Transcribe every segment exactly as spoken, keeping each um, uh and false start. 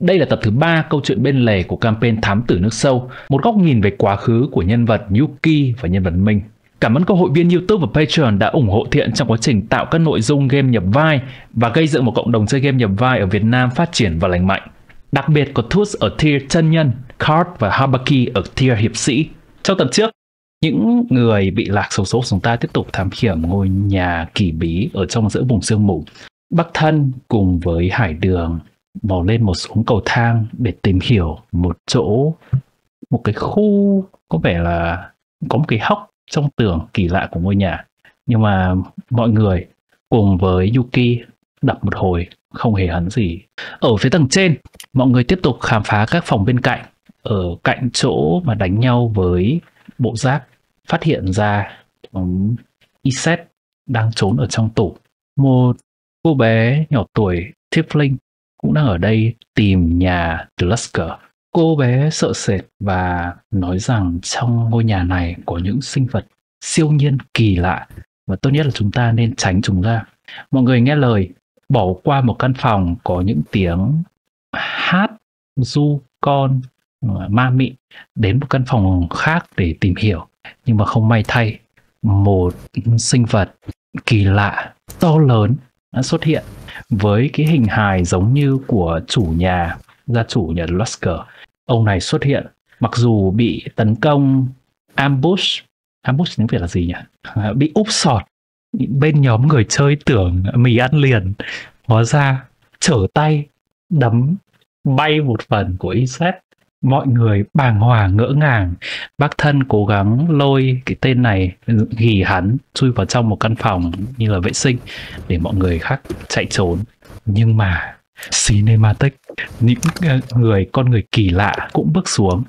Đây là tập thứ ba câu chuyện bên lề của campaign Thám tử nước sâu, một góc nhìn về quá khứ của nhân vật Yuki và nhân vật Minh. Cảm ơn các hội viên YouTube và Patreon đã ủng hộ Thiện trong quá trình tạo các nội dung game nhập vai và gây dựng một cộng đồng chơi game nhập vai ở Việt Nam phát triển và lành mạnh. Đặc biệt có Tooth ở tier chân nhân, Card và Habaki ở tier hiệp sĩ. Trong tập trước, những người bị lạc xấu số của chúng ta tiếp tục thám hiểm ngôi nhà kỳ bí ở trong giữa vùng sương mù. Bắc Thân cùng với Hải Đường mò lên một xuống cầu thang để tìm hiểu một chỗ, một cái khu có vẻ là có một cái hốc trong tường kỳ lạ của ngôi nhà. Nhưng mà mọi người cùng với Yuki đập một hồi không hề hấn gì. Ở phía tầng trên, mọi người tiếp tục khám phá các phòng bên cạnh. Ở cạnh chỗ mà đánh nhau với bộ giáp, phát hiện ra um, Iset đang trốn ở trong tủ. Một cô bé nhỏ tuổi Tiefling cũng đang ở đây tìm nhà Dlusker. Cô bé sợ sệt và nói rằng trong ngôi nhà này có những sinh vật siêu nhiên kỳ lạ và tốt nhất là chúng ta nên tránh chúng ra. Mọi người nghe lời bỏ qua một căn phòng có những tiếng hát du con ma mị, đến một căn phòng khác để tìm hiểu. Nhưng mà không may thay, một sinh vật kỳ lạ to lớn đã xuất hiện với cái hình hài giống như của chủ nhà, gia chủ nhà Dlusker. Ông này xuất hiện mặc dù bị tấn công ambush, ambush tiếng Việt là gì nhỉ? À, bị úp sọt bên nhóm người chơi tưởng mì ăn liền, hóa ra trở tay đấm bay một phần của Iset. Mọi người bàng hoàng ngỡ ngàng. Bác Thân cố gắng lôi cái tên này, ghi hắn chui vào trong một căn phòng như là vệ sinh để mọi người khác chạy trốn. Nhưng mà cinematic, những người con người kỳ lạ cũng bước xuống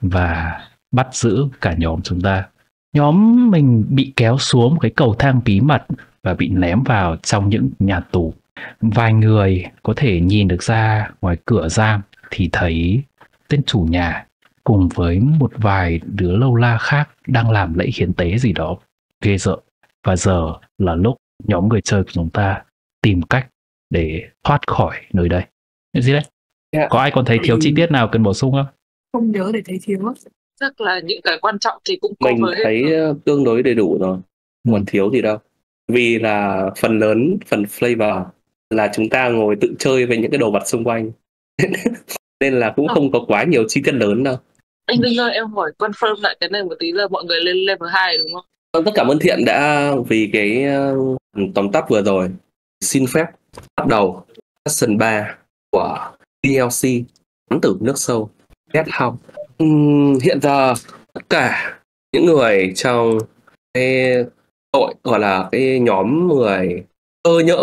và bắt giữ cả nhóm chúng ta. Nhóm mình bị kéo xuống một cái cầu thang bí mật và bị ném vào trong những nhà tù. Vài người có thể nhìn được ra ngoài cửa giam thì thấy tên chủ nhà cùng với một vài đứa lâu la khác đang làm lễ hiến tế gì đó ghê rợn. Và giờ là lúc nhóm người chơi của chúng ta tìm cách để thoát khỏi nơi đây. Cái gì đấy? Yeah. Có ai còn thấy thiếu chi tiết nào cần bổ sung không? Không nhớ để thấy thiếu. Chắc là những cái quan trọng thì cũng mình thấy tương đối đầy đủ rồi, còn thiếu gì đâu. Vì là phần lớn, phần flavor là chúng ta ngồi tự chơi với những cái đồ vật xung quanh. Nên là cũng không có quá nhiều chi tiết lớn đâu. Anh Linh ơi, em hỏi confirm lại cái này một tí là mọi người lên level hai đúng không? Rất cảm ơn Thiện đã vì cái uh, tóm tắt vừa rồi. Xin phép bắt đầu season ba của đê lờ xê Thám tử nước sâu Dead House. Uhm, hiện giờ tất cả những người trong cái tội gọi là cái nhóm người ơ nhỡ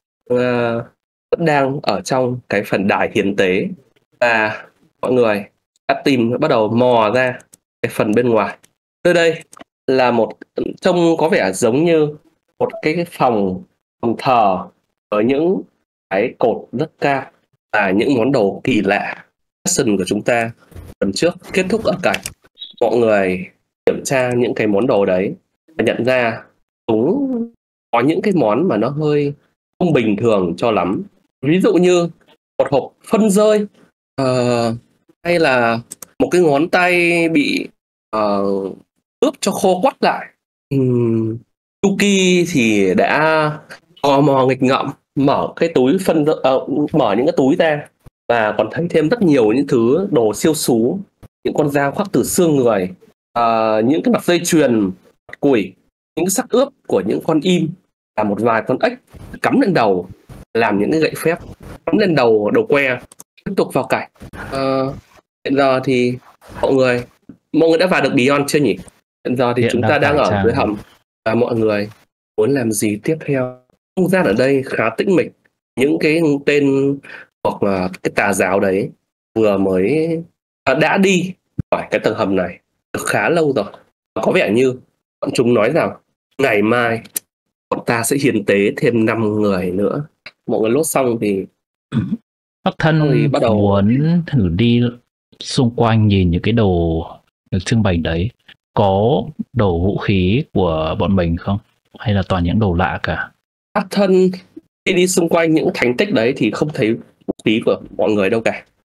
uh, vẫn đang ở trong cái phần đài hiến tế. Và mọi người đã tìm bắt đầu mò ra cái phần bên ngoài. Nơi đây là một trông có vẻ giống như một cái phòng, phòng thờ với những cái cột rất cao và những món đồ kỳ lạ. Session của chúng ta lần trước kết thúc ở cảnh mọi người kiểm tra những cái món đồ đấy và nhận ra chúng có những cái món mà nó hơi không bình thường cho lắm. Ví dụ như một hộp phân rơi, uh, hay là một cái ngón tay bị uh, ướp cho khô quắt lại. uhm, Yuki thì đã tò mò nghịch ngợm mở cái túi phân uh, mở những cái túi ra và còn thấy thêm rất nhiều những thứ đồ siêu xú, những con dao khoác từ xương người, uh, những cái mặt dây chuyền củi, những cái sắc ướp của những con im và một vài con ếch cắm lên đầu làm những cái gậy phép, cắm lên đầu đầu que. Tiếp tục vào cảnh. Uh, hiện giờ thì mọi người mọi người đã vào được Beyond chưa nhỉ? Hiện giờ thì hiện chúng ta đang ở trang. dưới hầm và mọi người muốn làm gì tiếp theo? Không gian ở đây khá tĩnh mịch. Những cái tên hoặc là cái tà giáo đấy vừa mới à, đã đi khỏi cái tầng hầm này được khá lâu rồi. Có vẻ như bọn chúng nói rằng ngày mai bọn ta sẽ hiến tế thêm năm người nữa. Mọi người lốt xong thì Bắc Thân bắt đầu muốn thử đi xung quanh nhìn những cái đồ được trưng bày đấy. Có đồ vũ khí của bọn mình không? Hay là toàn những đồ lạ cả? Bắc Thân khi đi xung quanh những thánh tích đấy thì không thấy vũ khí của mọi người đâu cả.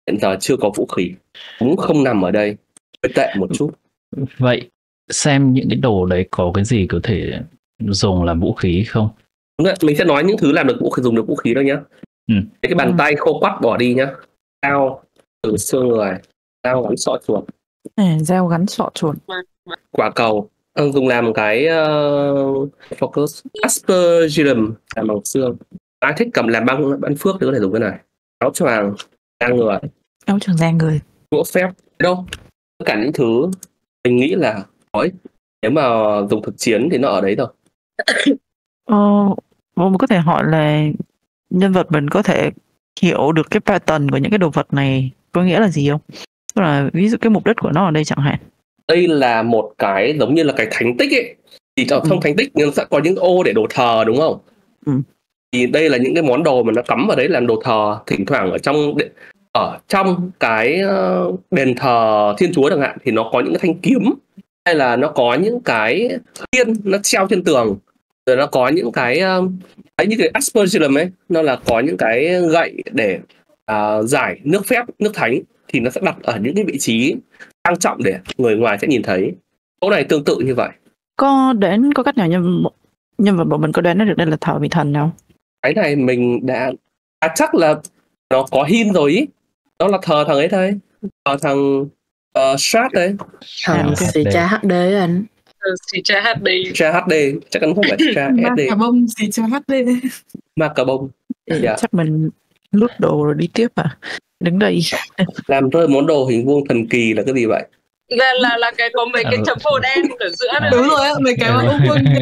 hiện giờ chưa có vũ khí, cũng không nằm ở đây, hơi tệ một chút. Vậy xem những cái đồ đấy có cái gì có thể dùng làm vũ khí không? Đúng rồi, mình sẽ nói những thứ làm được vũ khí, dùng được vũ khí đó nhá. Ừ. Cái bàn tay khô quắt bỏ đi nhá. Dao từ xương người, dao gắn sọ chuột, À, dao gắn sọ chuột. quả cầu dùng làm cái uh, focus, aspergillum làm bằng xương. Ai thích cầm làm băng băng phước thì có thể dùng cái này. Áo choàng da người, Áo choàng da người, gỗ phép đâu, tất cả những thứ mình nghĩ là có ích. Nếu mà dùng thực chiến thì nó ở đấy rồi. Ờ, mình có thể hỏi là nhân vật mình có thể hiểu được cái pattern của những cái đồ vật này có nghĩa là gì không? Tức là ví dụ cái mục đích của nó ở đây chẳng hạn. Đây là một cái giống như là cái thánh tích ấy. Thì ở trong Ừ. thánh tích nó sẽ có những ô để đồ thờ đúng không? Ừ. Thì đây là những cái món đồ mà nó cắm vào đấy làm đồ thờ. Thỉnh thoảng ở trong ở trong cái đền thờ Thiên Chúa chẳng hạn thì nó có những cái thanh kiếm, hay là nó có những cái khiên nó treo trên tường, rồi nó có những cái ấy như cái aspergillum ấy, nó là có những cái gậy để uh, giải nước phép, nước thánh, thì nó sẽ đặt ở những cái vị trí sang trọng để người ngoài sẽ nhìn thấy. Chỗ này tương tự như vậy. Có đến có cách nào nhân nhân vật bọn mình có đoán được đây là thờ vị thần nào? Cái này mình đã à, chắc là nó có hint rồi ý. Đó là thờ thằng ấy thôi, thờ thằng uh, Strat đấy. Thằng xì cha hát đê anh. Xì cha hát đê. Strat hát đê, chắc chắn không phải Strat ét đê. Cà bông xì cha hát đê. Ma cà bông. Yeah. Chắc mình lút đồ rồi đi tiếp à? Đứng đây. Làm rơi món đồ hình vuông thần kỳ là cái gì vậy? Là là là cái có mấy cái chấm phổ đen ở giữa đấy. Đúng rồi á, mấy cái mà ung quân.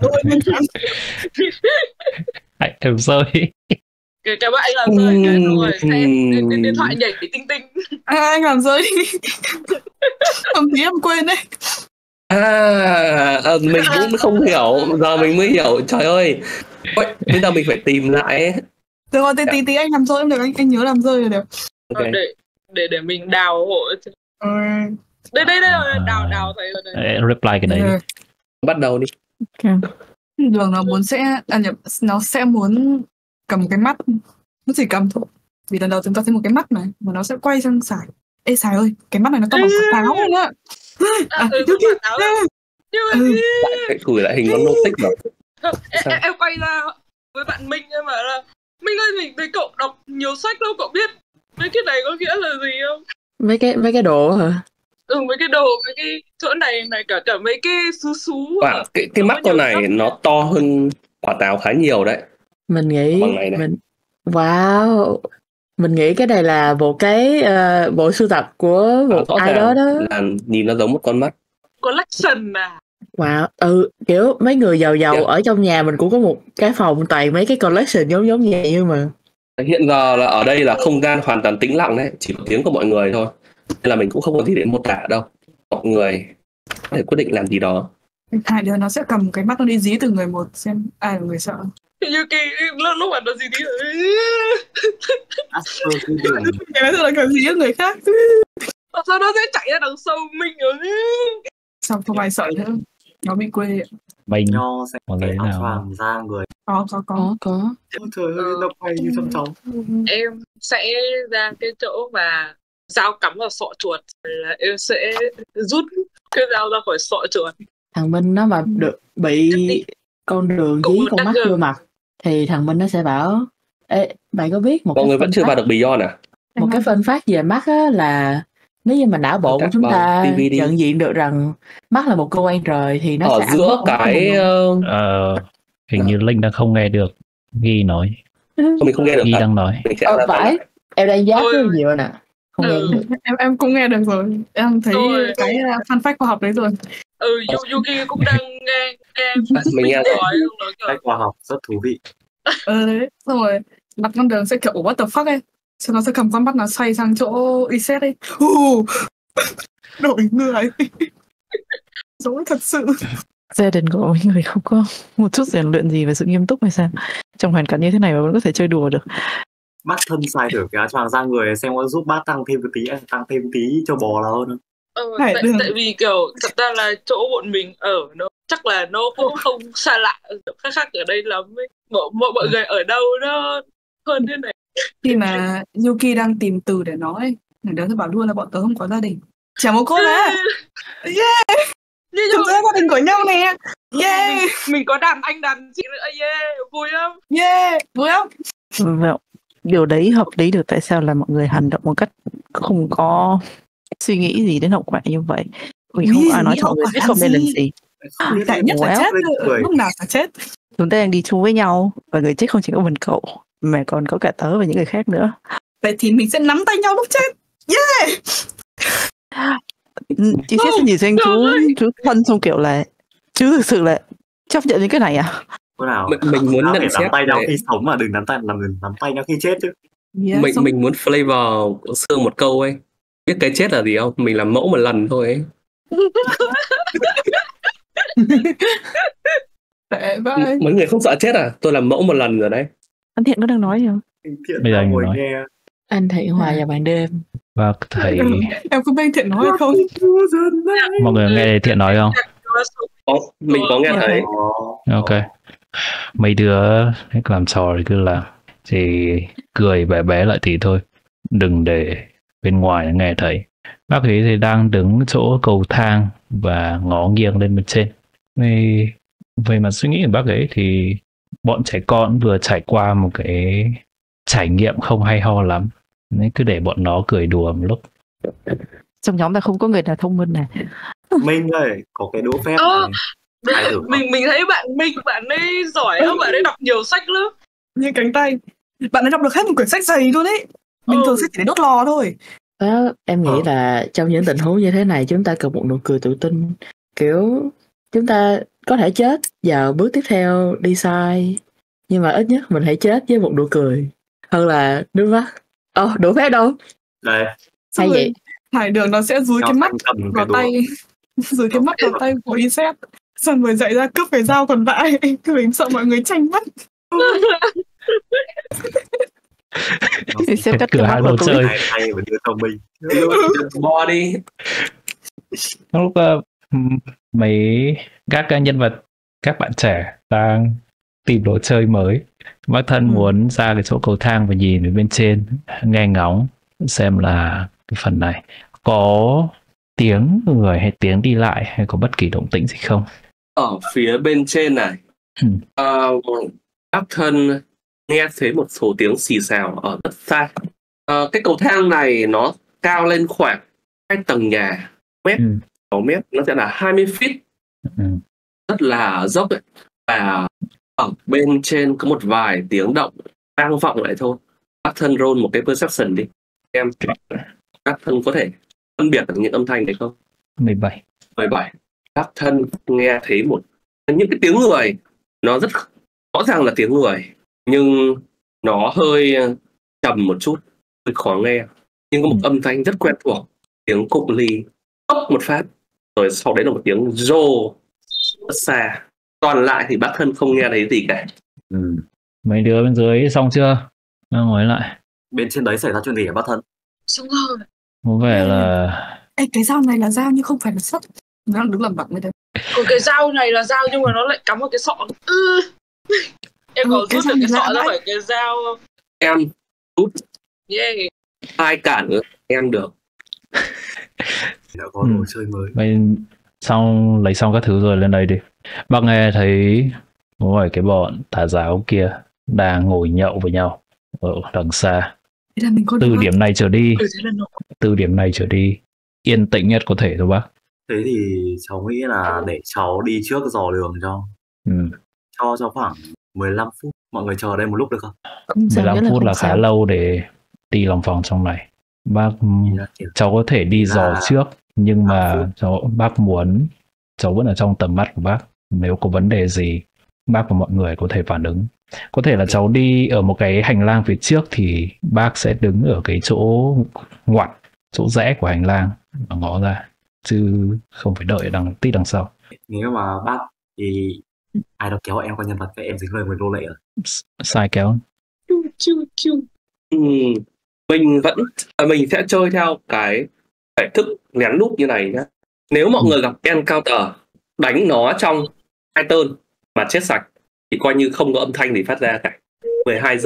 Anh em rơi. Cái cái bạn anh làm rơi cái rồi sẽ điện, điện thoại nhảy tinh tinh. À, anh làm rơi đi. Thậm chí em quên đấy. À, à mình cũng không hiểu, giờ mình mới hiểu. Trời ơi, ôi, bây giờ mình phải tìm lại ấy. Được rồi, tí tí anh làm rơi em được, anh anh nhớ làm rơi rồi được. Okay. Để để để mình đào hộ. Ừ. Đây đây đây là đào đào thấy rồi đây. Reply cái đấy. Ừ. Bắt đầu đi. Okay. Đường nó muốn sẽ à nhập nó sẽ muốn cầm cái mắt, nó chỉ cầm thôi. Vì lần đầu chúng ta thấy một cái mắt này mà nó sẽ quay sang Sải. Ê Sải ơi, cái mắt này nó to bằng quả táo luôn á. À, ừ, quả táo. Nhưng mà ừ. Lại gửi lại hình nó nô tích rồi. Em, em quay ra với bạn Minh em bảo là Minh ơi, mình thấy cậu đọc nhiều sách đâu, cậu biết mấy cái này có nghĩa là gì không? Mấy cái mấy cái đồ hả? Ừ, mấy cái đồ, mấy cái chỗ này này, cả cả mấy cái xú xú. Và cái cái mắt con này nó to hơn quả táo khá nhiều đấy. Mình nghĩ bằng này này. mình wow, mình nghĩ cái này là một cái uh, bộ sưu tập của một à, ai đó đó. Là nhìn nó giống một con mắt. Collection à? Wow, ừ, kiểu mấy người giàu giàu yeah. Ở trong nhà mình cũng có một cái phòng toàn mấy cái collection giống giống vậy nhưng mà hiện giờ là ở đây là không gian hoàn toàn tĩnh lặng đấy, chỉ có tiếng của mọi người thôi, nên là mình cũng không có gì để mô tả đâu. Mọi người có thể quyết định làm gì đó. Hai đứa nó sẽ cầm cái mắt nó đi dí từ người một xem ai là người sợ. Như cái lúc lúc mà nó gì đi rồi. Cái này là cả dí người khác. Sao nó sẽ chạy ra đằng sau mình rồi. Sao không ai sợ nữa. Nó bị quê. Mình Nho sẽ có kẻ lấy áo nào choàng ra người. Có, có, có. có có. Ôi trời ơi, nó quay như trong chóng. Em sẽ ra cái chỗ mà dao cắm vào sọ chuột, là em sẽ rút cái dao ra khỏi sọ chuột. Thằng Minh nó mà được bị con đường dí con mắt vô mặt thì thằng Minh nó sẽ bảo: ê, bạn có biết một mọi cái người vẫn chưa vào được Beyond à? Một cái phân phát về mắt á là nếu như mà não bộ của chúng ta nhận diện được rằng mắt là một cơ quan trời thì nó ở sẽ giữa cái uh... ờ, hình như Linh đang không nghe được Ghi nói. Mình không nghe được. Ghi đang nói. Ờ, phải em đang giáp rất nhiều nè, không ừ. nghe được. em em cũng nghe được rồi, em thấy rồi. Cái fun fact khoa học đấy rồi. Ừ, Yuki cũng đang nghe nghe mình nghe rồi. Cái khoa học rất thú vị. Ừ đấy, xong rồi mặt con đường sẽ kiểu what the fuck ấy, xong nó sẽ cầm con mắt nó xoay sang chỗ Iset ấy. Uh, đổi người. Giống thật sự. Gia đình của mọi người không có một chút rèn luyện gì về sự nghiêm túc hay sao? Trong hoàn cảnh như thế này mà vẫn có thể chơi đùa được. Bác thân xài thử cái áo choàng ra người xem có giúp bác tăng thêm cái tí tăng thêm tí cho bò là hơn. Ừ, tại, tại vì kiểu thật ra là chỗ bọn mình ở nó chắc là nó cũng không xa lạ, khác khác ở đây lắm ấy. Mọi, mọi, mọi người ở đâu nó hơn thế này. Khi mà Yuki đang tìm từ để nói, người đó sẽ bảo luôn là bọn tớ không có gia đình. Chả một cô là yeah, Nhưng chúng ta gia đình của nhau nè. Yeah, mình, mình có đàn anh đàn chị nữa, yeah, vui không? yeah, vui không? Vâng. Điều đấy hợp lý được tại sao là mọi người hành động một cách không có suy nghĩ gì đến hậu quả như vậy. Vì không Nghĩ ai gì, nói nghĩ cho mọi hậu người quả biết làm không nên làm gì? gì. Đại nhất là Well, chết, cười. lúc nào là chết. Chúng ta đang đi chung với nhau và người chết không chỉ có mình cậu mà còn có cả tớ và những người khác nữa. Vậy thì mình sẽ nắm tay nhau lúc chết. Yeah. Ừ, chị sẽ Không, nhìn sang được chú rồi. chú thân xong kiểu là chú thực sự là chấp nhận những cái này à? Cô nào Mình, mình muốn tao nhận phải nắm xét tay nhau về- khi sống mà đừng nắm tay làm người nắm tay nhau khi chết chứ. Yeah, mình sống- mình muốn flavor của Sương một câu ấy, biết cái chết là gì không? Mình làm mẫu một lần thôi ấy. Tệ vậy. Mấy người không sợ chết à? Tôi làm mẫu một lần rồi đấy. Anh Thiện có đang nói gì không? Thiện Bây giờ đang anh ngồi nói. nghe. Anh Thiện Hòa và bạn đêm. Và thầy Em không biết Thiện nói hay không? mọi người nghe Thiện nói không? Có, mình có nghe Nghe thấy. thấy. Ok. Mấy đứa làm trò thì cứ làm, thì cười bé bé lại thì thôi, đừng để bên ngoài nghe thấy. Bác ấy thì đang đứng chỗ cầu thang và ngó nghiêng lên bên trên. Về, về mặt suy nghĩ của bác ấy thì bọn trẻ con vừa trải qua một cái trải nghiệm không hay ho lắm, nên cứ để bọn nó cười đùa một lúc. Trong nhóm ta không có người nào thông minh này. Minh ơi, có cái đũa phép Ờ. này. Ai thử không? Mình mình thấy bạn Minh, bạn ấy giỏi lắm, bạn ấy đọc nhiều sách lắm. Như cánh tay. Bạn ấy đọc được hết một quyển sách dày luôn ấy. Bình Ừ. thường sẽ chỉ để đốt lò thôi. Đó, em nghĩ Ờ. là trong những tình huống như thế này chúng ta cần một nụ cười tự tin. Kiểu chúng ta có thể chết vào bước tiếp theo đi sai, nhưng mà ít nhất mình hãy chết với một nụ cười hơn là nước mắt. Ồ, oh, đủ phép đâu. Đây, Xong Hay rồi vậy. Hải Đường nó sẽ dúi nhau cái mắt xanh cầm cái vào đũa. tay, dúi cái mắt vào tay của Iset. Xong rồi dậy ra cướp cái dao còn lại. Mình sợ mọi người tranh mất. Thì xếp cắt Cửa cái mắt hàng vào đồ túi. chơi. Hai tay và đưa cho Minh. Bo đi. Trong lúc uh, mấy các uh, nhân vật, các bạn trẻ đang tìm đồ chơi mới, bác thân Ừ. muốn ra cái chỗ cầu thang và nhìn về bên trên, nghe ngóng xem là cái phần này có tiếng người hay tiếng đi lại hay có bất kỳ động tĩnh gì không. Ở phía bên trên này, Ừ. uh, bác thân nghe thấy một số tiếng xì xào ở rất xa. Ờ, cái cầu thang này nó cao lên khoảng hai tầng nhà, mét, Ừ. sáu mét, nó sẽ là hai mươi feet, Ừ. rất là dốc ấy. Và ở bên trên có một vài tiếng động vang vọng lại thôi. Bác thân roll một cái perception đi. Em, bác thân có thể phân biệt được những âm thanh đấy không? mười bảy. mười bảy. Bác thân nghe thấy một những cái tiếng người, nó rất rõ ràng là tiếng người, nhưng nó hơi trầm một chút, hơi khó nghe. Nhưng có một âm thanh rất quen thuộc, tiếng cụng ly tốc một phát, rồi sau đấy là một tiếng rô rất xa. Còn lại thì bác thân không nghe thấy gì cả. Ừ. Mấy đứa bên dưới xong chưa? Đang ngồi lại. Bên trên đấy xảy ra chuyện gì hả bác thân? Xong rồi. Có vẻ là Ê, cái dao này là dao nhưng không phải là sắt. Nó đang đứng làm bậc như thế. Còn cái dao này là dao nhưng mà nó lại cắm vào cái sọ. Ừ. Em Ừ, có cái rút dao được cái này sọ lạ ra vậy. khỏi cái dao không? Em Yeah. ai cản em được. Đã có Ừ. đồ chơi mới. bên xong lấy xong các thứ rồi lên đây đi. Bác nghe thấy ngồi cái bọn tà giáo kia đang ngồi nhậu với nhau ở đằng xa. Thế là mình có Từ được điểm này trở đi, Ừ, thế là nó. từ điểm này trở đi yên tĩnh nhất có thể thôi bác. Thế thì cháu nghĩ là để cháu đi trước dò đường cho. Ừ. Cho cho khoảng mười lăm phút. Mọi người chờ đây một lúc được không? Không sao, mười lăm nghĩa là phút không là khá sao. lâu để đi lòng vòng trong này. Bác Ý là kiểu cháu có thể đi dò là trước, nhưng năm mà phút. cháu bác muốn cháu vẫn ở trong tầm mắt của bác. Nếu có vấn đề gì, bác và mọi người có thể phản ứng. Có thể là cháu đi ở một cái hành lang phía trước thì bác sẽ đứng ở cái chỗ ngoặt, chỗ rẽ của hành lang và ngó ra, chứ không phải đợi đằng tí đằng sau. Nếu mà bác thì ai đó kéo em qua nhân vật cái em dính lời người lô lệ rồi. S- Sai kéo. Chu chu chu. Ừ. Mình vẫn à, mình sẽ chơi theo cái thể thức lén lút như này nhé. Nếu mọi Ừ. người gặp encounter, đánh nó trong hai turn mà chết sạch thì coi như không có âm thanh gì phát ra cả. mười hai giây.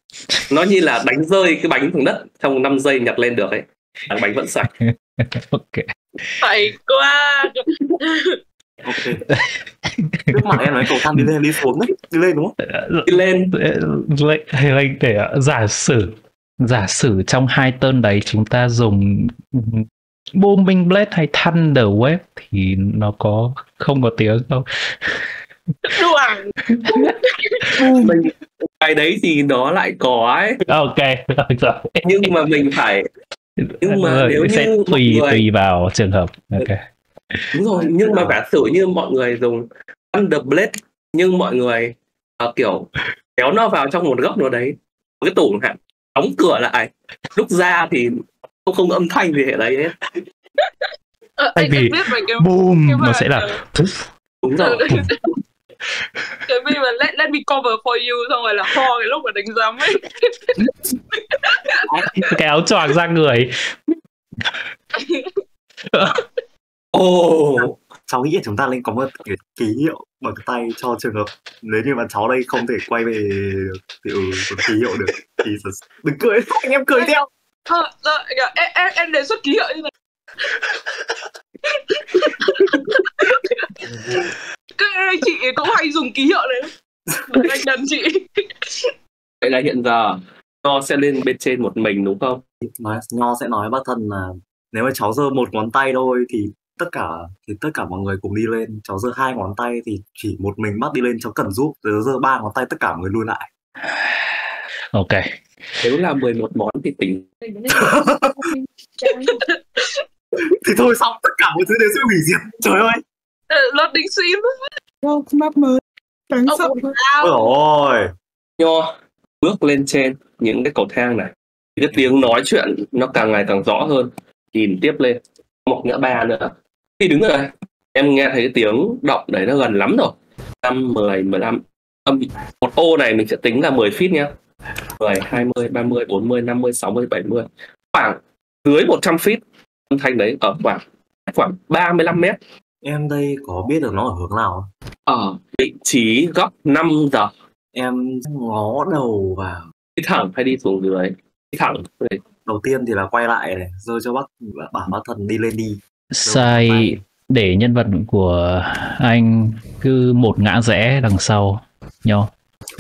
Nó như là đánh rơi cái bánh xuống đất trong năm giây nhặt lên được ấy, bánh vẫn sạch. Ok. Phải quá. Ok. Trước mặt em nói cầu thang đi lên đi xuống đấy, đi lên đúng không? Đi lên. Lên hay lên để giả sử giả sử trong hai turn đấy chúng ta dùng Booming Blade hay Thunder Wave thì nó có không có tiếng không? Đoạn. Mình cái đấy thì nó lại có ấy. Ok, rồi. Nhưng mà mình phải nhưng mà Rồi, nếu sẽ như tùy mọi người tùy vào trường hợp. Ok. đúng rồi, nhưng mà giả sử như mọi người dùng Thunder Blade nhưng mọi người uh, kiểu kéo nó vào trong một góc nào đấy, một cái tủ hạn, đóng cửa lại, lúc ra thì không không âm thanh gì ở đấy hết. Ờ, Tại anh, vì anh biết về cái boom cái nó mà sẽ là Đúng rồi. cái vì mà let, let me cover for you xong rồi là ho cái lúc mà đánh giám ấy. cái áo choàng ra người. Ồ, oh. Cháu nghĩ là chúng ta nên có một cái ký hiệu bằng tay cho trường hợp nếu như mà cháu đây không thể quay về thì ừ, có ký hiệu được thì đừng cười, anh em cười theo. Ờ, rồi, em, em, em đề xuất ký hiệu như này. Các anh chị cũng hay dùng ký hiệu đấy. Anh đần chị. Vậy là hiện giờ Nho sẽ lên bên trên một mình đúng không? Nói, Nho sẽ nói bác thân là nếu mà cháu giơ một ngón tay thôi thì tất cả thì tất cả mọi người cùng đi lên. Cháu giơ hai ngón tay thì chỉ một mình bắt đi lên, cháu cần giúp. Rồi giơ ba ngón tay tất cả mọi người lui lại. Ok. Nếu là mười một món thì tính. Thì thôi xong, tất cả mọi thứ đều sẽ hủy diệt. Trời ơi. Luật đính xuyên. Wow, map mới. Đáng sợ. Ôi ôi. Nho bước lên trên những cái cầu thang này, cái tiếng nói chuyện nó càng ngày càng rõ hơn. Nhìn tiếp lên một ngã ba nữa, khi đứng ở đây em nghe thấy cái tiếng động đấy nó gần lắm rồi. Năm, mười, mười lăm, một ô này mình sẽ tính là mười feet nhá. Mười, hai mươi, ba mươi, bốn mươi, năm mươi, sáu mươi, bảy mươi, khoảng dưới một trăm feet. Âm thanh đấy ở khoảng khoảng ba mươi lăm mét. Em đây có biết được nó ở hướng nào không? Ở vị trí góc năm giờ. Em ngó đầu vào. Đi thẳng hay đi xuống dưới? Đi thẳng. Đầu tiên thì là quay lại này, rồi cho bác bảo bác thần đi lên đi. Sai để nhân vật của anh cứ một ngã rẽ đằng sau nhau.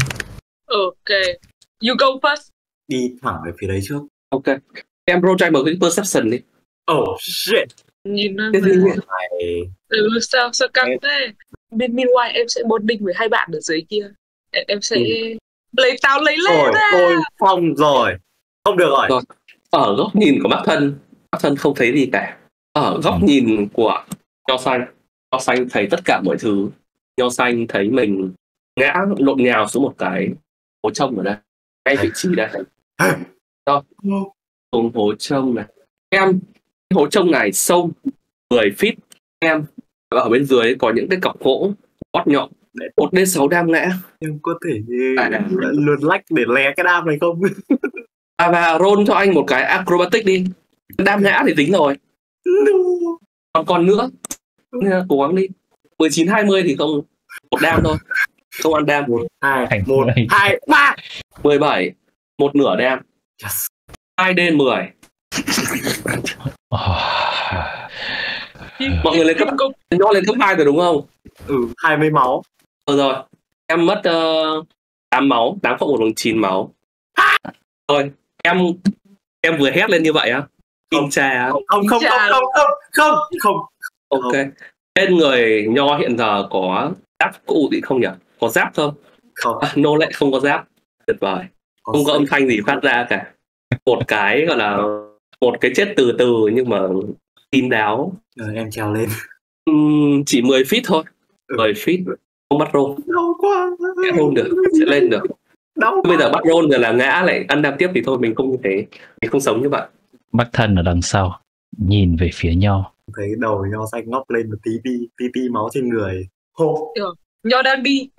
Ok. You go first. Đi thẳng về phía đấy trước. Ok. Em roll cho một cái perception đi. Oh shit. Nhìn nó Cái gì là... Này. Ừ, sao sao căng thế. Bên meanwhile em sẽ bonding với hai bạn ở dưới kia. Em, em sẽ ừ. lấy tao lấy lên rồi, ra. Rồi, xong rồi. Không được rồi. rồi. Ở góc nhìn của bác thân, bác thân không thấy gì cả. Ở góc ừ. nhìn của Nho Xanh, Nho Xanh thấy tất cả mọi thứ. Nho Xanh thấy mình ngã lộn nhào xuống một cái hố trông ở đây, ngay vị trí đây. Đó, xuống hố trông này. Em, cái hố trông này sâu mười feet. Em, ở bên dưới có những cái cọc gỗ bót nhọn. một D sáu đam ngã. Em có thể à, luồn lách để lé cái đam này không? À, và roll cho anh một cái acrobatic đi. Đam ngã thì tính rồi. No. Còn còn nữa. Nên cố gắng đi. mười chín hai mươi thì không. Một đam thôi. Không ăn đam. một, hai, một, hai, ba. mười bảy. Một nửa đam. Yes. hai D mười. Mọi người lên cấp Nho lên cấp hai rồi đúng không? Ừ, hai mươi máu. Ờ rồi. Em mất uh, tám máu. tám cộng một bằng chín máu. Rồi. Em em vừa hét lên như vậy á? Không, trà. Không, không, không, không, không, không, không. Ok. Trên người Nho hiện giờ có giáp cụ gì không nhỉ? Có giáp không? Không. À, Nô lại không có giáp. Tuyệt vời. Có không có âm thanh gì phát ra cả. Một cái gọi là một cái chết từ từ nhưng mà kín đáo. Rồi em trèo lên. Uhm, chỉ mười feet thôi. Ừ. mười feet. Không bắt roll. Đau quá. Sẽ roll được. Sẽ lên được. Đau bây giờ bắt roll rồi là ngã lại ăn đam tiếp thì thôi mình không như thế. Mình không sống như vậy. Bác thân ở đằng sau nhìn về phía Nho. Thấy đầu Nho Xanh ngóc lên một tí tí tí tí máu trên người. Hô. Nho đang đi.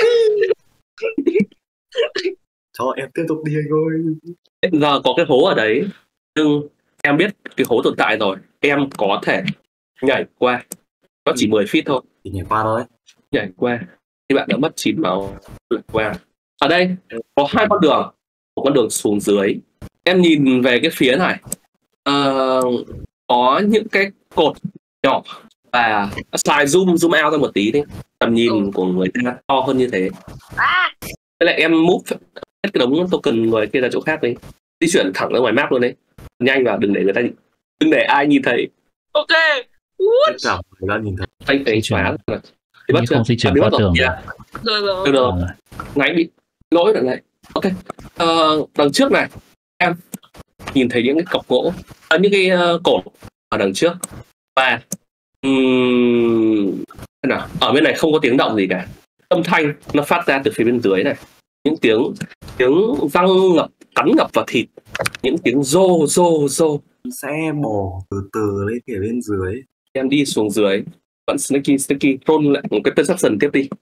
Cho em tiếp tục đi anh ơi. Hiện giờ có cái hố ở đấy. Nhưng em biết cái hố tồn tại rồi. Em có thể nhảy qua. Nó chỉ mười feet thôi. Thì nhảy qua thôi. Nhảy qua. Thì bạn đã mất chín máu. Nhảy qua. Ở đây có hai con đường. một con đường xuống dưới. Em nhìn về cái phía này, uh, có những cái cột nhỏ và slide zoom zoom out ra một tí đi, tầm nhìn ừ. của người ta to hơn như thế. À. Thế lại em move hết cái đống token người kia ra chỗ khác đi, di chuyển thẳng ra ngoài map luôn đấy, nhanh vào, đừng để người ta đừng để ai nhìn thấy. Ok. Tất cả người ta nhìn thấy. Anh thấy xóa rồi. Thì bắt không di chuyển qua tường. Rồi rồi. Được rồi. Ngáy bị lỗi rồi này. Ok. Uh, đằng trước này em nhìn thấy những cái cọc gỗ, à, những cái uh, cột ở đằng trước và um, nào ở bên này không có tiếng động gì cả, âm thanh nó phát ra từ phía bên dưới này, những tiếng tiếng răng ngập cắn ngập vào thịt, những tiếng rô rô rô sẽ bò từ từ lên phía bên dưới. Em đi xuống dưới vẫn sneaky sneaky roll lại một cái perception tiếp đi.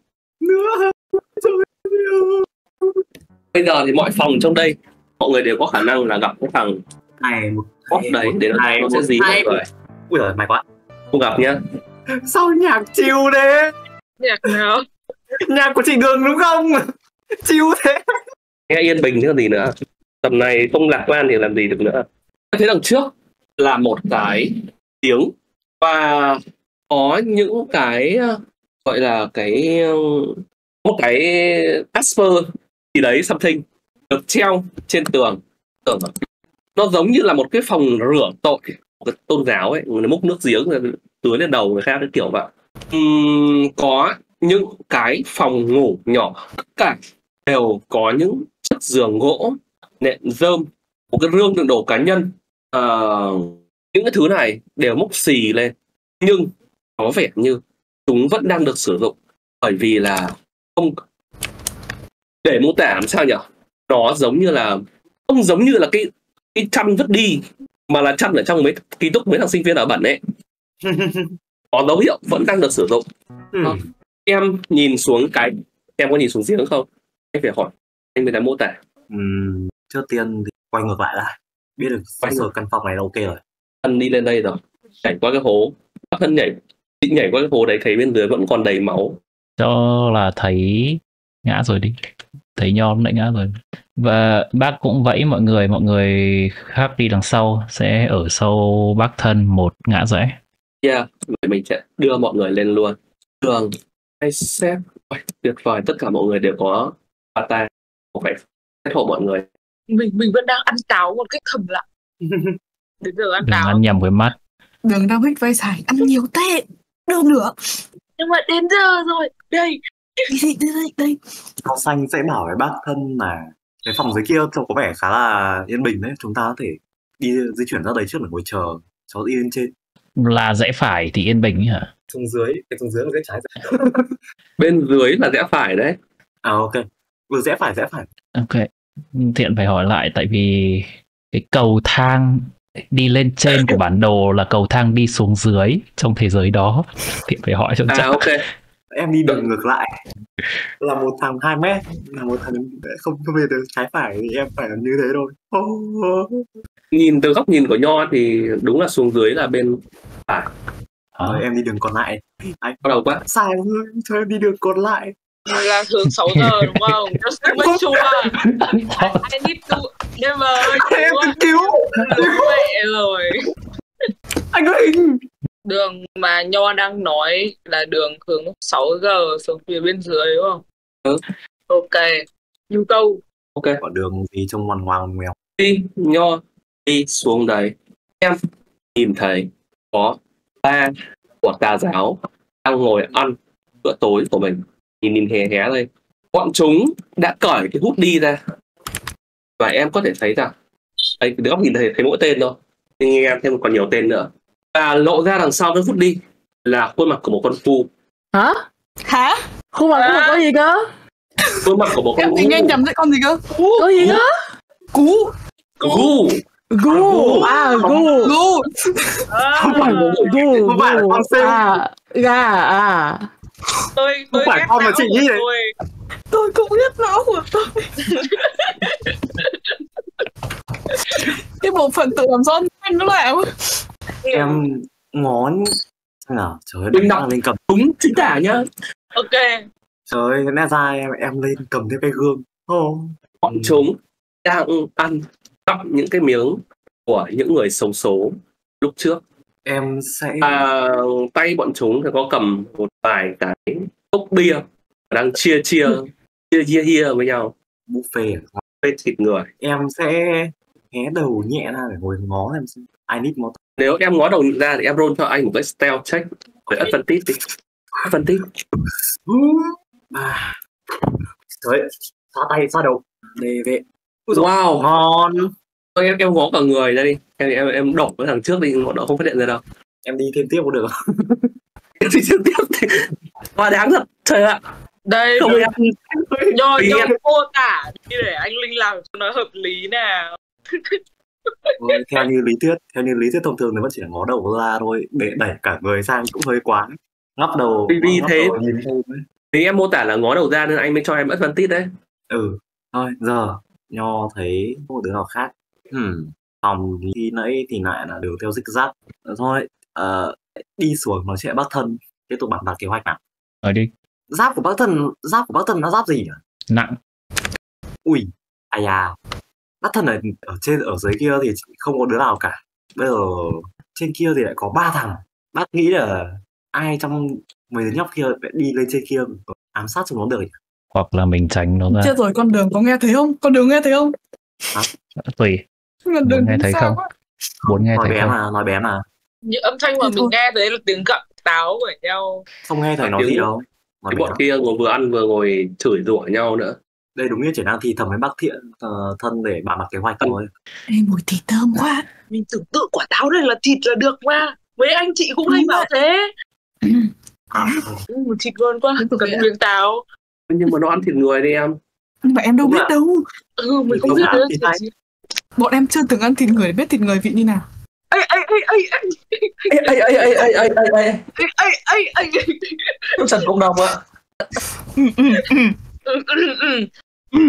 Bây giờ thì mọi phòng trong đây mọi người đều có khả năng là gặp cái thằng này một bot đấy để nó, nó sẽ gì mọi người. Ui giời, may quá. Không gặp nhá. Sao nhạc chill thế? Nhạc nào? Nhạc của chị Đường đúng không? Chill thế. Nghe yên bình chứ gì nữa. Tầm này không lạc quan thì làm gì được nữa. Thế đằng trước là một cái tiếng và có những cái gọi là cái một cái asper gì đấy something được treo trên tường. Tường nó giống như là một cái phòng rửa tội một cái tôn giáo ấy, người múc nước giếng rồi tưới lên đầu người khác cái kiểu vậy. Uhm, có những cái phòng ngủ nhỏ, tất cả đều có những chiếc giường gỗ, nệm rơm, một cái rương đựng đồ cá nhân. À, những cái thứ này đều mốc xì lên, nhưng có vẻ như chúng vẫn đang được sử dụng, bởi vì là không để mô tả làm sao nhỉ, nó giống như là không giống như là cái cái chăn vứt đi, mà là chăn ở trong mấy ký túc mấy thằng sinh viên ở bẩn ấy. Có dấu hiệu vẫn đang được sử dụng. Ừ. À, em nhìn xuống cái em có nhìn xuống giếng không? Em phải hỏi anh mới dám mô tả. Ừ, trước tiên thì quay ngược lại lại biết được sơ căn phòng này là ok rồi. Thân đi lên đây rồi, nhảy qua cái hố, bác thân nhảy định nhảy qua cái hố đấy, thấy bên dưới vẫn còn đầy máu. Cho là thấy ngã rồi đi, thấy Nho lại ngã rồi. Và bác cũng vẫy mọi người, mọi người khác đi đằng sau, sẽ ở sau bác thân một ngã rẽ. Yeah, vậy mình sẽ đưa mọi người lên luôn. Đường, hay xếp, tuyệt vời, tất cả mọi người đều có bata, phải xét hộ mọi người. Mình mình vẫn đang ăn táo một cách thầm lặng. Đến giờ ăn Đừng táo. ăn nhầm với mắt. Đường đang hít vai xài, ăn nhiều tệ. Đâu nữa. Nhưng mà đến giờ rồi, đây. Đây, đây, đây, đây. Cao Xanh sẽ bảo với bác thân là cái phòng dưới kia trông có vẻ khá là yên bình đấy. Chúng ta có thể đi di chuyển ra đấy trước để ngồi chờ cháu đi lên trên. Là rẽ phải thì yên bình hả? Xuống dưới, cái xuống dưới là rẽ trái. Bên dưới là rẽ phải đấy. À ok, vừa rẽ phải, rẽ phải. Ok, Thiện phải hỏi lại tại vì cái cầu thang đi lên trên của bản đồ là cầu thang đi xuống dưới trong thế giới đó. Thiện phải hỏi cho chắc. À ok. Em đi đường ngược lại là một thằng hai mét, là một thằng không không về được trái phải thì em phải làm như thế thôi. Oh. Nhìn từ góc nhìn của Nho thì đúng là xuống dưới là bên phải. À. Rồi em đi đường còn lại. Anh bắt đầu quá. Sai rồi, cho em đi đường còn lại. Là thường sáu giờ đúng không? Just make sure. I need to never. Em cần cứu. Mẹ rồi. Anh ơi. Đường mà Nho đang nói là đường hướng sáu giờ xuống phía bên dưới đúng không? Ừ. Ok. Nhu cầu. Ok. Có đường gì trông ngoằn ngoằn mèo. Đi Nho đi xuống đấy. Em nhìn thấy có ba của tà giáo đang ngồi ăn bữa tối của mình. Nhìn nhìn hé hé đây. Bọn chúng đã cởi cái hoodie ra. Và em có thể thấy rằng đây, cái góc nhìn thấy, thấy mỗi tên thôi. Nhưng nghe em thêm còn nhiều tên nữa. Và lộ ra đằng sau cái hoodie là khuôn mặt của một con phu. Hả? Hả? Khuôn mặt của một con gì cơ? Khuôn mặt của một con Em thì nghe nhầm đấy, con gì cơ? Có gì cơ? Cú. Gu. Gu. À, gu. Gu. Không phải là Gu. không phải là con sale. À, gà à. Tôi tôi không phải con mà chị nghĩ đấy. Tôi cũng ghét não của tôi. Cái bộ phận tự làm do anh nó làm. Em ngón nào trời ơi, đừng đọc lên cầm đúng chính tả nhá. Ok. Trời ơi, nét ra em em lên cầm theo cái gương. Oh. Bọn chúng đang ăn gặm những cái miếng của những người xấu số lúc trước. Em sẽ À, tay bọn chúng thì có cầm một vài cái cốc bia đang chia chia chia chia chia với nhau. buffet à? Với thịt người. Em sẽ hé đầu nhẹ ra để ngồi ngó xem xem. I need more. Nếu em ngó đầu ra thì em roll cho anh một cái stealth check với advantage đi. Advantage. À. Đấy, xóa tay xóa đầu. Đề vệ. Wow, Ngon. Thôi em em ngó cả người ra đi. Em em em đổ cái thằng trước đi, bọn nó không phát hiện ra đâu. Em đi thêm tiếp có được không? Em đi thêm tiếp thì quá đáng thật. Trời ạ. Đây Không rồi. em Nho Vì nho em- mô tả đi để anh Linh làm cho nó hợp lý nào. Ừ, theo như lý thuyết, theo như lý thuyết thông thường thì vẫn chỉ là ngó đầu ra thôi, để đẩy cả người sang cũng hơi quá. Ngóc đầu, Vì- vì ngóc thế- đầu nhìn thêm ấy. Thì em mô tả là ngó đầu ra nên anh mới cho em advantage đấy. Ừ, thôi giờ Nho thấy có một đứa nào khác. Hmm. Phòng khi nãy thì lại là đường theo zig zag. Ờ, thôi, ờ, đi xuống nói chuyện bác thân, tiếp tục bàn bạc kế hoạch nào. Ở đi. Giáp của bác thân, giáp của bác thân nó giáp gì nhỉ? Nặng. Ui, ai à, bác thân ở, ở trên ở dưới kia thì không có đứa nào cả. Bây giờ trên kia thì lại có ba thằng. Bác nghĩ là ai trong mấy đứa nhóc kia lại đi lên trên kia ám sát chúng nó được nhỉ? Hoặc là mình tránh nó ra. Chết rồi, con đường có nghe thấy không? Con đường nghe thấy không? Tùy. Con đường nghe đứng thấy xa không? quá. Muốn nghe Nói thấy bé không? mà, nói bé mà. Những âm thanh mà Thế mình thôi. nghe thấy là tiếng gặm táo của nhau. Không nghe thấy nói gì đâu. Nói Cái bé bọn lắm. kia ngồi vừa ăn vừa ngồi chửi rủa nhau nữa. Đây đúng như chỉ đang thì thầm với bác Thiện ờ, thân để bàn bạc kế hoạch thôi. Ê, mùi thịt thơm quá. Mình tưởng tượng quả táo này là thịt là được mà. Mấy anh chị cũng hay bảo thế. Ừ, thịt ngon quá. Tiếp tục Cần đi ạ. miếng táo. Nhưng mà nó ăn thịt người đi em. Nhưng mà em đâu Đúng biết ạ. đâu. Ừ, mình Mình không không biết ăn nữa. thịt Thịt hay. gì. Bọn em chưa từng ăn thịt người để biết thịt người vị như nào. Ây, ây, ây, ây, ây, Ê, ê, ê, ê, ê, ê, ê, ê. ây, ây, ây, ây. Nó chẳng cộng đồng ạ. Ừ, ừ, ừ. Ừ, ừ, ừ. Ừ.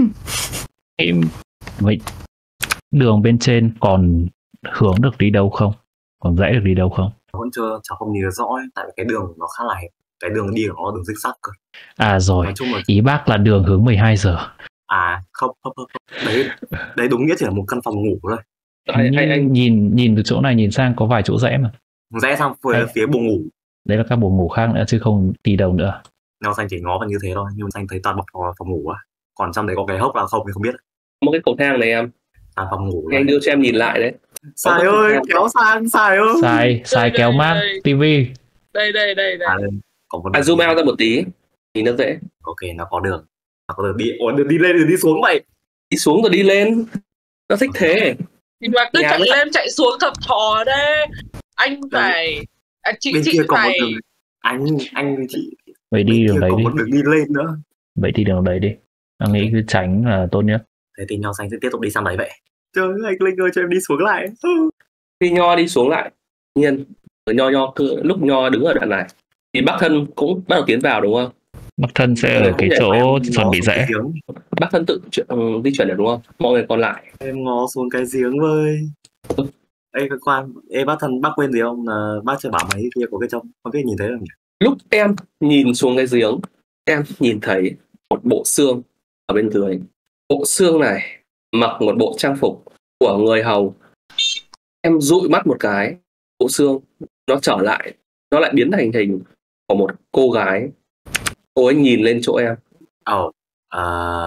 Em vậy đường bên trên còn hướng được đi đâu không? Còn rẽ được đi đâu không? Vẫn chưa, cháu không nhớ rõ ấy, tại vì cái đường nó khá là hẹp. Cái đường đi của nó đường zig zag cơ. À rồi, Nói chung là ý bác là đường hướng mười hai giờ. à không không không, không. Đấy đấy đúng nghĩa chỉ là một căn phòng ngủ thôi. Anh, anh, anh, nhìn nhìn từ chỗ này nhìn sang có vài chỗ rẽ mà. Rẽ sang phía, Hay. phía buồng ngủ. Đấy là các buồng ngủ khác nữa chứ không đi đâu nữa. Nhau xanh chỉ ngó vào như thế thôi, nhưng mà xanh thấy toàn bọc vào phòng ngủ á. Còn trong đấy có cái hốc nào không thì không biết. một cái cầu thang này em. À phòng ngủ. Anh đưa cho em nhìn lại đấy. Xài ơi, kéo sang xài ơi. Sai, sai đây, kéo đây, mát đây. tivi. Đây, đây, đây, đây. À, có một À, đường. zoom out ra một tí. Nhìn nó dễ. Ok, nó có đường. Nó có đường đi. Ủa, đường đi lên đường đi xuống vậy. Đi xuống rồi đi lên. Nó thích thế. Thì mà cứ Nhà chạy mới- lên chạy xuống thập thò đấy. Anh phải à, chị Bên chị kia còn một phải đường. Anh anh chị. Vậy Bên đi đường kia đấy còn đi. một đường đi lên nữa. Vậy đi đường đấy đi. Anh nghĩ cứ tránh là tốt nhất. Thế thì Nho xanh sẽ tiếp tục đi sang đấy vậy. Trời ơi, anh Linh ơi cho em đi xuống lại. Ừ. Khi Nho đi xuống lại. Nhiên. Ở Nho Nho cứ, lúc Nho đứng ở đoạn này. Thì bác thân cũng bắt đầu tiến vào đúng không? Bắc thân sẽ Ừ, ở cũng cái để chỗ Em ngó chuẩn bị xuống cái rẽ. giếng. Bác thân tự chuyển, um, di chuyển được đúng không? Mọi người còn lại. Em ngó xuống cái giếng với. Ê cái khoan, ê bác thân bác quên gì không? Là bác chưa bảo mấy kia có cái trông. Không biết nhìn thấy không nhỉ? Lúc em nhìn xuống cái giếng, em nhìn thấy một bộ xương ở bên dưới. Bộ xương này mặc một bộ trang phục của người hầu. Em dụi mắt một cái, bộ xương nó trở lại, nó lại biến thành hình của một cô gái. Cô ấy nhìn lên chỗ em. Ồ, à,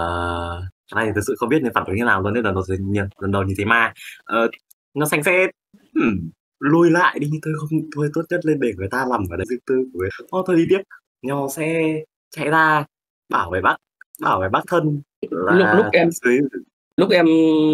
cái này thực sự không biết nên phản ứng như nào luôn nên lần đầu nhìn lần đầu nhìn thấy ma. Ờ, nó xanh sẽ hmm, lùi lại đi thôi không thôi tốt nhất lên để người ta làm ở đấy riêng tư của người. Ô, thôi đi tiếp. Nho sẽ chạy ra bảo với bác bảo với bác thân là Lúc- lúc em- dưới Lúc em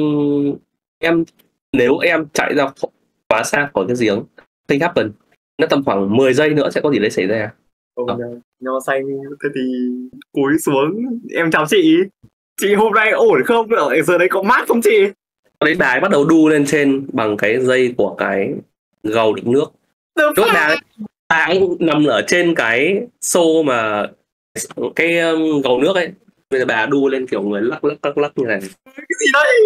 em nếu em chạy ra kh- quá xa khỏi cái giếng, thing happen, nó tầm khoảng mười giây nữa sẽ có gì đấy xảy ra. Ô, nho, nho xanh thế thì cúi xuống em chào chị chị hôm nay ổn không ở giờ đấy có mát không chị? Sau đấy bà ấy bắt đầu đu lên trên bằng cái dây của cái gầu đựng nước. The Lúc fuck? bà ấy, bà ấy nằm ở trên cái xô mà cái um, gầu nước ấy. Bây giờ bà đu lên kiểu người lắc lắc lắc lắc như này. Cái gì đây?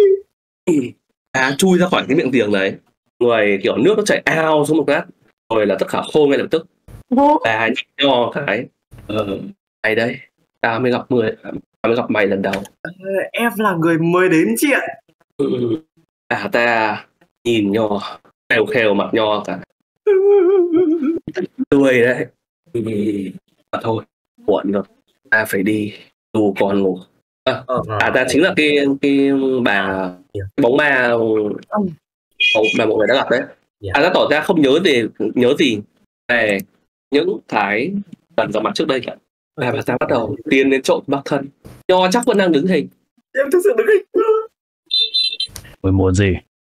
Bà chui ra khỏi cái miệng giếng đấy. Người kiểu nước nó chảy ao xuống một phát. Rồi là tất cả khô ngay lập tức. Bà nhích cho cái ờ mày đây, tao mới gặp người tao mới gặp mày lần đầu. Em là người mới đến chị ạ. Ừ. À ta nhìn Nho khều khều mặt Nho cả tươi đấy. Ừ. À, thôi muộn rồi, ta phải đi đù con ngủ. À, Ờ, à ta chính là cái cái bà bóng ma bóng, mà mọi người đã gặp đấy. Dạ. À ta tỏ ra không nhớ gì nhớ gì về những cái lần gặp mặt trước đây cả. Và bà ta bắt đầu tiến đến chỗ bác thân. Nho chắc vẫn đang đứng hình. Em thực sự đứng hình. Mày muốn gì?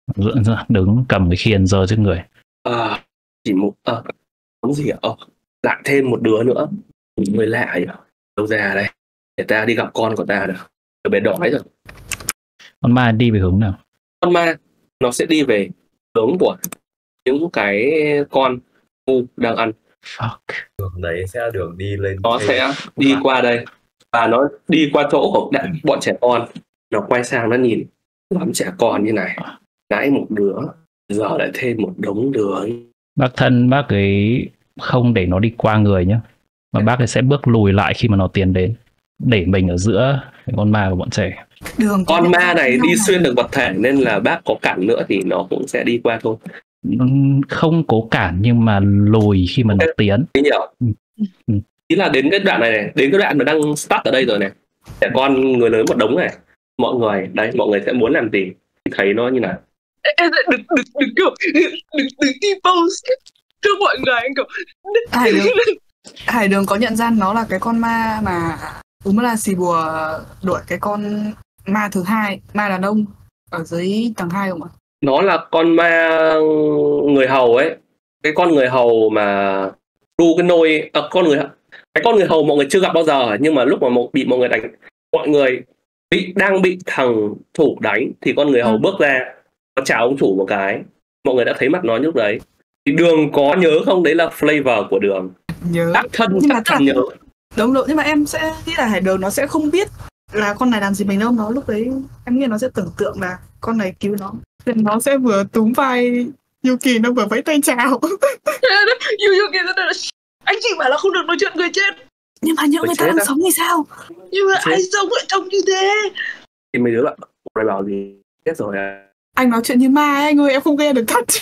Đứng cầm cái khiên giơ trước người. À, chỉ một à, muốn gì ạ? Ờ, lại thêm một đứa nữa, người lạ vậy. Đâu ra đây? Để ta đi gặp con của ta được. Ở bé đói rồi. Con ma đi về hướng nào? Con ma nó sẽ đi về hướng của những cái con ngu đang ăn. Fuck. Đường đấy sẽ là đường đi lên. Nó sẽ đi qua đây và nó đi qua chỗ của bọn trẻ con. Nó quay sang nó nhìn đám trẻ con như này. Nãy một đứa, giờ lại thêm một đống đứa. Bác thân bác ấy không để nó đi qua người nhé, mà bác ấy sẽ bước lùi lại khi mà nó tiến đến, để mình ở giữa con ma và bọn trẻ. Đường Con ma này đi xuyên được vật thể nên là bác có cản nữa thì nó cũng sẽ đi qua thôi. Không cố cản nhưng mà lùi khi mà nó tiến. Ý hiểu. Ừ. Ừ. Ý là đến cái đoạn này này, đến cái đoạn mà đang start ở đây rồi này. Trẻ con người lớn một đống này. Mọi người, đấy, mọi người sẽ muốn làm gì? Thấy nó như nào? Em sẽ đừng đừng đừng kiểu đừng đừng đi pose trước mọi người anh kiểu. Hải đường, Hải đường có nhận ra nó là cái con ma mà đúng là xì bùa đuổi cái con ma thứ hai, ma đàn ông ở dưới tầng hai không ạ? Nó là con ma người hầu ấy. Cái con người hầu mà đu cái nôi à, con người cái con người hầu mọi người chưa gặp bao giờ, nhưng mà lúc mà bị mọi người đánh, mọi người bị đang bị thằng thủ đánh thì con người hầu ừ. bước ra, nó chào ông chủ một cái, mọi người đã thấy mặt nó lúc đấy. Thì Đường có nhớ không? Đấy là flavor của Đường. Nhớ. Đắc thân nhưng mà chắc chắn nhớ. Đúng rồi, nhưng mà em sẽ nghĩ là Hải đường nó sẽ không biết là con này làm gì mình đâu. Nó lúc đấy em nghĩ nó sẽ tưởng tượng là con này cứu nó, nên nó sẽ vừa túm vai Yuki, nó vừa vẫy tay chào. Yuki rất là anh chị bảo là không được nói chuyện người chết. Nhưng mà những người ta đang á. sống thì sao? Nhưng mà ai sống lại trông như thế? Thì mấy đứa bạn mày bảo gì chết rồi à? Anh nói chuyện như ma ấy, anh ơi, em không nghe được thật.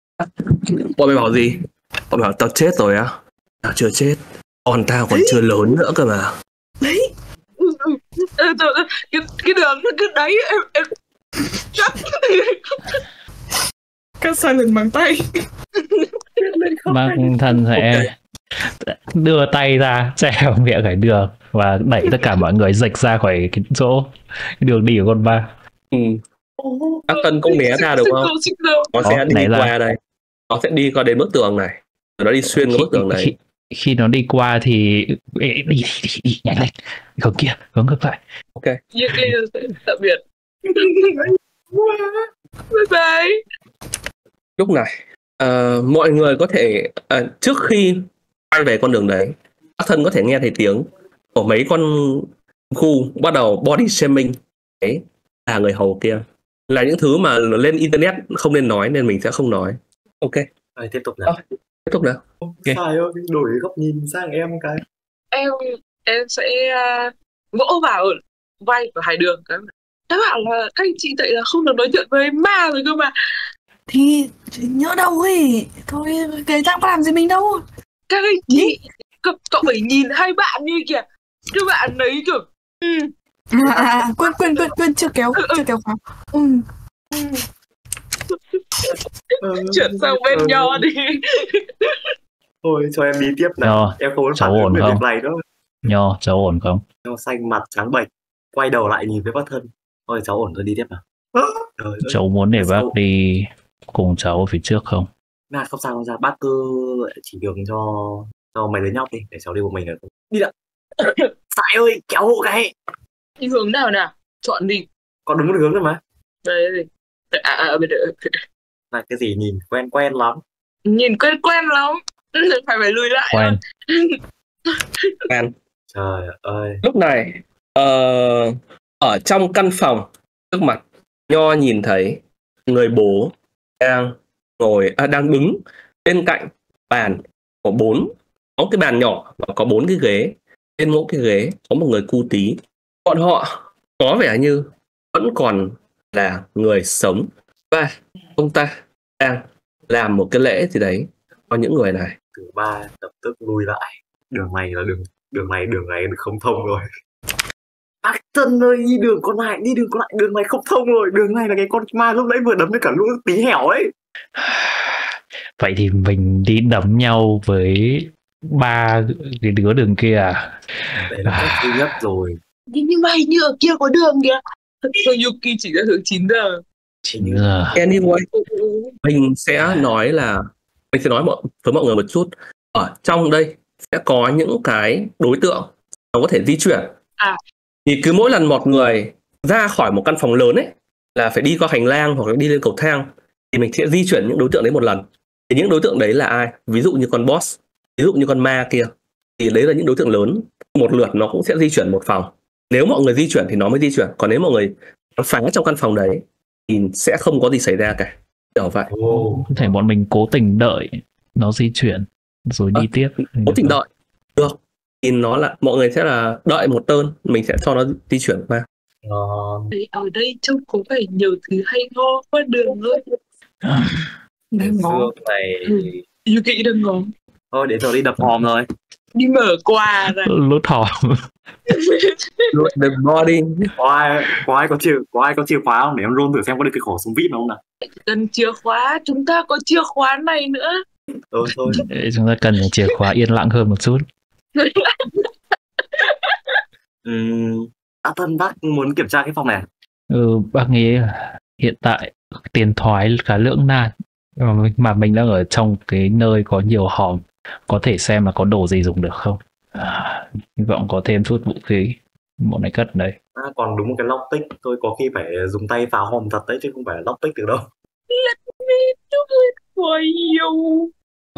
Bọn mày bảo gì? Bọn mày bảo tao chết rồi á? Tao chưa chết, còn tao còn đấy. Chưa lớn nữa cơ mà. Đấy. Cái, cái Đường nó cứ đấy em em chắc. Cắt sai lần bằng tay. Bác thân sẽ đưa tay ra chèo miệng Hải Đường và đẩy tất cả mọi người dịch ra khỏi cái chỗ cái đường đi của con ma. Ừ. Các tân cũng né ra được không? Nó sẽ đi qua ra. Đây. Nó sẽ đi qua đến bức tường này. Nó đi xuyên cái bức tường này. Khi, khi nó đi qua thì đi đi đi, đi, đi nhanh lên. Hướng kia, hướng ngược lại. Ok. Như kia tạm biệt. Bye bye. Lúc này uh, mọi người có thể uh, trước khi quay về con đường đấy, các thân có thể nghe thấy tiếng của mấy con khu bắt đầu body shaming. Đấy là người hầu kia, là những thứ mà lên internet không nên nói nên mình sẽ không nói. Ok. Rồi, tiếp tục nào. À, tiếp tục nào. Okay. Sai ơi, đổi góc nhìn sang em cái. Em em sẽ uh, vỗ vào vai của Hải Đường cái. Các bạn là các anh chị dạy là không được nói chuyện với ma rồi cơ mà. Thì nhớ đâu ấy. Thôi cái dạng có làm gì mình đâu. Các anh chị cậu, cậu phải nhìn hai bạn như kìa. Các bạn ấy kiểu ừ. À, à, quên quên quên quên chưa kéo ừ, chưa kéo khóa. Ừ. Ừ. Chuyển sang bên ừ. Nho đi. Thôi cho em đi tiếp nào. Nho, em không muốn phản ứng về việc này nữa. Nho, cháu ổn không? Nho xanh mặt trắng bệch, quay đầu lại nhìn với bác thân. Thôi cháu ổn, thôi đi tiếp nào. Trời cháu muốn để bác đi cùng cháu ở phía trước không? Mà không sao không sao, bác cứ chỉ đường cho cho mấy đứa nhóc đi, để cháu đi một mình rồi. Đi đâu? Sải ơi, kéo hộ cái. Đi hướng nào nào? Chọn đi. Còn đúng một hướng nữa mà. Đây gì? À à bên đây. Là cái gì nhìn quen quen lắm. Nhìn quen quen lắm. Phải phải lùi lại. Quen. Quen. Trời ơi. Lúc này uh, ở trong căn phòng trước mặt, Nho nhìn thấy người bố đang ngồi à, đang đứng bên cạnh bàn có bốn có cái bàn nhỏ và có bốn cái ghế. Trên mỗi cái ghế có một người cu tí. Bọn họ có vẻ như vẫn còn là người sống và ông ta đang làm một cái lễ gì đấy cho những người này. Thứ ba lập tức lui lại. Đường này là đường đường này đường này không thông rồi. Bác Thân ơi, đi đường còn lại, đi đường còn lại, đường này không thông rồi. Đường này là cái con ma lúc nãy vừa đấm với cả lũ tí hẻo ấy. Vậy thì mình đi đấm nhau với ba cái đứa đường kia à? Đấy là cách duy nhất rồi. Nhưng mà hình như ở kia có đường kìa. Thôi Yuki chỉ ra hướng chín giờ. chín giờ. Anyway, mình sẽ nói là mình sẽ nói mọi, với mọi người một chút. Ở trong đây sẽ có những cái đối tượng nó có thể di chuyển. À. Thì cứ mỗi lần một người ra khỏi một căn phòng lớn ấy là phải đi qua hành lang hoặc là đi lên cầu thang, thì mình sẽ di chuyển những đối tượng đấy một lần. Thì những đối tượng đấy là ai? Ví dụ như con boss, ví dụ như con ma kia, thì đấy là những đối tượng lớn. Một lượt nó cũng sẽ di chuyển một phòng. Nếu mọi người di chuyển thì nó mới di chuyển. Còn nếu mọi người phá trong căn phòng đấy thì sẽ không có gì xảy ra cả. Kiểu vậy. Oh. Có thể bọn mình cố tình đợi nó di chuyển rồi đi à, tiếp. Cố tình đợi được. Thì nó là mọi người sẽ là đợi một tơn, mình sẽ cho nó di chuyển qua. Ngon. Ở đây trông có vẻ nhiều thứ hay ho qua đường thôi. Cái xương này. Yuki đừng ngon. Thôi đến giờ đi đập hòm rồi. Đi mở quà ra. Lốt hòm. Đừng bo đi. Có ai, có ai có chìa, có ai có chìa khóa không? Để em roll thử xem có được cái khẩu súng vip nào không nào. Cần chìa khóa, chúng ta có chìa khóa này nữa. Ừ thôi. Chúng ta cần chìa khóa yên lặng hơn một chút. Uhm, đã Thân bác muốn kiểm tra cái phòng này. Ừ, bác nghĩ hiện tại tiền thoái khá lưỡng nan, mà mình đang ở trong cái nơi có nhiều hòm, có thể xem là có đồ gì dùng được không. À, hy vọng có thêm chút vũ khí. Bọn này cất ở đây. À, còn đúng một cái lockpick, tôi có khi phải dùng tay phá hòm thật đấy chứ không phải là lockpick được đâu. Let me do it for you.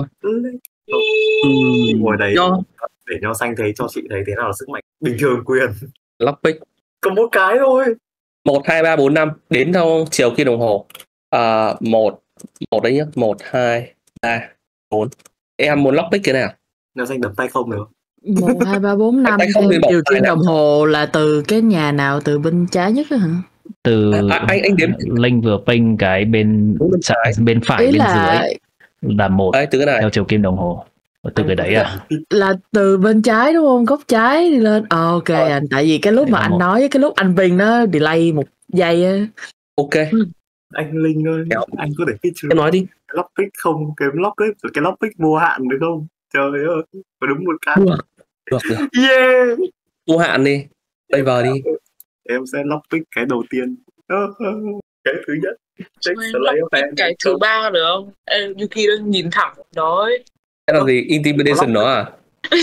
Ngồi đấy Do... để nho xanh thấy cho chị thấy thế nào là sức mạnh bình thường quyền. Lockpick Có một cái thôi. một, hai, ba, bốn, năm đến theo chiều kim đồng hồ. À, một một đấy nhá. Một, hai, ba, bốn. Em muốn lockpick cái nào? Nho xanh đấm tay không được. Một, hai, ba, bốn, năm Tay không thì bỏ chiều tay kim nào. đồng hồ là từ cái nhà nào, từ bên trái nhất á hả? Từ À, anh anh đếm Linh vừa ping cái bên bên trái, bên phải, Ý bên là dưới là một đấy, từ cái này. theo chiều kim đồng hồ. Từ cái đấy à? là từ bên trái đúng không? Góc trái đi lên. Ờ, ok Ờ. anh, tại vì cái lúc Đấy mà là anh một. nói với cái lúc anh ping nó delay một giây á. Ok, Anh Linh ơi, Kéo. anh có thể picture em nói đi. cái lockpick không? Cái lockpick rồi cái lockpick vô hạn được không? Trời ơi, có đúng một cái. Được, được, được. Yeah. Vô hạn đi. Bây giờ đi. Em sẽ lockpick cái đầu tiên. Cái thứ nhất. Cho em lọc cái thứ ba được không? Ê, Yuki đang nhìn thẳng đó ấy. Cái là gì? Intimidation đó à?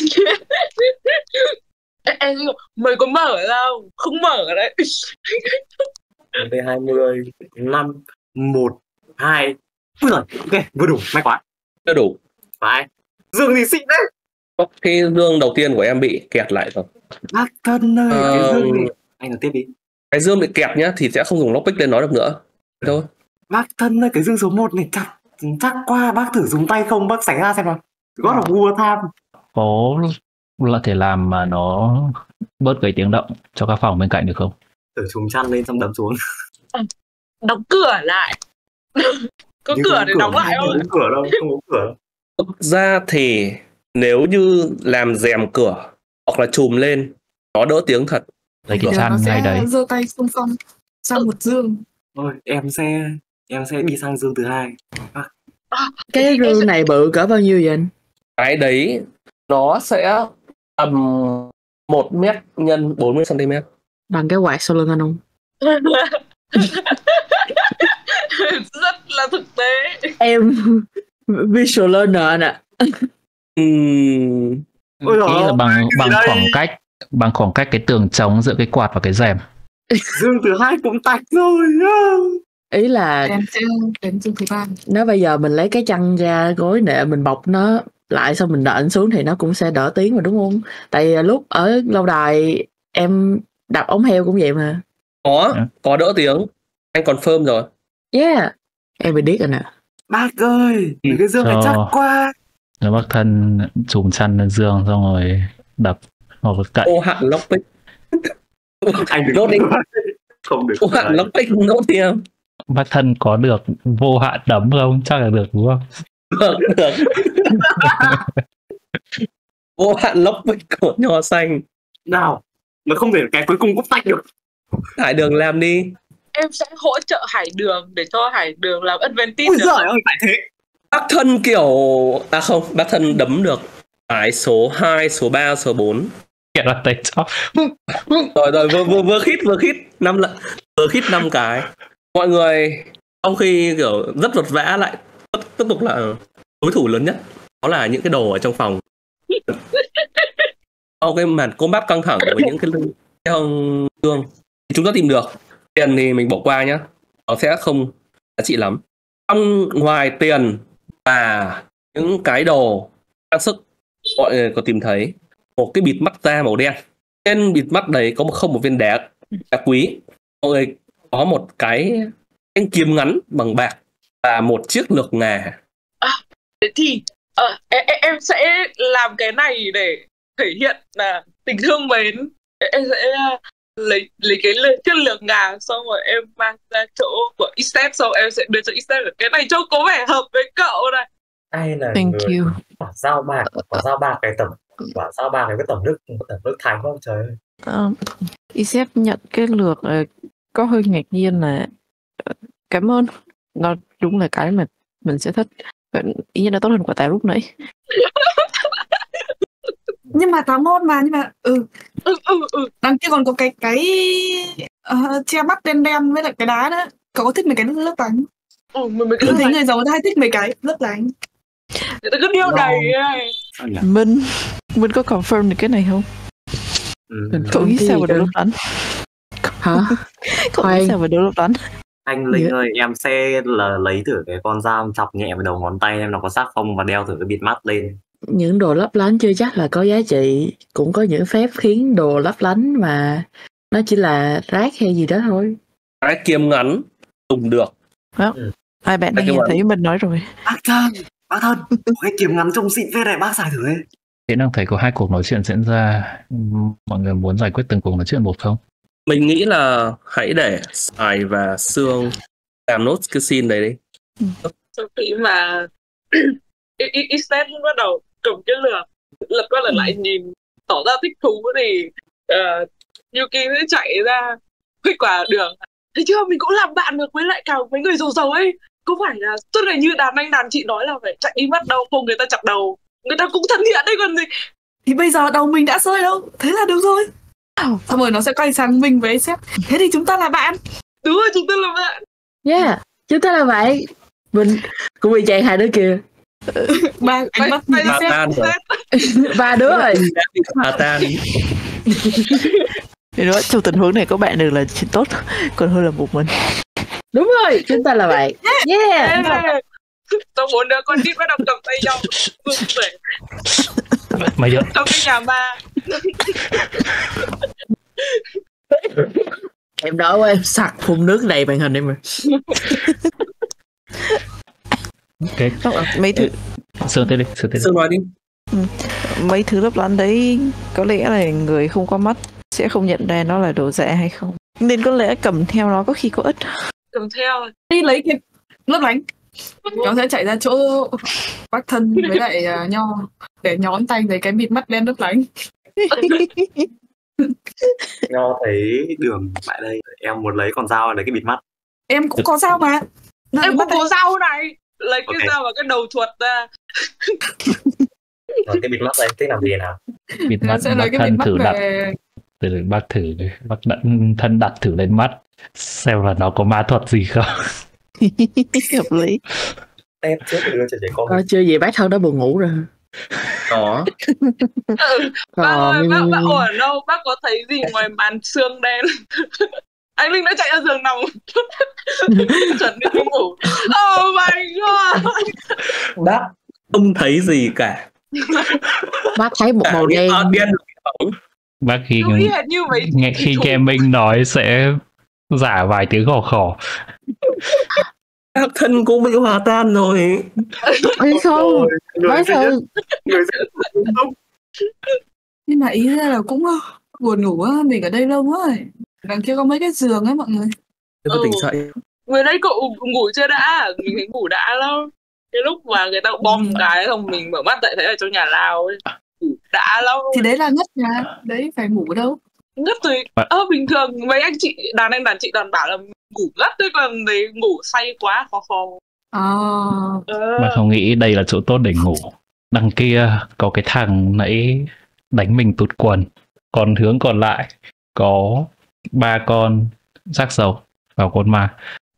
Em mày có mở ra không? Không mở đấy. D hai mươi, năm, một, hai. Ui giời, ok, vừa đủ, may quá. Chưa đủ. Phải. Dương thì xịn đấy. Cái dương đầu tiên của em bị kẹt lại rồi. Bác Thân ơi, Ờ, cái dương này. Anh nói tiếp đi. Cái dương bị kẹt nhá thì sẽ không dùng lockpick lên nó được nữa. Thôi. Bác Thân ơi, cái dương số một này chắc chắc qua, bác thử dùng tay không, bác sánh ra xem nào. God of War tham. Có là thể làm mà nó bớt gây tiếng động cho các phòng bên cạnh được không? Thử trùng chăn lên xong đấm xuống. Đóng cửa lại. Có Nhưng cửa không để cửa, đóng lại không không? có cửa đâu, không có cửa. Thực ra thì nếu như làm rèm cửa hoặc là chùm lên nó đỡ tiếng thật. Lấy cái Giờ chăn nó ngay sẽ đấy. giơ tay xung phong sang một dương. Thôi, em sẽ em sẽ đi sang dương thứ hai. Cái rương này bự cỡ bao nhiêu vậy anh? Cái đấy nó sẽ tầm một mét nhân bốn mươi xăng ti mét. Bằng cái quạt sau lưng anh không? Rất là thực tế. Em visual learner nè. Uhm, Ôi Nghĩ giời là ơi, bằng cái gì bằng đây? khoảng cách bằng khoảng cách cái tường trống giữa cái quạt và cái rèm. Dương thứ hai cũng tạch rồi. Ý là Em sẽ đến dương thứ ba. nếu bây giờ mình lấy cái chăn ra gối nệm mình bọc nó lại xong mình đợi xuống thì nó cũng sẽ đỡ tiếng mà đúng không? Tại lúc ở lâu đài em đập ống heo cũng vậy mà. có, Ừ. có đỡ tiếng. Anh confirm rồi. Yeah. Em bị điếc rồi nè. Bác ơi, Ừ, cái dương này cho- chắc quá. Nó bác thân chùm chăn lên giường xong rồi đập hoặc là cậy. Ô hạn lockpick. Anh đừng Nốt đi. Không được. Vô hạn lốc bích nốt đi em. Bác thân có được vô hạn đấm không? Chắc là được đúng không? Được, được. Vô hạn lốc bích của nho xanh. Nào, nó không thể cái cuối cùng cũng tách được. Hải Đường làm đi. Em sẽ hỗ trợ Hải Đường để cho Hải Đường làm advantage. Ôi được giời không? ơi, tại thế. Bác thân kiểu... À không, bác thân đấm được cái số hai, số ba, số bốn. Kẹt là tay chó. Rồi rồi, vừa, vừa, vừa khít, vừa khít năm lần. Vừa khít năm cái. Mọi người sau khi kiểu rất vật vã lại tiếp, tiếp tục là đối thủ lớn nhất. Đó là những cái đồ ở trong phòng. Sau cái màn combat căng thẳng với những cái lưng tương thì chúng ta tìm được. Tiền thì mình bỏ qua nhá, nó sẽ không giá trị lắm. Trong ngoài tiền và những cái đồ trang sức, mọi người có tìm thấy một cái bịt mắt da màu đen. Trên bịt mắt đấy có một không một viên đá đá quý. Mọi người có một cái thanh kiếm ngắn bằng bạc và một chiếc lược ngà. À, thế thì uh, em, em sẽ làm cái này để thể hiện là tình thương mến. Em sẽ uh, lấy lấy cái chiếc lược ngà, xong rồi em mang ra chỗ của Istep, xong em sẽ đưa cho Istep cái này trông có vẻ hợp với cậu này. Ai là Thank người you. quả dao bạc, quả dao bạc cái tầm quả dao bạc cái tầm nước tầm nước thánh không trời ơi. Uh, Isep nhận cái lược uh, có hơi ngạc nhiên là uh, cảm ơn, nó đúng là cái mà mình sẽ thích. Ý nhiên là tốt hơn quả táo lúc nãy. Nhưng mà táo ngon mà, nhưng mà ừ ừ ừ ừ đằng kia còn có cái cái uh, che mắt đen đen với lại cái đá nữa. Cậu có thích mấy cái lấp lánh? ừ mình mình Tôi thấy người người giàu hay thích mấy cái lấp lánh. người ta cứ đeo đầy ấy. Minh Minh có confirm được cái này không? Ừ. Cậu nghĩ Cái sao gì về đồ cơ? lấp lánh? Hả? Cậu Khoan. nghĩ sao về đồ lấp lánh? Anh Linh Dạ. ơi, em sẽ là lấy thử cái con dao chọc nhẹ vào đầu ngón tay em nó có sắc không và đeo thử cái bịt mắt lên. Những đồ lấp lánh chưa chắc là có giá trị, cũng có những phép khiến đồ lấp lánh mà nó chỉ là rác hay gì đó thôi. Cái kiếm ngắn dùng được. Hai bạn Cái đang nghe mà- thấy mình nói rồi. Bác thân, bác thân, có cái kiếm ngắn trông xịn phết này, bác xài thử ấy. Hiện đang thấy có hai cuộc nói chuyện diễn ra. Ừm, Mọi người muốn giải quyết từng cuộc nói chuyện một không? Mình nghĩ là hãy để Sài và Sương làm nốt cái scene đấy đi. Sau khi mà Istep bắt đầu cầm cái lược lật qua lật lại nhìn tỏ ra thích thú thì uh, Yuki sẽ chạy ra quýt quả đường. Thấy chưa, mình cũng làm bạn được với lại cả mấy người giàu giàu ấy. Không phải là suốt ngày như đàn anh đàn chị nói là phải chạy đi bắt đâu, không người ta chặt đầu. Người ta cũng thân thiện đấy còn gì. Thì bây giờ đầu mình đã rơi đâu, thế là được rồi. Xong rồi nó sẽ quay sang mình với Isep. Thế thì chúng ta là bạn. Đúng rồi, chúng ta là bạn. Yeah, chúng ta là vậy. Mình cũng bị chàng hai đứa kia. Ba anh bắt Bây giờ Bà xem tan rồi. Ba đứa rồi. Bà tan. Thì đó, trong tình huống này có bạn được là chuyện tốt, còn hơn là một mình. Đúng rồi, chúng ta là vậy. Yeah. Ê, tao bốn đứa con nít bắt đầu cầm tay nhau run rẩy Mấy đứa trong cái nhà ma. Em đói quá, em sặc phun nước đầy màn hình em rồi. ok. Mấy thứ Sương tiếp đi, Sương tiếp đi. Sương nói đi. mấy thứ lấp lánh đấy có lẽ là người không có mắt sẽ không nhận ra nó là đồ giả hay không, nên có lẽ cầm theo nó có khi có ích. Cầm theo Đi lấy cái lấp lánh. Nó sẽ chạy ra chỗ bác thân với lại uh, Nho để nhón tay với cái bịt mắt đen lấp lánh. Nho thấy đường lại đây, em muốn lấy con dao lấy cái bịt mắt. Em cũng có dao mà. Nó em bắt cũng có dao này, lấy cái Ok. dao và cái đầu chuột ra. Rồi cái bịt mắt đây, thích làm gì nào? Bịt nó mắt, sẽ bác lấy cái bịt thân mắt thử đặt. về. Từ từ bác thử, bác đặt, thân đặt thử lên mắt xem là nó có ma thuật gì không. Hợp lý. Tép trước thì đưa cho trẻ con. Coi chưa gì bác thân đã buồn ngủ rồi. Đó. Ừ, bác ơi, Còn... bác, bác ở đâu, bác có thấy gì ngoài màn xương đen? Anh Linh đã chạy ra giường nằm chuẩn đi ngủ. Oh my god. Bác không thấy gì cả. Bác thấy một màu đen. Ở đen được. Bác khi Nó y hệt như mấy nghe khi thú. nghe Minh nói sẽ giả vài tiếng khò khò. Bác thân cũng bị hòa tan rồi. Ê không, Người bác duy nhất, thân người duy nhất không. Nhưng mà ý ra là cũng uh, buồn ngủ á, mình ở đây lâu quá rồi. Đằng kia có mấy cái giường ấy mọi người. Tôi Ừ. tỉnh dậy. Người đấy cậu ngủ chưa đã? Mình thấy ngủ đã lắm. Cái lúc mà người ta bom Ừ. cái xong mình mở mắt dậy thấy ở trong nhà lao ấy. Ngủ đã lắm. Thì đấy là ngất nhà, đấy phải ngủ đâu. Ngất rồi. Bạn- Ơ bình thường mấy anh chị đàn anh đàn chị toàn bảo là ngủ ngất thôi, còn đấy ngủ say quá khó khó. À, Ờ. Bạn không nghĩ đây là chỗ tốt để ngủ. Đằng kia có cái thằng nãy đánh mình tụt quần. Còn hướng còn lại có ba con rác dầu và con ma.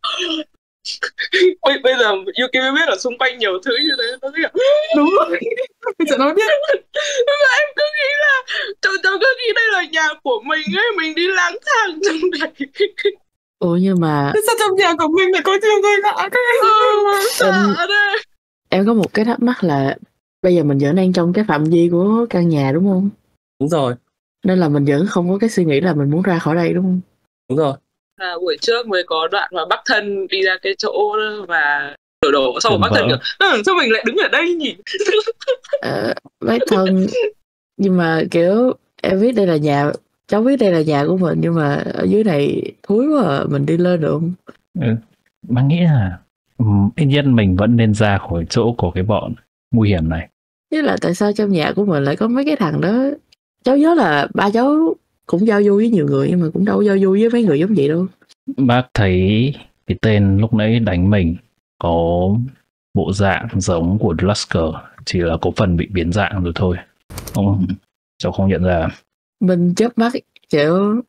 Bây, bây giờ Yuki mới biết là xung quanh nhiều thứ như thế. Nó kiểu đúng rồi. Bây giờ nó biết. mà em cứ nghĩ là cháu cháu cứ nghĩ đây là nhà của mình ấy, mình đi lang thang trong này. Ủa nhưng mà Thế sao trong nhà của mình lại có nhiều người lạ thế? Ừ, sợ Em- đấy. em có một cái thắc mắc là bây giờ mình vẫn đang trong cái phạm vi của căn nhà đúng không? Đúng rồi, Nên là mình vẫn không có cái suy nghĩ là mình muốn ra khỏi đây đúng không? đúng rồi. À, buổi trước mới có đoạn mà Bắc Thân đi ra cái chỗ mà đổ đổ xong rồi Tường Bắc Thân vỡ. kiểu ừ, sao mình lại đứng ở đây nhỉ? Ờ, bác thân nhưng mà kiểu em biết đây là nhà, cháu biết đây là nhà của mình nhưng mà ở dưới này thúi quá à, mình đi lên được không? Ừ. Bạn nghĩ là um, ít nhất mình vẫn nên ra khỏi chỗ của cái bọn nguy hiểm này. Với lại tại sao trong nhà của mình lại có mấy cái thằng đó? Cháu nhớ là ba cháu cũng giao du với nhiều người nhưng mà cũng đâu giao du với mấy người giống vậy đâu. Bác thấy cái tên lúc nãy đánh mình có bộ dạng giống của Dlusker, chỉ là có phần bị biến dạng rồi thôi. Không, cháu không nhận ra. Mình chớp mắt kiểu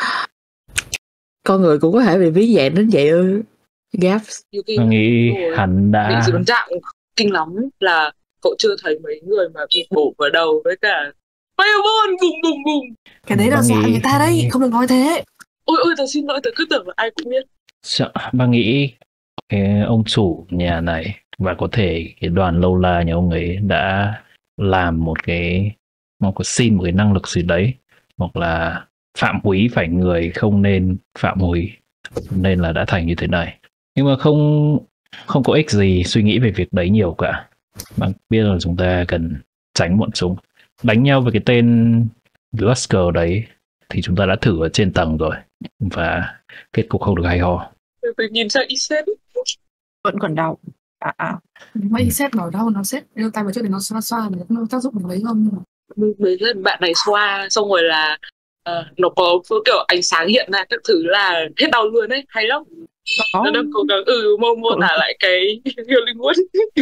con người cũng có thể bị biến dạng đến vậy ư? Gaps. Yuki Tôi nghĩ rồi. hắn bị đã dị biến dạng kinh lắm, là cậu chưa thấy mấy người mà bị bổ vào đầu với cả fireball bùng bùng bùng. Cái đấy là Bác dọa nghĩ- người ta đấy, không được nói thế. Ôi ôi tớ xin lỗi, tớ cứ tưởng là ai cũng biết. Sợ, bà nghĩ cái ông chủ nhà này và có thể cái đoàn lâu la nhà ông ấy đã làm một cái một cái xin một cái năng lực gì đấy, hoặc là phạm húy phải người không nên phạm húy, nên là đã thành như thế này. Nhưng mà không không có ích gì suy nghĩ về việc đấy nhiều cả. Bạn biết là chúng ta cần tránh bọn chúng. Đánh nhau với cái tên Glusker đấy thì chúng ta đã thử ở trên tầng rồi và kết cục không được hay ho. Tớ nhìn sang Iset. Vẫn còn đau. À, à. Mấy xét bảo đâu nó xét đưa tay vào trước để nó xoa xoa để nó tác dụng được lấy không? Mấy lần bạn này xoa xong rồi là ờ, nó có kiểu ánh sáng hiện ra các thứ là hết đau luôn đấy, hay lắm. Có. Nó đang cố gắng ừ mô mô tả lại cái healing wood.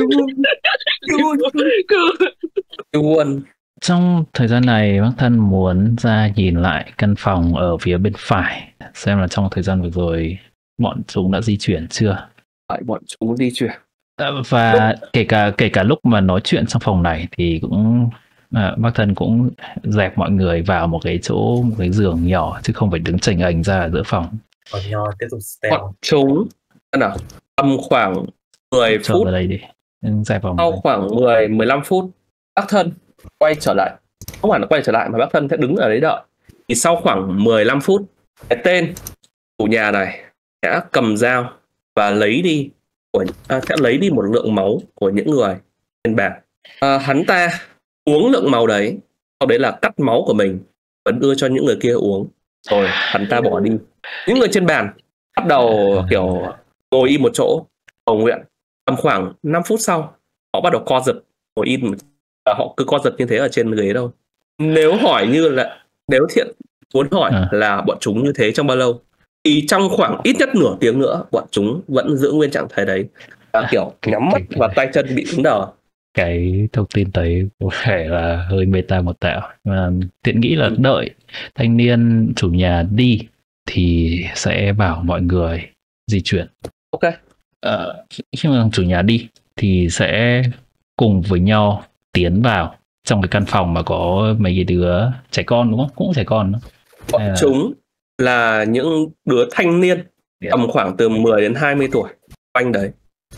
Yêu quân. Trong thời gian này, bác thân muốn ra nhìn lại căn phòng ở phía bên phải, xem là trong thời gian vừa rồi bọn chúng đã di chuyển chưa. Tại bọn chúng di chuyển. À, và kể cả kể cả lúc mà nói chuyện trong phòng này thì cũng à, bác thân cũng dẹp mọi người vào một cái chỗ, một cái giường nhỏ chứ không phải đứng chành ành ra ở giữa phòng. Còn nho tiếp tục stealth. Bọn chúng xem nào, tầm khoảng mười Cho phút, vào đây đi, dẹp vào sau một khoảng mười mười lăm phút bác thân quay trở lại. Không phải là quay trở lại mà bác thân sẽ đứng ở đấy đợi. Thì sau khoảng mười lăm phút, cái tên chủ nhà này sẽ cầm dao và lấy đi của, à, sẽ lấy đi một lượng máu của những người trên bàn. À, hắn ta uống lượng máu đấy, sau đấy là cắt máu của mình và đưa cho những người kia uống, rồi hắn ta bỏ đi. Những người trên bàn bắt đầu kiểu ngồi im một chỗ cầu nguyện. Tầm khoảng năm phút sau họ bắt đầu co giật, ngồi im và họ cứ co giật như thế ở trên ghế đâu. Nếu hỏi như là nếu Thiện muốn hỏi À. là bọn chúng như thế trong bao lâu, thì trong khoảng ít nhất nửa tiếng nữa bọn chúng vẫn giữ nguyên trạng thái đấy, và kiểu nhắm mắt và tay chân bị cứng đờ. cái thông tin đấy có vẻ là hơi meta một tẹo. Mà Thiện nghĩ là đợi thanh niên chủ nhà đi thì sẽ bảo mọi người di chuyển. Ok. Ờ, khi mà chủ nhà đi thì sẽ cùng với nhau tiến vào trong cái căn phòng mà có mấy cái đứa trẻ con, đúng không? Cũng trẻ con đó. Bọn À. chúng là những đứa thanh niên Yeah. tầm khoảng từ mười đến hai mươi tuổi, quanh đấy,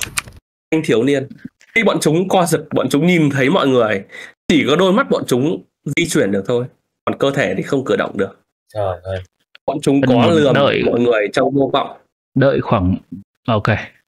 thanh thiếu niên. Khi bọn chúng co giật, bọn chúng nhìn thấy mọi người, chỉ có đôi mắt bọn chúng di chuyển được thôi, còn cơ thể thì không cử động được. Trời ơi. Bọn chúng Cần có lườm đợi. mọi người trong vô vọng. Đợi khoảng ok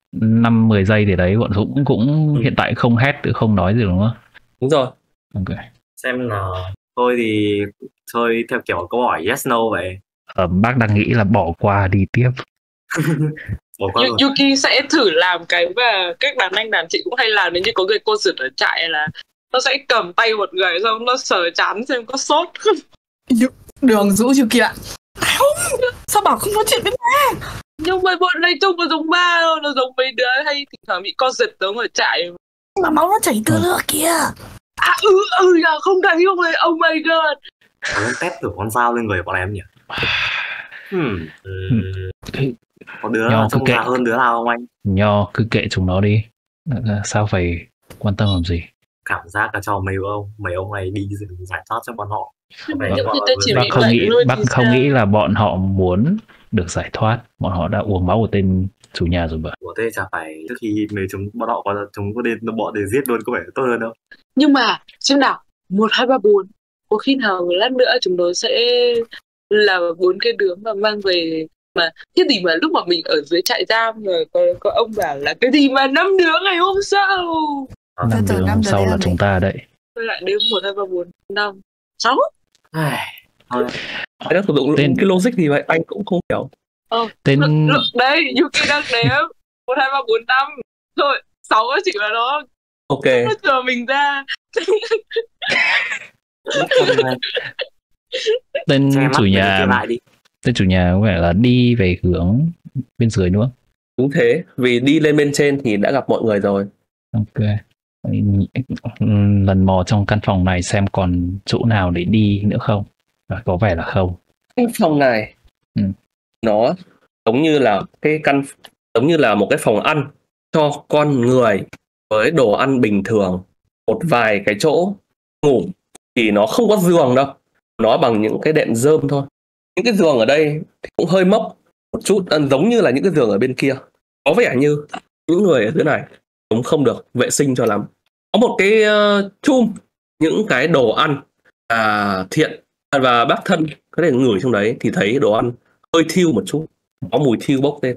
năm mười giây thì đấy bọn chúng cũng, cũng Ừ. hiện tại không hét, không nói gì đúng không? Đúng rồi. Ok. Xem nào. Tôi thì chơi theo kiểu câu hỏi yes no vậy. Ờ, bác đang nghĩ là bỏ qua đi tiếp. Bỏ qua Yu- rồi. Yuki sẽ thử làm cái mà các đàn anh đàn chị cũng hay làm, nếu như có người cô dượt ở trại là nó sẽ cầm tay một người xong nó sờ chán xem có sốt không. Đường rũ Yuki ạ. Không, sao bảo không nói chuyện với ba? Nhưng mà bọn này trông nó giống ba thôi, nó giống mấy đứa hay thỉnh thoảng bị co giật giống ở trại. Mà máu nó chảy từ lửa kìa. À ừ ừ là không thấy không ấy, oh my god. Nó test thử con dao lên người bọn em nhỉ? Hmm. Có đứa Nho cứ trông kệ. già hơn đứa nào không anh? Nho cứ kệ chúng nó đi. Ờ, sao phải quan tâm làm gì? Cảm giác là cho mấy ông mấy ông này đi giải thoát cho bọn họ. Vậy Những bọn người họ ta vừa chỉ Bác bị không bệnh nghĩ luôn bác thì không sao? nghĩ là bọn họ muốn được giải thoát, bọn họ đã uống máu của tên chủ nhà rồi mà. Ủa thế chả phải trước khi mấy chúng bọn họ có chúng có đến bọn để giết luôn có vẻ tốt hơn đâu. Nhưng mà xem nào, một hai ba bốn, có khi nào lát nữa chúng nó sẽ là bốn cái đứa mà mang về mà cái gì mà lúc mà mình ở dưới trại giam rồi có, có ông bảo là cái gì mà năm đứa ngày hôm sau Ờ, Năm từ đứa năm hôm đứa sau đấy là ăn chúng đấy. ta đấy. lại đếm một hai ba bốn năm sáu. ai, thôi Anh đã sử dụng Tên- cái logic gì vậy? Anh cũng không hiểu. Ờ, Tên Look, look, đây Yuki đang đếm một hai ba bốn năm thôi, sáu chỉ là nó Ok. nó chờ mình ra. mất thân này. tên Che mắt chủ mấy cái nhà kia lại đi. tên chủ nhà có vẻ là đi về hướng bên dưới nữa. Đúng thế, vì đi lên bên trên thì đã gặp mọi người rồi. Ok. Lần mò trong căn phòng này xem còn chỗ nào để đi nữa không. À, có vẻ là không. Cái phòng này Ừ. nó giống như là cái căn giống như là một cái phòng ăn cho con người với đồ ăn bình thường, một vài cái chỗ ngủ thì nó không có giường đâu, nó bằng những cái đệm rơm thôi. Những cái giường ở đây thì cũng hơi mốc một chút, ăn giống như là những cái giường ở bên kia. Có vẻ như những người ở dưới này cũng không được vệ sinh cho lắm. Có một cái uh, chum những cái đồ ăn à, Thiện và bác thân có thể ngửi trong đấy thì thấy đồ ăn hơi thiêu một chút, có mùi thiêu bốc lên.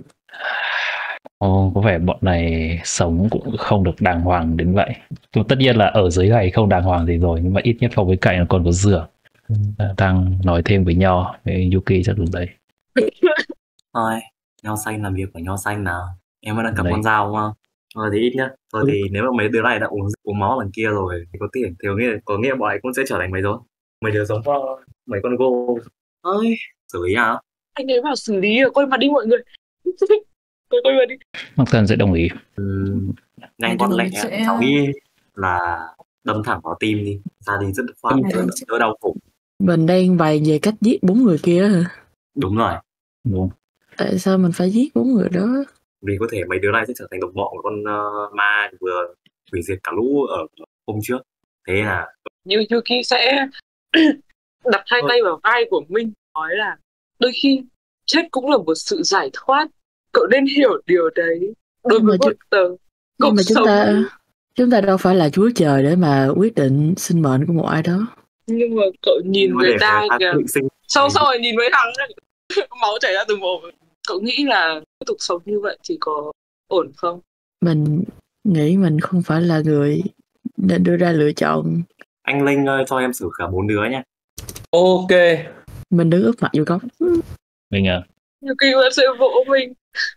Ồ, có vẻ bọn này sống cũng không được đàng hoàng đến vậy. Tất nhiên là ở dưới này không đàng hoàng gì rồi, nhưng mà ít nhất phòng với cạnh nó còn có giường. Đang nói thêm với Nho, với Yuki chắc đúng đấy. Thôi, nho xanh làm việc của nho xanh nào. Em vẫn đang cầm Đấy. con dao đúng không? Thôi thì ít nhá. Thôi thì nếu mà mấy đứa này đã uống uống máu lần kia rồi thì có tiền thì có nghĩa có nghĩa bọn ấy cũng sẽ trở thành mấy rồi. Mấy đứa giống uh, mấy con gô. Ơi, xử lý nào? Anh ấy bảo xử lý rồi, quay mặt đi mọi người. Quay quay mặt đi. Mắc Thân sẽ đồng ý. Ừ, nhanh Mấy gọn đứa lẹ, sẽ- cháu nghĩ là đâm thẳng vào tim đi, ra đi rất khoan, Mấy đứa đỡ, sẽ- đỡ đau khổ. Mình đang bày về cách giết bốn người kia hả? Đúng rồi, Đúng. Tại sao mình phải giết bốn người đó? vì có thể mấy đứa này sẽ trở thành đồng bọn của con uh, ma vừa hủy diệt cả lũ ở hôm trước. Thế là Như Yuki sẽ đặt hai tay vào vai của Minh, nói là đôi khi chết cũng là một sự giải thoát, cậu nên hiểu điều đấy. Đối Nhưng với mà một tờ cuộc Nhưng mà chúng sống, ta chúng ta đâu phải là Chúa Trời để mà quyết định sinh mệnh của một ai đó. nhưng mà cậu nhìn nhưng mà người để ta người ta kìa, tự sinh. sau sau rồi nhìn mấy thằng ấy, máu chảy ra từ mồm. Cậu nghĩ là tiếp tục sống như vậy thì có ổn không? Mình nghĩ mình không phải là người nên đưa ra lựa chọn. Anh Linh ơi, cho em xử cả bốn đứa nha. Ok. Mình đứng úp mặt vô góc. Mình à, Yuki vẫn sẽ vỗ mình.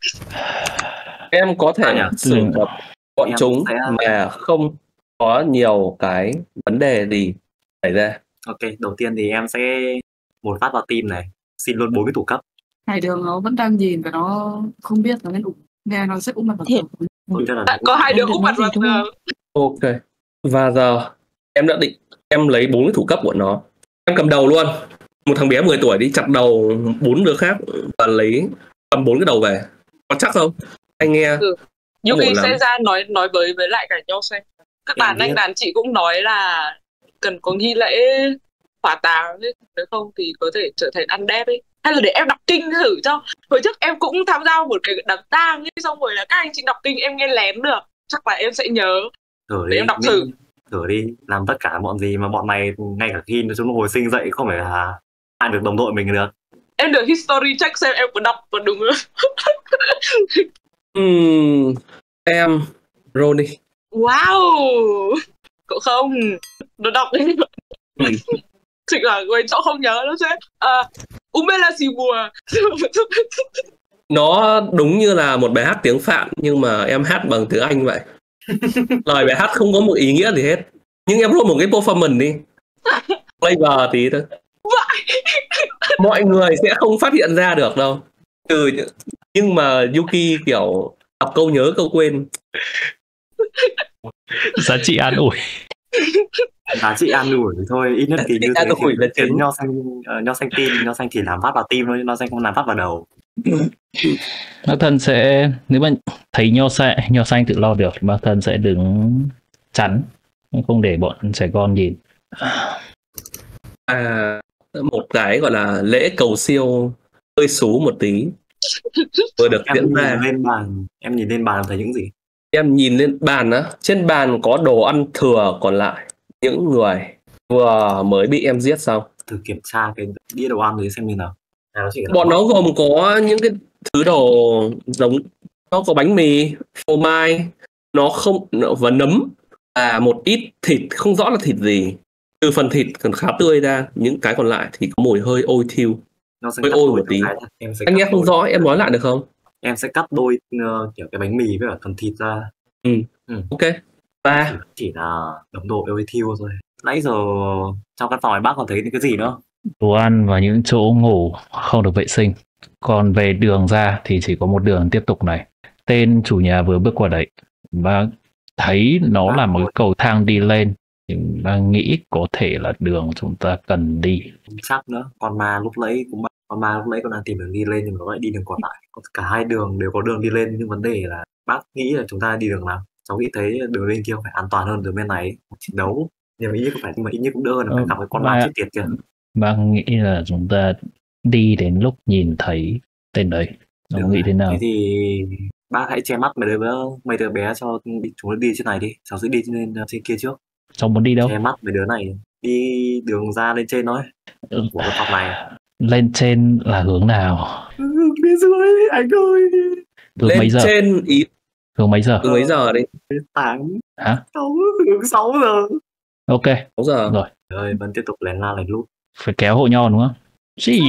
Em có thể À, nhỉ? xử tập bọn Em chúng sẽ- mà không có nhiều cái vấn đề gì xảy ra. Ok, đầu tiên thì em sẽ một phát vào tim này, xin luôn bốn cái thủ cấp. Hải Đường nó vẫn đang nhìn và nó không biết nó nên ủng nghe nó sẽ úp mặt vào Thiệt. tường. Tôi cho là Đã có hai đứa Em úp định mặt nói vào gì đúng không? tường. Ok. Và giờ em đã định em lấy bốn cái thủ cấp của nó. Em cầm đầu luôn. Một thằng bé mười tuổi đi chặt đầu bốn đứa khác và lấy cầm bốn cái đầu về. Có chắc không? Anh nghe. Ừ. Không Yuki ổn lắm. sẽ ra nói nói với với lại cả nhau xem. Các Em đàn anh biết. đàn chị cũng nói là cần có nghi lễ hỏa táng ấy, nếu không thì có thể trở thành undead ấy. Hay là để em đọc kinh thử cho. Hồi trước em cũng tham gia một cái đám tang ấy, xong rồi là các anh chị đọc kinh em nghe lén được. Chắc là em sẽ nhớ. thử Để đi, em đọc miễn- thử. thử đi, làm tất cả bọn gì mà bọn này ngay cả khi chúng nó hồi sinh dậy không phải là ai được đồng đội mình được. Em được history check xem em có đọc có đúng không? Ừm, em Ronnie. Wow. Cậu không. Nó đọc ấy. Ừ. Thực là quên chỗ không nhớ nó sẽ. À, Umela si bùa. Nó đúng như là một bài hát tiếng Phạn nhưng mà em hát bằng tiếng Anh vậy. Lời bài hát không có một ý nghĩa gì hết. Nhưng em luôn một cái performance đi. Flavor tí thôi. Mọi người sẽ không phát hiện ra được đâu. Ừ, nhưng mà Yuki kiểu đọc câu nhớ câu quên. Giá trị an ủi. Giá trị an ủi thôi, ít nhất thì như An thế ủi là thì chính. cái nho xanh uh, nho xanh tim, nho xanh chỉ làm phát vào tim thôi, nho xanh không làm phát vào đầu. Bác thân sẽ, nếu mà thấy nho xanh, nho xanh tự lo được, bác thân sẽ đứng chắn, không để bọn trẻ con nhìn. À, một cái gọi là lễ cầu siêu hơi xú một tí vừa được Em diễn nhìn ra. lên bàn, em nhìn lên bàn thấy những gì? Em nhìn lên bàn á, trên bàn có đồ ăn thừa còn lại, những người vừa mới bị em giết xong. Thử kiểm tra cái đĩa đồ ăn đấy xem như nào. À, nó chỉ là Bọn nó gồm có những cái thứ đồ giống, nó có bánh mì, phô mai, nó không và nấm và một ít thịt không rõ là thịt gì. Từ phần thịt còn khá tươi ra, những cái còn lại thì có mùi hơi ôi thiêu, nó sẽ hơi cắt ôi đôi một tí. cái là em sẽ Anh cắt nghe không đôi- rõ, em nói lại được không? Em sẽ cắt đôi ờ, kiểu cái bánh mì với cả phần thịt ra. Ok. Ba. Chỉ, chỉ là đống đồ ôi thiêu thôi. Nãy giờ trong căn phòng này bác còn thấy cái gì nữa? Đồ ăn và những chỗ ngủ không được vệ sinh. Còn về đường ra thì chỉ có một đường tiếp tục này. Tên chủ nhà vừa bước qua đấy, bác thấy nó là một cái cầu thang đi lên, thì bác nghĩ có thể là đường chúng ta cần đi. Không chắc nữa. Con ma lúc nãy cũng bắt- con ma lúc nãy còn đang tìm đường đi lên nhưng mà nó lại đi đường còn lại. Có cả hai đường đều có đường đi lên, nhưng vấn đề là bác nghĩ là chúng ta đi đường nào? Cháu nghĩ thấy đường lên kia phải an toàn hơn đường bên này. Chiến đấu nhưng mà ít nhất cũng phải, nhưng mà ít nhất cũng đỡ hơn là phải Ờ, gặp cái con ma ba- chết tiệt kìa. Bác nghĩ là chúng ta đi đến lúc nhìn thấy tên đấy. Nó Được nghĩ rồi. thế nào? Thế thì bác hãy che mắt mấy đứa bé, mấy đứa bé cho chúng nó đi trên này đi. Cháu sẽ đi trên trên kia trước. Cháu muốn đi đâu? Che mắt mấy đứa này đi đường ra lên trên thôi Ừ. của cái phòng này. Lên trên là hướng nào? Bên dưới anh ơi. Hướng mấy Lên giờ? trên ý Hướng mấy giờ? từ mấy giờ đi? Tám Hả? sáu hướng sáu giờ. Ok, sáu giờ. rồi. Ơi vẫn tiếp tục lén la lén lút. Phải kéo hộ nho đúng không? Chỉ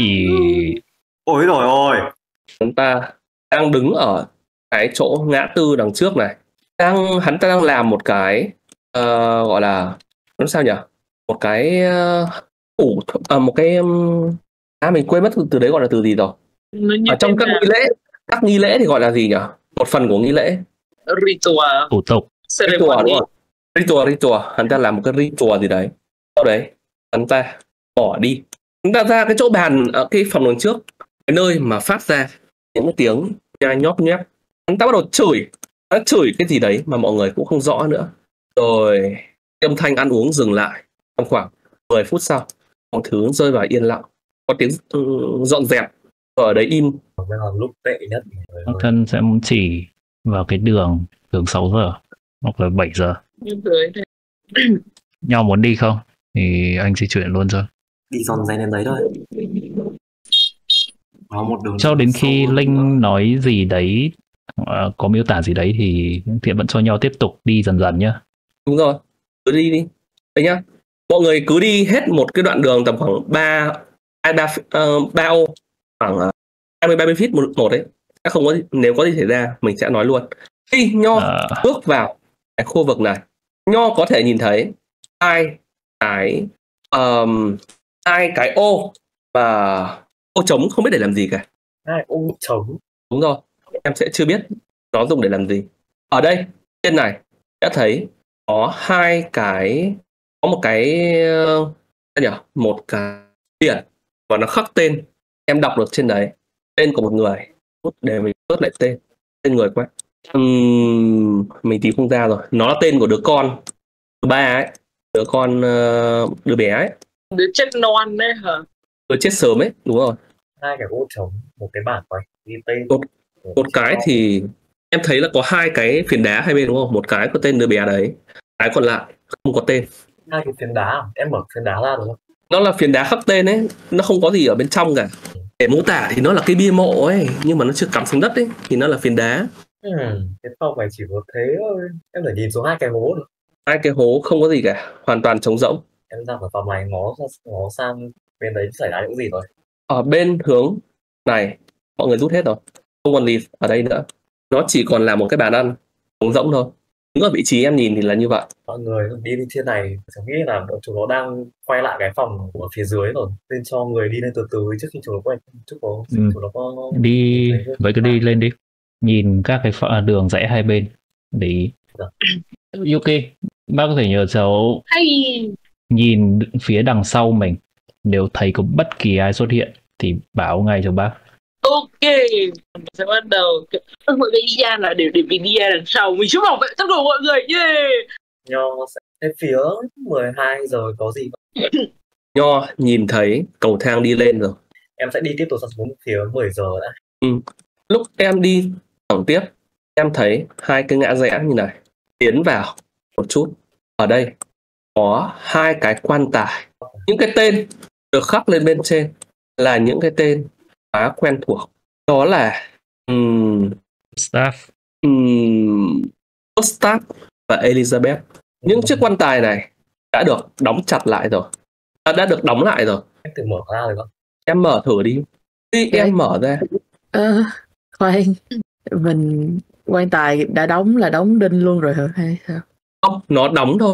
Ôi rồi ôi. Chúng ta đang đứng ở cái chỗ ngã tư đằng trước này. Đang hắn ta đang làm một cái ờ, gọi là nó sao nhỉ? Một cái uh, ủ à, một cái um, à mình quên mất từ, từ đấy gọi là từ gì rồi. Nó như Ở trong thế các nào? nghi lễ, các nghi lễ thì gọi là gì nhỉ? Một phần của nghi lễ. Ritual, thủ tục. Ritual đúng ceremony. không? Ritual, ritual. Hắn ta làm một cái ritual gì đấy. Sau đấy, hắn ta bỏ đi. Hắn ta ra cái chỗ bàn ở cái phòng đằng trước, cái nơi mà phát ra những cái tiếng nhai nhóp nhép. Hắn ta bắt đầu chửi, hắn chửi cái gì đấy mà mọi người cũng không rõ nữa. Rồi âm thanh ăn uống dừng lại. Trong khoảng mười phút sau, mọi thứ rơi vào yên lặng. Có tiếng uh, dọn dẹp ở đấy im. Bây giờ lúc tệ nhất. Bác thân sẽ chỉ vào cái đường đường sáu giờ hoặc là bảy giờ. Như thế này. Nho muốn đi không? Thì anh di chuyển luôn cho. Đi giòn dây lên đấy thôi. Có một đường Cho đến sâu khi hơn nữa. Linh nói gì đấy, ờ, có miêu tả gì đấy thì Thiện vẫn cho Nho tiếp tục đi dần dần nhá. Đúng rồi, cứ đi đi. Đấy nhá. Mọi người cứ đi hết một cái đoạn đường tầm khoảng ba ba ô, khoảng uh, hai mươi ba mươi feet một một đấy. Chắc không có gì, nếu có gì xảy ra mình sẽ nói luôn. Khi Nho Ờ, bước vào cái khu vực này, Nho có thể nhìn thấy hai cái um, hai cái ô và ô trống không biết để làm gì cả. Hai ô trống. Đúng rồi, em sẽ chưa biết nó dùng để làm gì. Ở đây trên này đã thấy có hai cái, có một cái uh, sao nhỉ, một cái biển và nó khắc tên. Em đọc được trên đấy tên của một người, để mình search lại tên tên người quá. Uhm, mình tìm không ra rồi. Nó là tên của đứa con thứ ba ấy, đứa con uh, đứa bé ấy, Đứa chết non đấy hả? đứa chết sớm ấy, đúng rồi. Hai cái ô trống, một cái bảng quay ghi tên. Một- Một cái thì em thấy là có hai cái phiến đá hai bên đúng không? Một cái có tên đứa bé đấy, cái còn lại không có tên. Hai cái phiến đá à? Em mở phiến đá ra được không? Nó là phiến đá khắc tên ấy, nó không có gì ở bên trong cả. Để mô tả thì nó là cái bia mộ ấy, nhưng mà nó chưa cắm xuống đất ấy thì nó là phiến đá. Ừ, cái phòng này chỉ có thế thôi. Em phải nhìn xuống hai cái hố được. Hai cái hố không có gì cả, hoàn toàn trống rỗng. Em ra khỏi phòng này ngó ngó sang bên đấy xảy ra những gì rồi. Ở bên hướng này mọi người rút hết rồi, không còn gì ở đây nữa. Nó chỉ còn là một cái bàn ăn trống rỗng thôi. Đứng ở vị trí em nhìn thì là như vậy. Mọi người đi lên trên này, chẳng nghĩ là bọn chúng nó đang quay lại cái phòng ở phía dưới rồi, nên cho người đi lên từ từ trước khi chúng nó quay. Chút có Ừ. chúng nó có Đi thấy không? vậy cứ đi lên đi. Nhìn các cái pha- đường rẽ hai bên để ý. Yuki, bác có thể nhờ cháu Hay. nhìn phía đằng sau mình, nếu thấy có bất kỳ ai xuất hiện thì báo ngay cho bác. Ok, mình sẽ bắt đầu. Ừ, mọi người đi ra là để để mình đi ra đằng sau, mình sẽ bảo vệ tốc độ mọi người. Yeah. Nho sẽ cái phía mười hai giờ có gì không? Nho nhìn thấy cầu thang đi lên rồi. Em sẽ đi tiếp tục xuống phía mười giờ đã. Lúc em đi thẳng tiếp, em thấy hai cái ngã rẽ như này. Tiến vào một chút. Ở đây có hai cái quan tài. Những cái tên được khắc lên bên trên là những cái tên khá quen thuộc. Đó là um, Staff. um, Gustav và Elizabeth. Những chiếc quan tài này đã được đóng chặt lại rồi. À, đã được đóng lại rồi. Em thử mở ra được không? Em mở thử đi. Khi Đấy. em mở ra, Ờ, khoan, mình quan tài đã đóng là đóng đinh luôn rồi hả hay sao? không, nó đóng thôi,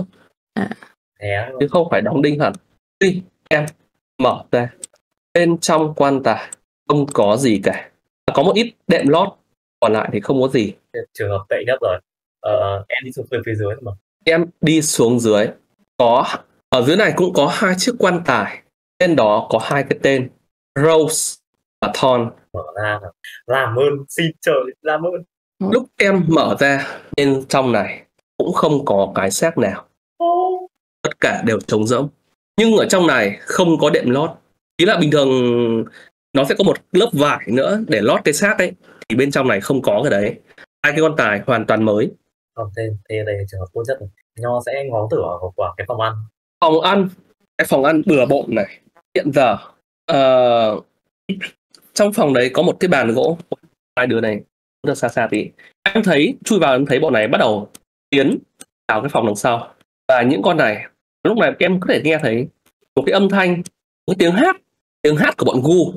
Thế chứ không phải đóng đinh hẳn. Khi em mở ra, bên trong quan tài không có gì cả. Có một ít đệm lót, còn lại thì không có gì. trường hợp tệ nhất rồi. Ờ, em đi xuống phía phía dưới mà. Em đi xuống dưới, có ở dưới này cũng có hai chiếc quan tài. Trên đó có hai cái tên Rose và Thorn. Mở ra là làm ơn, xin trời, làm ơn. Lúc em mở ra, bên trong này cũng không có cái xác nào. Tất cả đều trống rỗng. Nhưng ở trong này không có đệm lót. Ý là bình thường nó sẽ có một lớp vải nữa để lót cái xác ấy. Thì bên trong này không có cái đấy. Hai cái quan tài hoàn toàn mới. Không, thế, thế đây là trường hợp tốt nhất rồi. Nho sẽ ngó thử ở quả cái phòng ăn. Phòng ăn, cái phòng ăn bừa bộn này. Hiện giờ uh, trong phòng đấy có một cái bàn gỗ. Hai đứa này được xa xa tí. Em thấy chui vào em thấy bọn này bắt đầu tiến vào cái phòng đằng sau. Và những con này lúc này em có thể nghe thấy một cái âm thanh, một cái tiếng hát, tiếng hát của bọn Gu.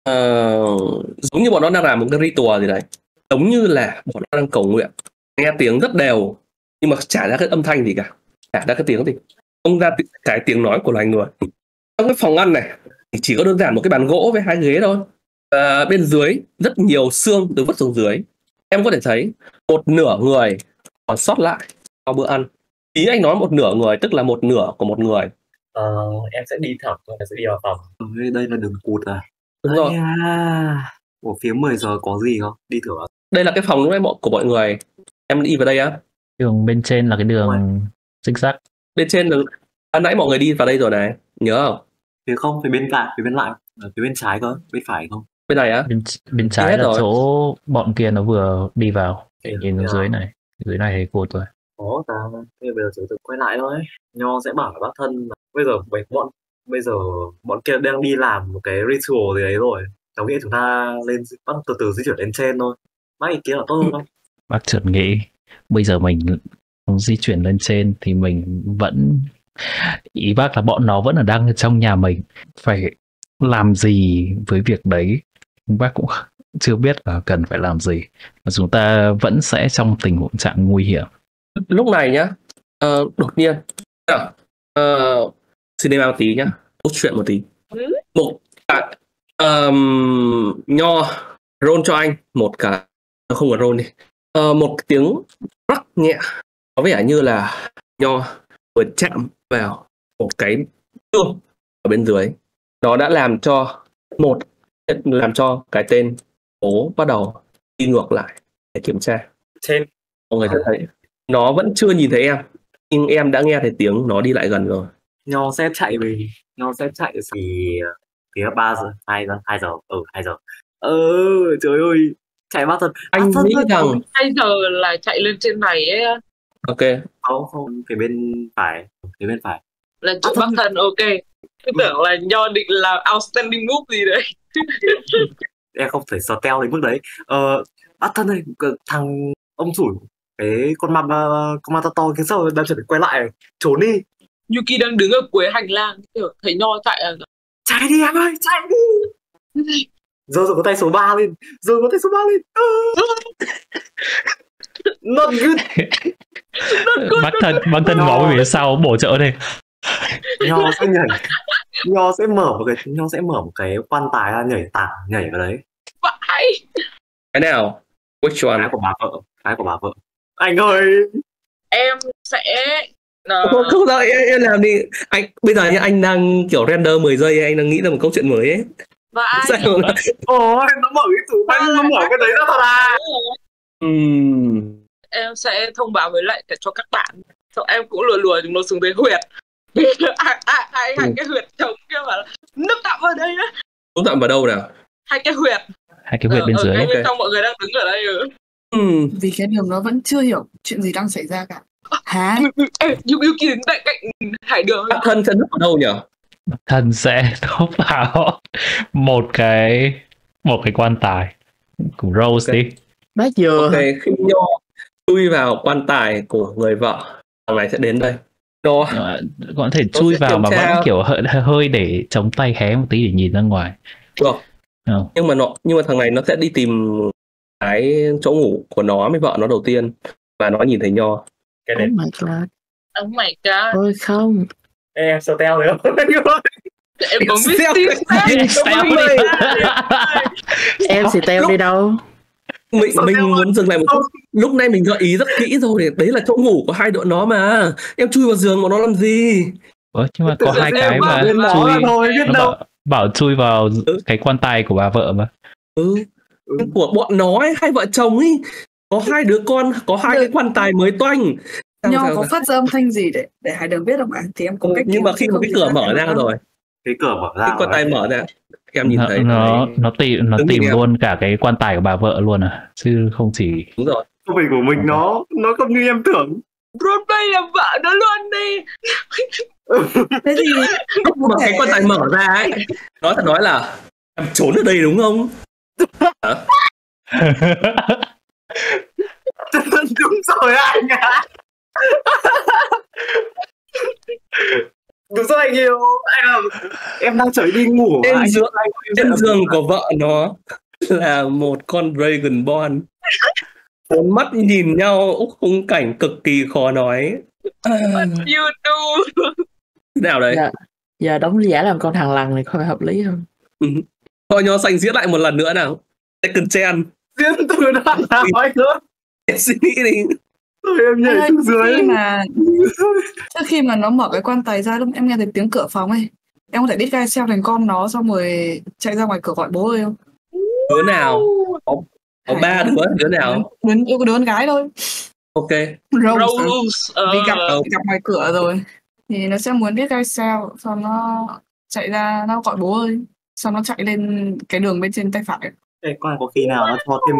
Uh, giống như bọn nó đang làm một cái ritual gì đấy, giống như là bọn nó đang cầu nguyện. Nghe tiếng rất đều nhưng mà chả ra cái âm thanh gì cả, chả ra cái tiếng gì, không ra cái tiếng nói của loài người. Trong cái phòng ăn này thì chỉ có đơn giản một cái bàn gỗ với hai ghế thôi. Uh, bên dưới rất nhiều xương được vứt xuống dưới. Em có thể thấy một nửa người còn sót lại sau bữa ăn. Ý anh nói một nửa người tức là một nửa của một người. Ờ, em sẽ đi thẳng, em sẽ đi vào phòng. Ừ, đây là đường cụt à? Đúng rồi. À, ở phía mười giờ có gì không? Đi thử vào. Đây là cái phòng lúc nãy của mọi người. Em đi vào đây á. Đường bên trên là cái đường zig zag. Bên trên là ban nãy mọi người đi vào đây rồi này, nhớ không? Phía không, phía bên cạnh, phía bên lại, ở phía bên trái cơ, bên phải không? Bên này á? Bên, bên trái hết là rồi. chỗ bọn kia nó vừa đi vào. Để nhìn xuống Dạ. dưới này. Dưới này thì cột rồi. Có ta, thế bây giờ chúng tôi quay lại thôi. Nho sẽ bảo với bác thân là bây giờ mấy bọn bây giờ bọn kia đang đi làm một cái ritual gì đấy rồi. Cháu nghĩ chúng ta lên bắt từ từ di chuyển lên trên thôi. Bác ý kiến là tốt hơn không? Bác chợt nghĩ bây giờ mình không di chuyển lên trên thì mình vẫn, ý bác là bọn nó vẫn ở đang ở trong nhà mình, phải làm gì với việc đấy bác cũng chưa biết là cần phải làm gì, và chúng ta vẫn sẽ trong tình huống trạng nguy hiểm. Lúc này nhá, uh, đột nhiên uh, xin em một tí nhá, cốt chuyện một tí. Một cái um, Nho roll cho anh một cái, không phải roll đi, uh, một tiếng rắc nhẹ, có vẻ như là Nho vừa chạm vào một cái xương ở bên dưới. Nó đã làm cho một làm cho cái tên bố bắt đầu đi ngược lại để kiểm tra. Trên Mọi người thấy nó vẫn chưa nhìn thấy em, nhưng em đã nghe thấy tiếng nó đi lại gần rồi. Nho sẽ chạy về, Nho sẽ chạy thì phía ba giờ, hai giờ, hai giờ, ừ hai giờ. Ừ, trời ơi, chạy bác thân. Anh thân nghĩ thân, rằng Hai giờ là chạy lên trên này ấy, ok, không không, phía bên phải, phía bên phải. là chỗ bác thần. Ok, tôi tưởng là Nho định làm outstanding move gì đấy. Em không thể stealth đến mức đấy. Ờ, bác thân này, thằng ông chủ cái con ma con ma to to cái sau đang chuẩn bị quay lại trốn đi. Yuki đang đứng ở cuối hành lang, kiểu thấy Nho chạy à. Chạy đi em ơi, chạy đi. Giờ rồi có tay số ba lên. Giờ có tay số ba lên. Not good. Bác thân bác thân ngó về phía sau bổ trợ đây. Nho sẽ nhảy. Nho sẽ mở một cái Nho sẽ mở một cái quan tài ra, nhảy tảng nhảy vào đấy. Vãi. Cái nào? Which one? Cái của bà vợ. Cái của bà vợ. Anh ơi. Em sẽ Không, không, không sao, em, em làm đi. Anh bây giờ nhá, anh đang kiểu render mười giây, anh đang nghĩ ra một câu chuyện mới ấy. vãi. Sao mà- Ôi, nó mở cái tủ bánh, nó mở cái đấy ra thật à. Ừm, Em sẽ thông báo với lại cả cho các bạn. Xong em cũng lùa lùa chúng nó xuống tới huyệt. ai ai ai hai cái huyệt trống kia mà nước tạm ở đây á. Cũng tạm vào đâu nào? Hai cái huyệt. Hai cái huyệt bên ở dưới. ngay bên Ok. trong mọi người đang đứng ở đây. Ừ. Ừm, Vì cái đường nó vẫn chưa hiểu chuyện gì đang xảy ra cả. Hả? Ê, Yu Yuki đứng tại cạnh hải đường. Bạn thân chân ở đâu nhỉ? Thân sẽ núp vào một cái một cái quan tài của Rose Ok. đi. Bác vừa Ok, khi Nho chui vào quan tài của người vợ, thằng này sẽ đến đây. Nho Ờ, có thể Nó chui sẽ vào kiểm mà tra- vẫn kiểu hơi, hơi để chống tay hé một tí để nhìn ra ngoài. được, Ờ. nhưng mà nó nhưng mà thằng này nó sẽ đi tìm cái chỗ ngủ của nó với vợ nó đầu tiên, và nó nhìn thấy Nho. Cái Oh đấy. my god. Oh my god. Ôi không. Em sờ teo rồi không? Em có biết Step- tin Step Đúng đi. rồi. Em xì teo đi đâu? mình mình muốn dừng lại một chút. Lúc này mình gợi ý rất kỹ rồi, đấy là chỗ ngủ của hai đội nó mà. Em chui vào giường của nó làm gì? Ủa, nhưng mà có Tự hai nhiên cái bảo mà bên nó chui là thôi, biết nó đâu. bảo, bảo chui vào Ừ. cái quan tài của bà vợ mà. Ừ. Của bọn nó ấy, hai vợ chồng ấy, có hai đứa con, có hai cái quan tài mới toanh. Sao- Nho sao- có sao? phát ra âm thanh gì để để Hải Đường biết không ạ? Thì em có Ừ, cách nhưng cứu mà khi chứ mà không cái thì cửa ra mở em ra ăn. rồi, Cái cửa mở ra. cái quan tài mở ra, em nhìn nó, thấy nó cái- nó tìm nó Đứng tìm nhìn em. luôn cả cái quan tài của bà vợ luôn à, chứ không chỉ đúng rồi. Công việc của mình nó nó không như em tưởng. Roleplay làm vợ nó luôn đi. Thế thì Lúc mà cái quan tài mở ra ấy, nó sẽ nói là em trốn ở đây đúng không? Đúng rồi anh ạ. Đúng rồi anh yêu. Anh là em đang chở đi ngủ. Trên anh giường, anh- trên giường của vợ nó là một con Dragonborn. Bốn mắt nhìn nhau, khung cảnh cực kỳ khó nói. À, You do. nào đấy? Dạ. Giờ đóng giả làm con thằng lằn này có phải hợp lý không? Thôi Nho xanh diễn lại một lần nữa nào. Second chance. diễn từ đoạn nào anh nữa. Em suy nghĩ đi. Rồi em nhảy Ê, xuống dưới. khi mà trước khi mà nó mở cái quan tài ra lúc em nghe thấy tiếng cửa phòng ấy, em có thể đít gai xeo thành con nó xong rồi chạy ra ngoài cửa gọi bố ơi không? Đứa nào? Có ba đứa, đứa nào? Đứa, đứa, đứa con gái thôi. Ok. Rose, Rose. ờ, vì gặp Ờ. gặp ngoài cửa rồi thì nó sẽ muốn đít gai xeo, xong nó chạy ra nó gọi bố ơi, xong nó chạy lên cái đường bên trên tay phải. Ê, coi có khi nào nó cho thêm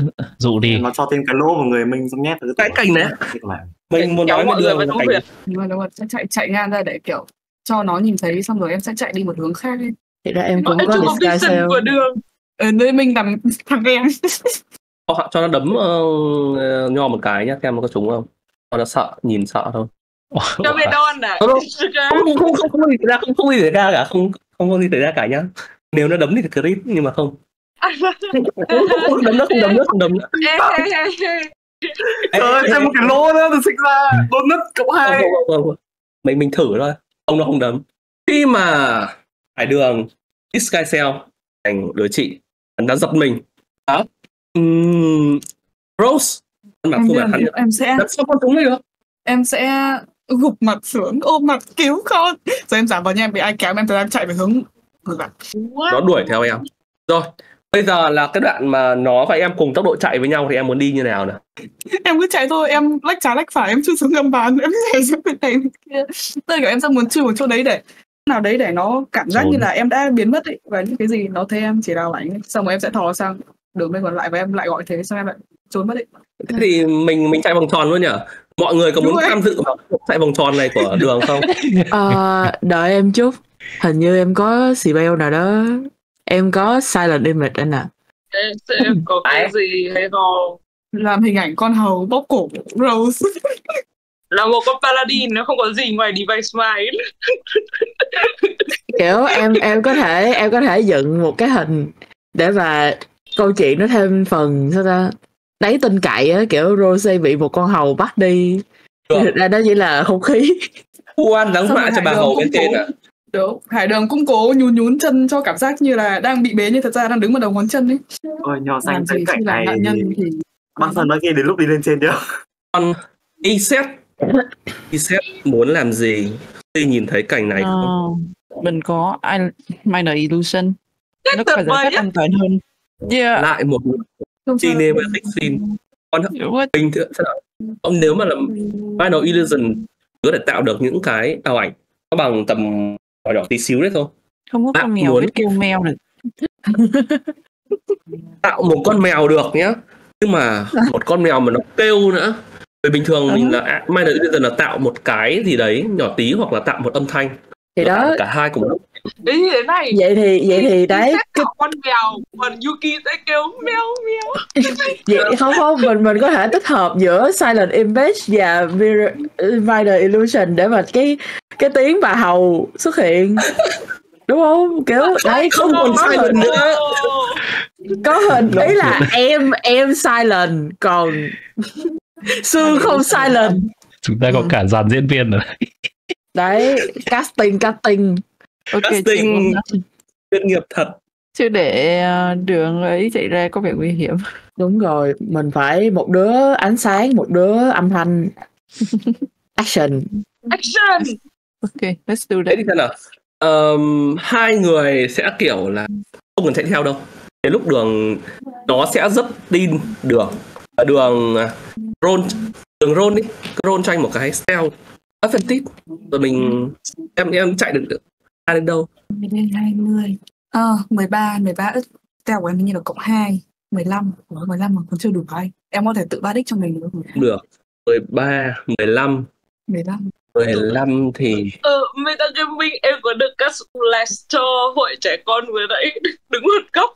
dụ đi. nó cho thêm cái lỗ vào người mình xong nhét vào Cái cảnh này. Cái này. Mình muốn Kéo nói mọi một người đường vào là trong cảnh huyệt. Đúng rồi, đúng rồi, sẽ chạy chạy ngang ra để kiểu cho nó nhìn thấy, xong rồi em sẽ chạy đi một hướng khác ấy. Thì ra em Nó cũng có chưa có disguise vision sao. của đường. Ở nơi mình làm thằng em. cho, cho nó đấm uh, Nho một cái nhá, xem nó có trúng không. Cho nó sợ, nhìn sợ thôi. Cho về đòn à. Không, không, không, không, không gì xảy ra, không, không gì xảy ra cả, không, không có gì xảy ra cả nhá. Nếu nó đấm thì crit, nhưng mà không. Không, không, không đấm nữa, không đấm nữa, không đấm nữa. Ê, ê, ê, ê. Trời ơi, thêm một cái lỗ nữa từ sinh ra. Lỗ nứt cộng Không, hai. không, không, không. Mình mình thử thôi, ông nó không đấm. Khi mà Hải Đường disguise self thành đứa chị, hắn đã giật mình. Đó. Uhm, Rose, mặt Em, không biết phải hắn. là em sẽ Làm sao con trúng đây được? em sẽ gục mặt xuống ôm mặt cứu con, rồi em giả vờ như em bị ai kéo em, từ em chạy về hướng ngược lại. What? Nó đuổi theo em. Rồi, bây giờ là cái đoạn mà nó và em cùng tốc độ chạy với nhau thì em muốn đi như nào nào? Em cứ chạy thôi, em lách trái lách phải, em chưa xuống gầm bàn, em chạy xuống bên này bên kia. Tức là kiểu em sẽ muốn chui một chỗ đấy để nào đấy để nó cảm giác Trốn. như là em đã biến mất ấy, và những cái gì nó thấy em chỉ là ảnh ấy. Xong rồi em sẽ thò sang đường bên còn lại và em lại gọi thế, xong em lại trốn mất ấy. Thế thì mình mình chạy vòng tròn luôn nhỉ? Mọi người có muốn Đúng rồi. tham dự vào cuộc chạy vòng tròn này của Đường không? Ờ, đợi em chút. Hình như em có spell nào đó. Em có silent image anh ạ. Ê, sẽ có cái gì hay ho? Làm hình ảnh con hầu bóp cổ Rose. Là một con paladin, nó không có gì ngoài device smile. kiểu em em có thể em có thể dựng một cái hình để mà câu chuyện nó thêm phần sao ta đáng tin cậy á, kiểu Rose bị một con hầu bắt đi, thực ra đó chỉ là không khí. Oan đáng Xong họa rồi cho Hải bà Đường hầu cũng bên trên cố- à? Đúng, Hải Đường cũng cố nhún nhún chân cho cảm giác như là đang bị bế nhưng thật ra đang đứng vào đầu ngón chân ấy. Ôi, nho xanh Làm thấy gì cảnh khi là này nạn nhân thì bác thân đã nghe đến lúc đi lên trên chưa? Còn Iset Iset muốn làm gì khi nhìn thấy cảnh này không? Ờ, mình có I- Minor Illusion. Cách Nó có tuyệt giải vời pháp nhất. an toàn hơn. Yeah. Lại một không sao. cinematic scene. Còn Đúng rồi. bình thường sao nào? Ông nếu mà làm Final Illusion có thể tạo được những cái ảo ảnh nó bằng tầm nhỏ nhỏ tí xíu đấy thôi. Không có Bạn con mèo muốn- biết kêu mèo được. Tạo một con mèo được nhá, nhưng mà một con mèo mà nó kêu nữa. Vì bình thường mình là Minor Illusion là tạo một cái gì đấy nhỏ tí hoặc là tạo một âm thanh. Thì Nó tạo đó, cả hai cùng lúc. Đấy như thế này. vậy thì vậy thì đấy, Sẽ cái tạo con mèo, còn Yuki sẽ kêu mèo mèo. vậy không không mình mình có thể tích hợp giữa Silent Image và Mirror, Minor Illusion để mà cái cái tiếng bà hầu xuất hiện, đúng không? Kiểu đấy Không còn có silent hình, nữa. có hình ý là em em silent còn Sương không silent. Chúng ta có Ừ. cả dàn diễn viên rồi. Đấy, casting casting Ok, Casting chuyên nghiệp thật. chứ để ờ, đường ấy chạy ra có vẻ nguy hiểm. đúng rồi, mình phải một đứa ánh sáng, một đứa âm thanh. Action. Action. Ok, let's do Thế that. thì sao nào? Ờm, hai người sẽ kiểu là không cần chạy theo đâu. Đến lúc đường nó sẽ rất tin đường. Ở đường à, roll đường roll đi, roll cho anh một cái stealth offensive rồi mình em em chạy được ra đến đâu? mười đến hai mươi. Ờ, mười ba, mười ba ức. Teo của em như là cộng hai, mười lăm. Ủa, mười lăm mà còn chưa đủ anh. Em có thể tự ba đích cho mình được không? Cũng được. mười ba, mười lăm, mười lăm. mười lăm thì Ừ, Metagaming em có được các splash cho hội trẻ con vừa nãy đứng một góc.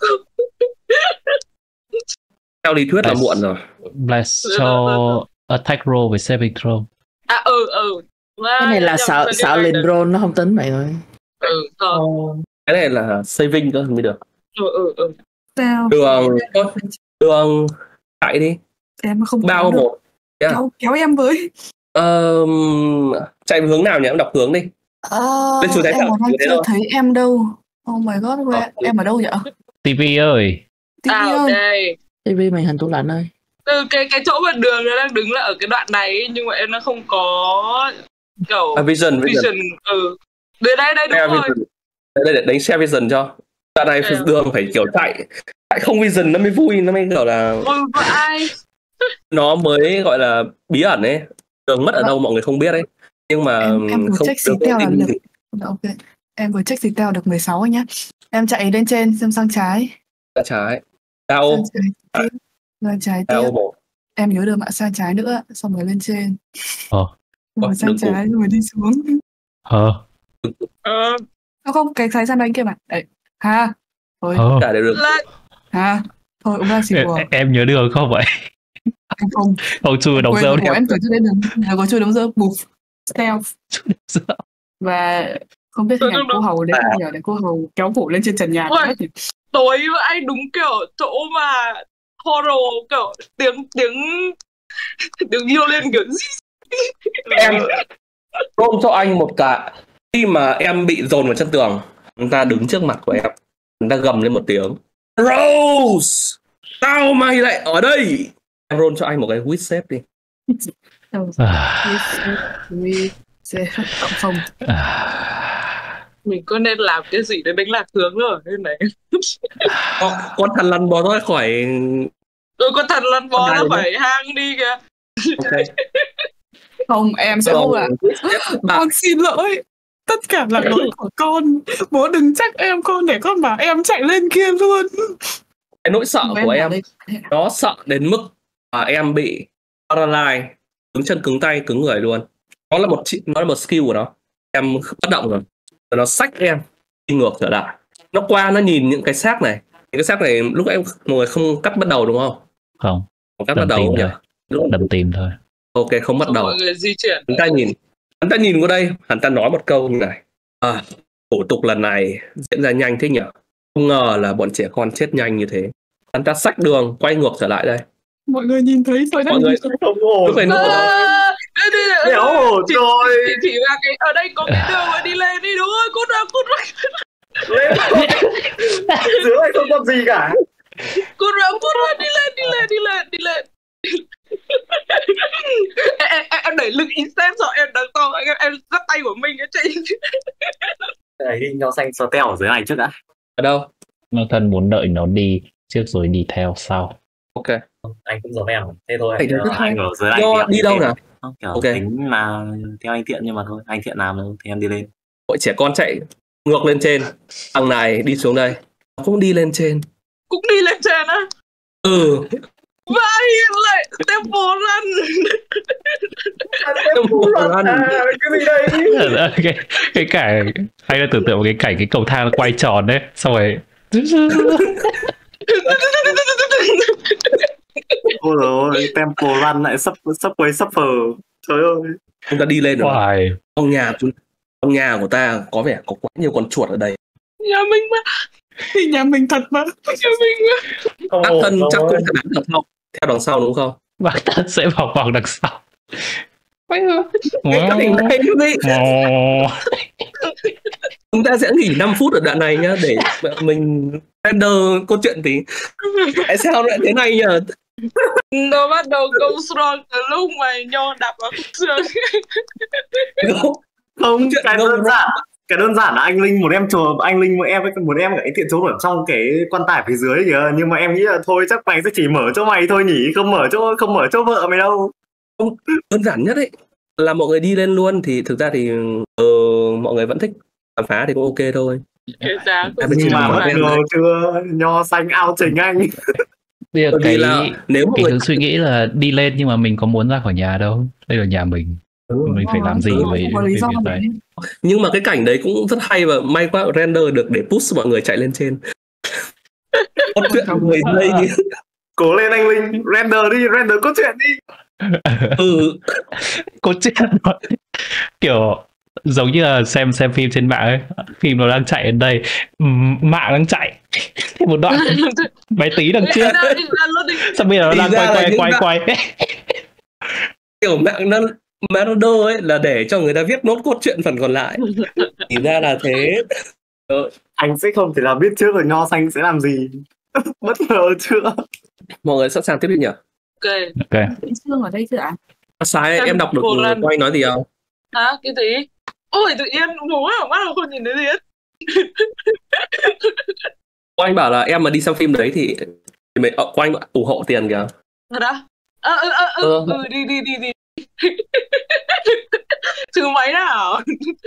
theo lý thuyết là Nice. muộn rồi. Blast cho attack roll với saving throw. À ừ ừ. Cái này là sợ sợ liền roll nó không tính mày ơi. Ừ, ờ. Cái này là saving cơ mới được. Ừ ừ ừ. Teo. Đường thôi, đường chạy đi. Em không Bao kéo được. một. Yeah. Kéo, kéo em với. Ờm, chạy hướng nào nhỉ? Em đọc hướng đi. Ờ, Lên chú thấy em sao? còn đang Chú thấy chưa đâu? thấy em đâu. Oh my god, Ờ, em, em ở đâu vậy? ti vi ơi, Tí À ở ơi. đây. ti vi màn hình tủ lạnh ơi. Ừ, cái cái chỗ mà đường nó đang đứng là ở cái đoạn này ấy, nhưng mà em nó không có kiểu À, vision, vision. vision. Ừ. Đây đây đây đúng Share rồi. vision. Đây để đánh share vision cho. Đoạn này Ừ. đường phải kiểu chạy chạy không vision nó mới vui, nó mới kiểu là Ôi vãi. nó mới gọi là bí ẩn ấy. Đường mất ở đâu mọi người không biết ấy. Nhưng mà Em, em vừa không check được xí teo là tin lực. gì. Ok. Em vừa check xí teo được mười sáu nhá. Em chạy lên trên xem sang trái. Ra trái. Đau, Sang trái tiếp. Lên trái tiếp. đau một. Em nhớ được ạ, sang trái nữa. Xong rồi lên trên. Ờ. Rồi Ôi, sang đừng trái rồi đi xuống. Ờ. Ờ, Không không, cái trái sang đây kia mà. Đấy. Ha. Thôi. Ờ. Cả đều được. là Ha. Thôi ông ra xì Em, của. em nhớ đường không vậy? Em không. Ông chui đóng Quên dấu rồi, đi. của em tưởng trước đây là là có chui đóng dơ bụp. Stealth. Và không biết Ừ, hình ảnh đúng, cô đúng. hầu đấy không nhờ để cô hầu kéo cổ lên trên trần nhà Ui. hết thì tối vãi, đúng kiểu chỗ mà horror, kiểu tiếng tiếng tiếng violin kiểu Em roll cho anh một cái. Khi mà em bị dồn vào chân tường, người ta đứng trước mặt của em, người ta gầm lên một tiếng Rose, tao mày lại ở đây. Em roll cho anh một cái wit save đi. À. sẽ cộng không. À. mình có nên làm cái gì để đánh lạc hướng rồi thế này. Con, con thằn lằn bò ra khỏi. Ừ, con thần lăn bò Con ra này khỏi hang đi kìa. Ok. Không, em sẽ không ạ. Bạn Con xin lỗi. Tất cả là lỗi của con. Bố đừng trách em, con để con bảo em chạy lên kia luôn. cái nỗi sợ Bố của bảo em đây. nó sợ đến mức mà em bị paralyze, cứng chân cứng tay cứng người luôn. Nó là một chi- nó là một skill của nó. Em bất động rồi, rồi nó xách em đi ngược trở lại. Nó qua nó nhìn những cái xác này, những cái xác này lúc em mọi người không cắt bắt đầu đúng không? Không, Không cắt đâm bắt đầu tìm không nhỉ? thôi. Lúc Đâm tìm thôi. ok không bắt Xong đầu. mọi người di chuyển. Hắn ta nhìn, hắn ta nhìn qua đây, hắn ta nói một câu như này. À, thủ tục lần này diễn ra nhanh thế nhỉ? Không ngờ là bọn trẻ con chết nhanh như thế. Hắn ta xách đường quay ngược trở lại đây. Mọi người nhìn thấy rồi đấy. Mọi người Không ổn. cứ phải nỗ lực. Đéo ổn rồi. Thì, thì là cái ở đây có cái đường mà đi lên đi, đúng rồi, cút ra cút ra Lên. Dưới này không có gì cả. cút ra cút ra đi lên đi lên đi lên đi lên. em, em, em đẩy lưng instant rồi em đằng to em em dắt tay của mình em chạy. Này đi nho xanh sờ teo ở dưới này trước đã. Ở đâu? Nathan muốn đợi nó đi trước rồi đi theo sau. Ok. Anh cũng giống em. Thế thôi. Anh Anh, rất anh ở dưới này. Do thì em đi đâu theo. nào? Kiểu Ok. tính là theo anh Thiện nhưng mà thôi. Anh Thiện làm thôi thì em đi lên. Bọn trẻ con chạy ngược lên trên. Thằng này đi xuống đây. Cũng đi lên trên. Cũng đi lên trên á. Ừ. Và hiện lại temple run. Run. À, cái gì đây? cái cái cảnh hay là tưởng tượng một cái cảnh cái cầu thang quay tròn đấy, xong rồi Ôi rồi temple run lại sắp sắp quay suffer. Trời ơi. Chúng ta đi lên rồi. hoài. Trong nhà chúng trong nhà của ta có vẻ có quá nhiều con chuột ở đây. Nhà mình mà. Thì nhà mình thật mà. Nhà mình mà. Không Ác ổn thân chắc rồi. cũng sẽ bán được không? Theo đằng sau đúng không? Bác ta sẽ vòng vòng đằng sau. Cái cảnh này như vậy. Ồ. Chúng ta sẽ nghỉ năm phút ở đoạn này nhá để mình render câu chuyện tí. Tại sao lại thế này nhờ? Nó bắt đầu go strong từ lúc mà Nho đạp vào khúc xương. Không, Chuyện cái đâu đơn giản cái đơn giản là anh Linh một em trốn anh Linh một em với một em cái Thiện trốn ở trong cái quan tài phía dưới kìa, nhưng mà em nghĩ là thôi chắc mày sẽ chỉ mở cho mày thôi nhỉ, không mở chỗ không mở chỗ vợ mày đâu. Không, đơn giản nhất ấy là mọi người đi lên luôn thì thực ra thì ờ, mọi người vẫn thích khám phá thì cũng ok thôi. Cái giá của Em mới Nhưng chỉ mà là bất một em ngờ thôi. chưa, Nho xanh ao trình anh. Bây giờ Bởi vì cái là nếu mọi cái người hướng suy nghĩ là đi lên nhưng mà mình có muốn ra khỏi nhà đâu. Đây là nhà mình. Mình phải làm gì Ừ, với không có với lý do việc để này? đi. nhưng mà cái cảnh đấy cũng rất hay và may quá render được để push mọi người chạy lên trên. Cốt truyện mười giây đi. Cố lên anh Linh, render đi, render cốt truyện đi. Ừ. Có chuyện đó. Kiểu giống như là xem xem phim trên mạng ấy, phim nó đang chạy đến đây, ừm, mạng đang chạy thì một đoạn bé tí đằng trước, xong bây giờ nó Thì đang ra quay là quay những quay bạn- quay Kiểu mạng nó Marodo ấy là để cho người ta viết nốt cốt truyện phần còn lại. Thì ra là thế. Anh sẽ không thể nào biết trước là Nho xanh sẽ làm gì. Bất ngờ chưa? Mọi người sẵn sàng tiếp đi nhỉ? Ok. Ok. Xương ở đây chưa ạ? Sai Em em đọc được một lần. quay nói gì không? Hả? Cái gì? Ôi tự nhiên ngủ ở mắt không nhìn thấy gì hết. Anh bảo là em mà đi xem phim đấy thì, thì mày ờ, anh ủng hộ tiền kìa. Thật á? Ờ ừ, ừ, ừ, Ờ. ừ, đi đi đi đi. Thứ mấy nào?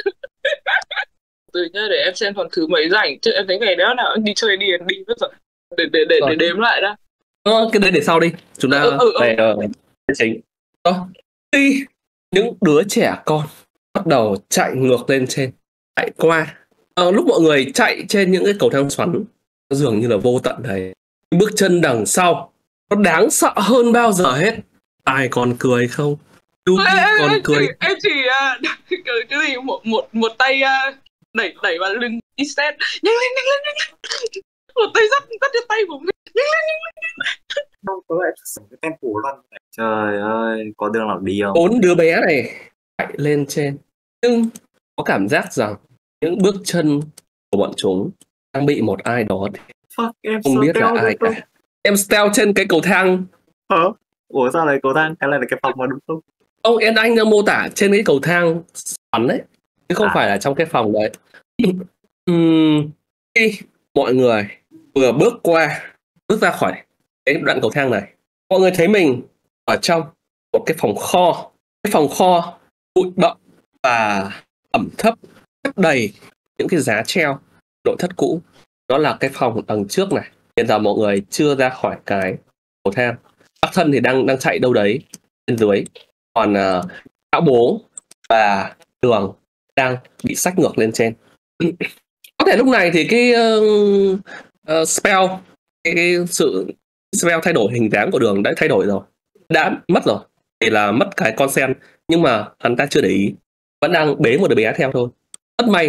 Từ nhá, để em xem còn thứ mấy rảnh chứ em thấy ngày đó nào đi chơi đi đi mất rồi. Để để để để đếm lại đã. Ờ, cái đấy để sau đi. Chúng ta Ừ, ừ, ừ. về ờ, cái chính. Ờ, khi những đứa trẻ con bắt đầu chạy ngược lên trên, chạy qua. Ờ, lúc mọi người chạy trên những cái cầu thang xoắn, nó dường như là vô tận đấy. Bước chân đằng sau nó đáng sợ hơn bao giờ hết. Ai còn cười không? Yuki Ê, ê, còn em cười. chỉ em chỉ à, cái, cái gì một một một tay à, đẩy đẩy vào lưng Istet, nhanh lên nhanh lên nhanh lên, một tay dắt dắt trên tay của mình, nhanh lên nhanh lên. Không, có lại cái temple run này. Trời ơi, có đường nào đi không? Bốn đứa bé này chạy lên trên, nhưng có cảm giác rằng những bước chân của bọn chúng đang bị một ai đó Fuck, em không sợ biết là teo ai rồi. cả. Em stealth trên cái cầu thang. Hả? Ủa sao lại cầu thang? Cái này là cái phòng mà đúng không? Ông Yên Anh đang mô tả trên cái cầu thang xoắn đấy, chứ không À. phải là trong cái phòng đấy. Ừm, khi mọi người vừa bước qua, bước ra khỏi cái đoạn cầu thang này, mọi người thấy mình ở trong một cái phòng kho. Cái phòng kho bụi bặm và ẩm thấp, chất đầy những cái giá treo, nội thất cũ. Đó là cái phòng đằng trước này. Hiện giờ mọi người chưa ra khỏi cái cầu thang. Bác thân thì đang đang chạy đâu đấy bên dưới. Còn uh, lão bố và Đường đang bị xách ngược lên trên. Có thể lúc này thì cái uh, uh, spell, cái, cái sự spell thay đổi hình dáng của Đường đã thay đổi rồi, đã mất rồi. Thì là mất cái con sen, nhưng mà hắn ta chưa để ý, vẫn đang bế một đứa bé theo thôi. Rất may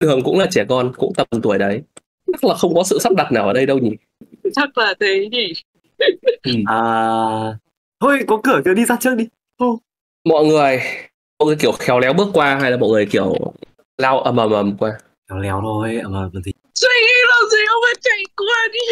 Đường cũng là trẻ con, cũng tầm tuổi đấy. Chắc là không có sự sắp đặt nào ở đây đâu nhỉ? Chắc là thế nhỉ. Ừ. À, thôi có cửa kìa, đi ra trước đi. Ô, Mọi người, mọi người kiểu khéo léo bước qua hay là mọi người kiểu lao ầm ầm ầm qua? Khéo léo thôi, à, mà gì? Suy nghĩ làm gì ông phải chạy qua đi.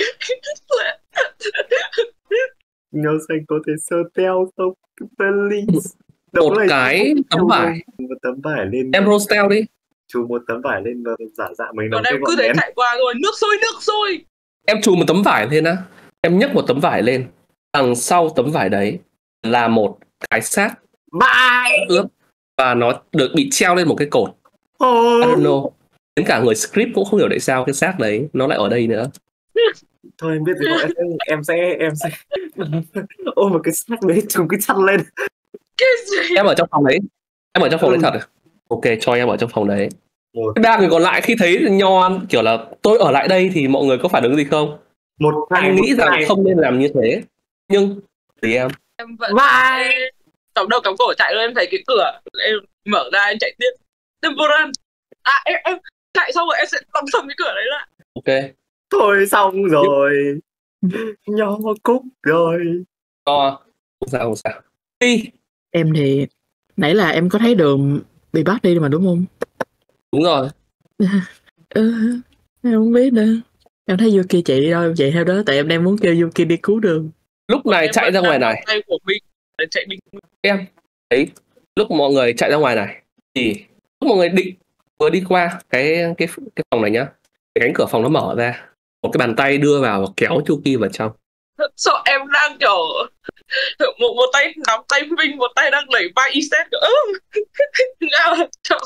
Nhớ xanh có thể sơ teo không? Please. Một cái tấm vải. Một tấm vải lên. Em Rostel đi. Chùm một tấm vải lên và giả dạng mình Còn đóng cái em ngọn cứ thế nến. chạy qua rồi. Nước sôi, nước sôi. Em chùm một tấm vải lên á. Em nhấc một tấm vải lên. Đằng sau tấm vải đấy là một cái xác Bye. ướp. Và nó được bị treo lên một cái cột. Oh. I don't know. Đến cả người script cũng không hiểu tại sao cái xác đấy nó lại ở đây nữa. Thôi em biết gì không, em sẽ em sẽ em sẽ ôm một cái xác đấy trùng cái chăn lên. Cái gì? Em ở trong phòng đấy. Em ở trong phòng Ừ. đấy thật à? Ok, cho em ở trong phòng đấy. Một, Ba người còn lại khi thấy Nho kiểu là tôi ở lại đây thì mọi người có phản ứng gì không? một Anh nghĩ rằng không nên làm như thế. Nhưng thì em Em vẫn Bye. cắm đầu cắm cổ chạy lên, em thấy cái cửa em mở ra em chạy tiếp. Temporan. À em em chạy xong rồi em sẽ đóng sầm cái cửa đấy lại. ok. Thôi xong rồi. Nho cúc rồi. Cho không sao không sao. Đi. Em thì nãy là em có thấy Đường bị bắt đi mà đúng không? Đúng rồi. Ừ, em không biết nữa. Em thấy Yuki chạy đi đâu em chạy theo đó. Tại em đang muốn kêu Yuki đi cứu Đường. Lúc này Em chạy vẫn ra ngoài đang này. tay của mình để chạy đi. Em thấy lúc mọi người chạy ra ngoài này thì lúc mọi người định vừa đi qua cái cái cái phòng này nhá, cái cánh cửa phòng nó mở ra, một cái bàn tay đưa vào và kéo Yuki vào trong. Sợ em đang kiểu một, một tay nắm tay Vinh, một tay đang đẩy vai Iset kiểu ngao trong.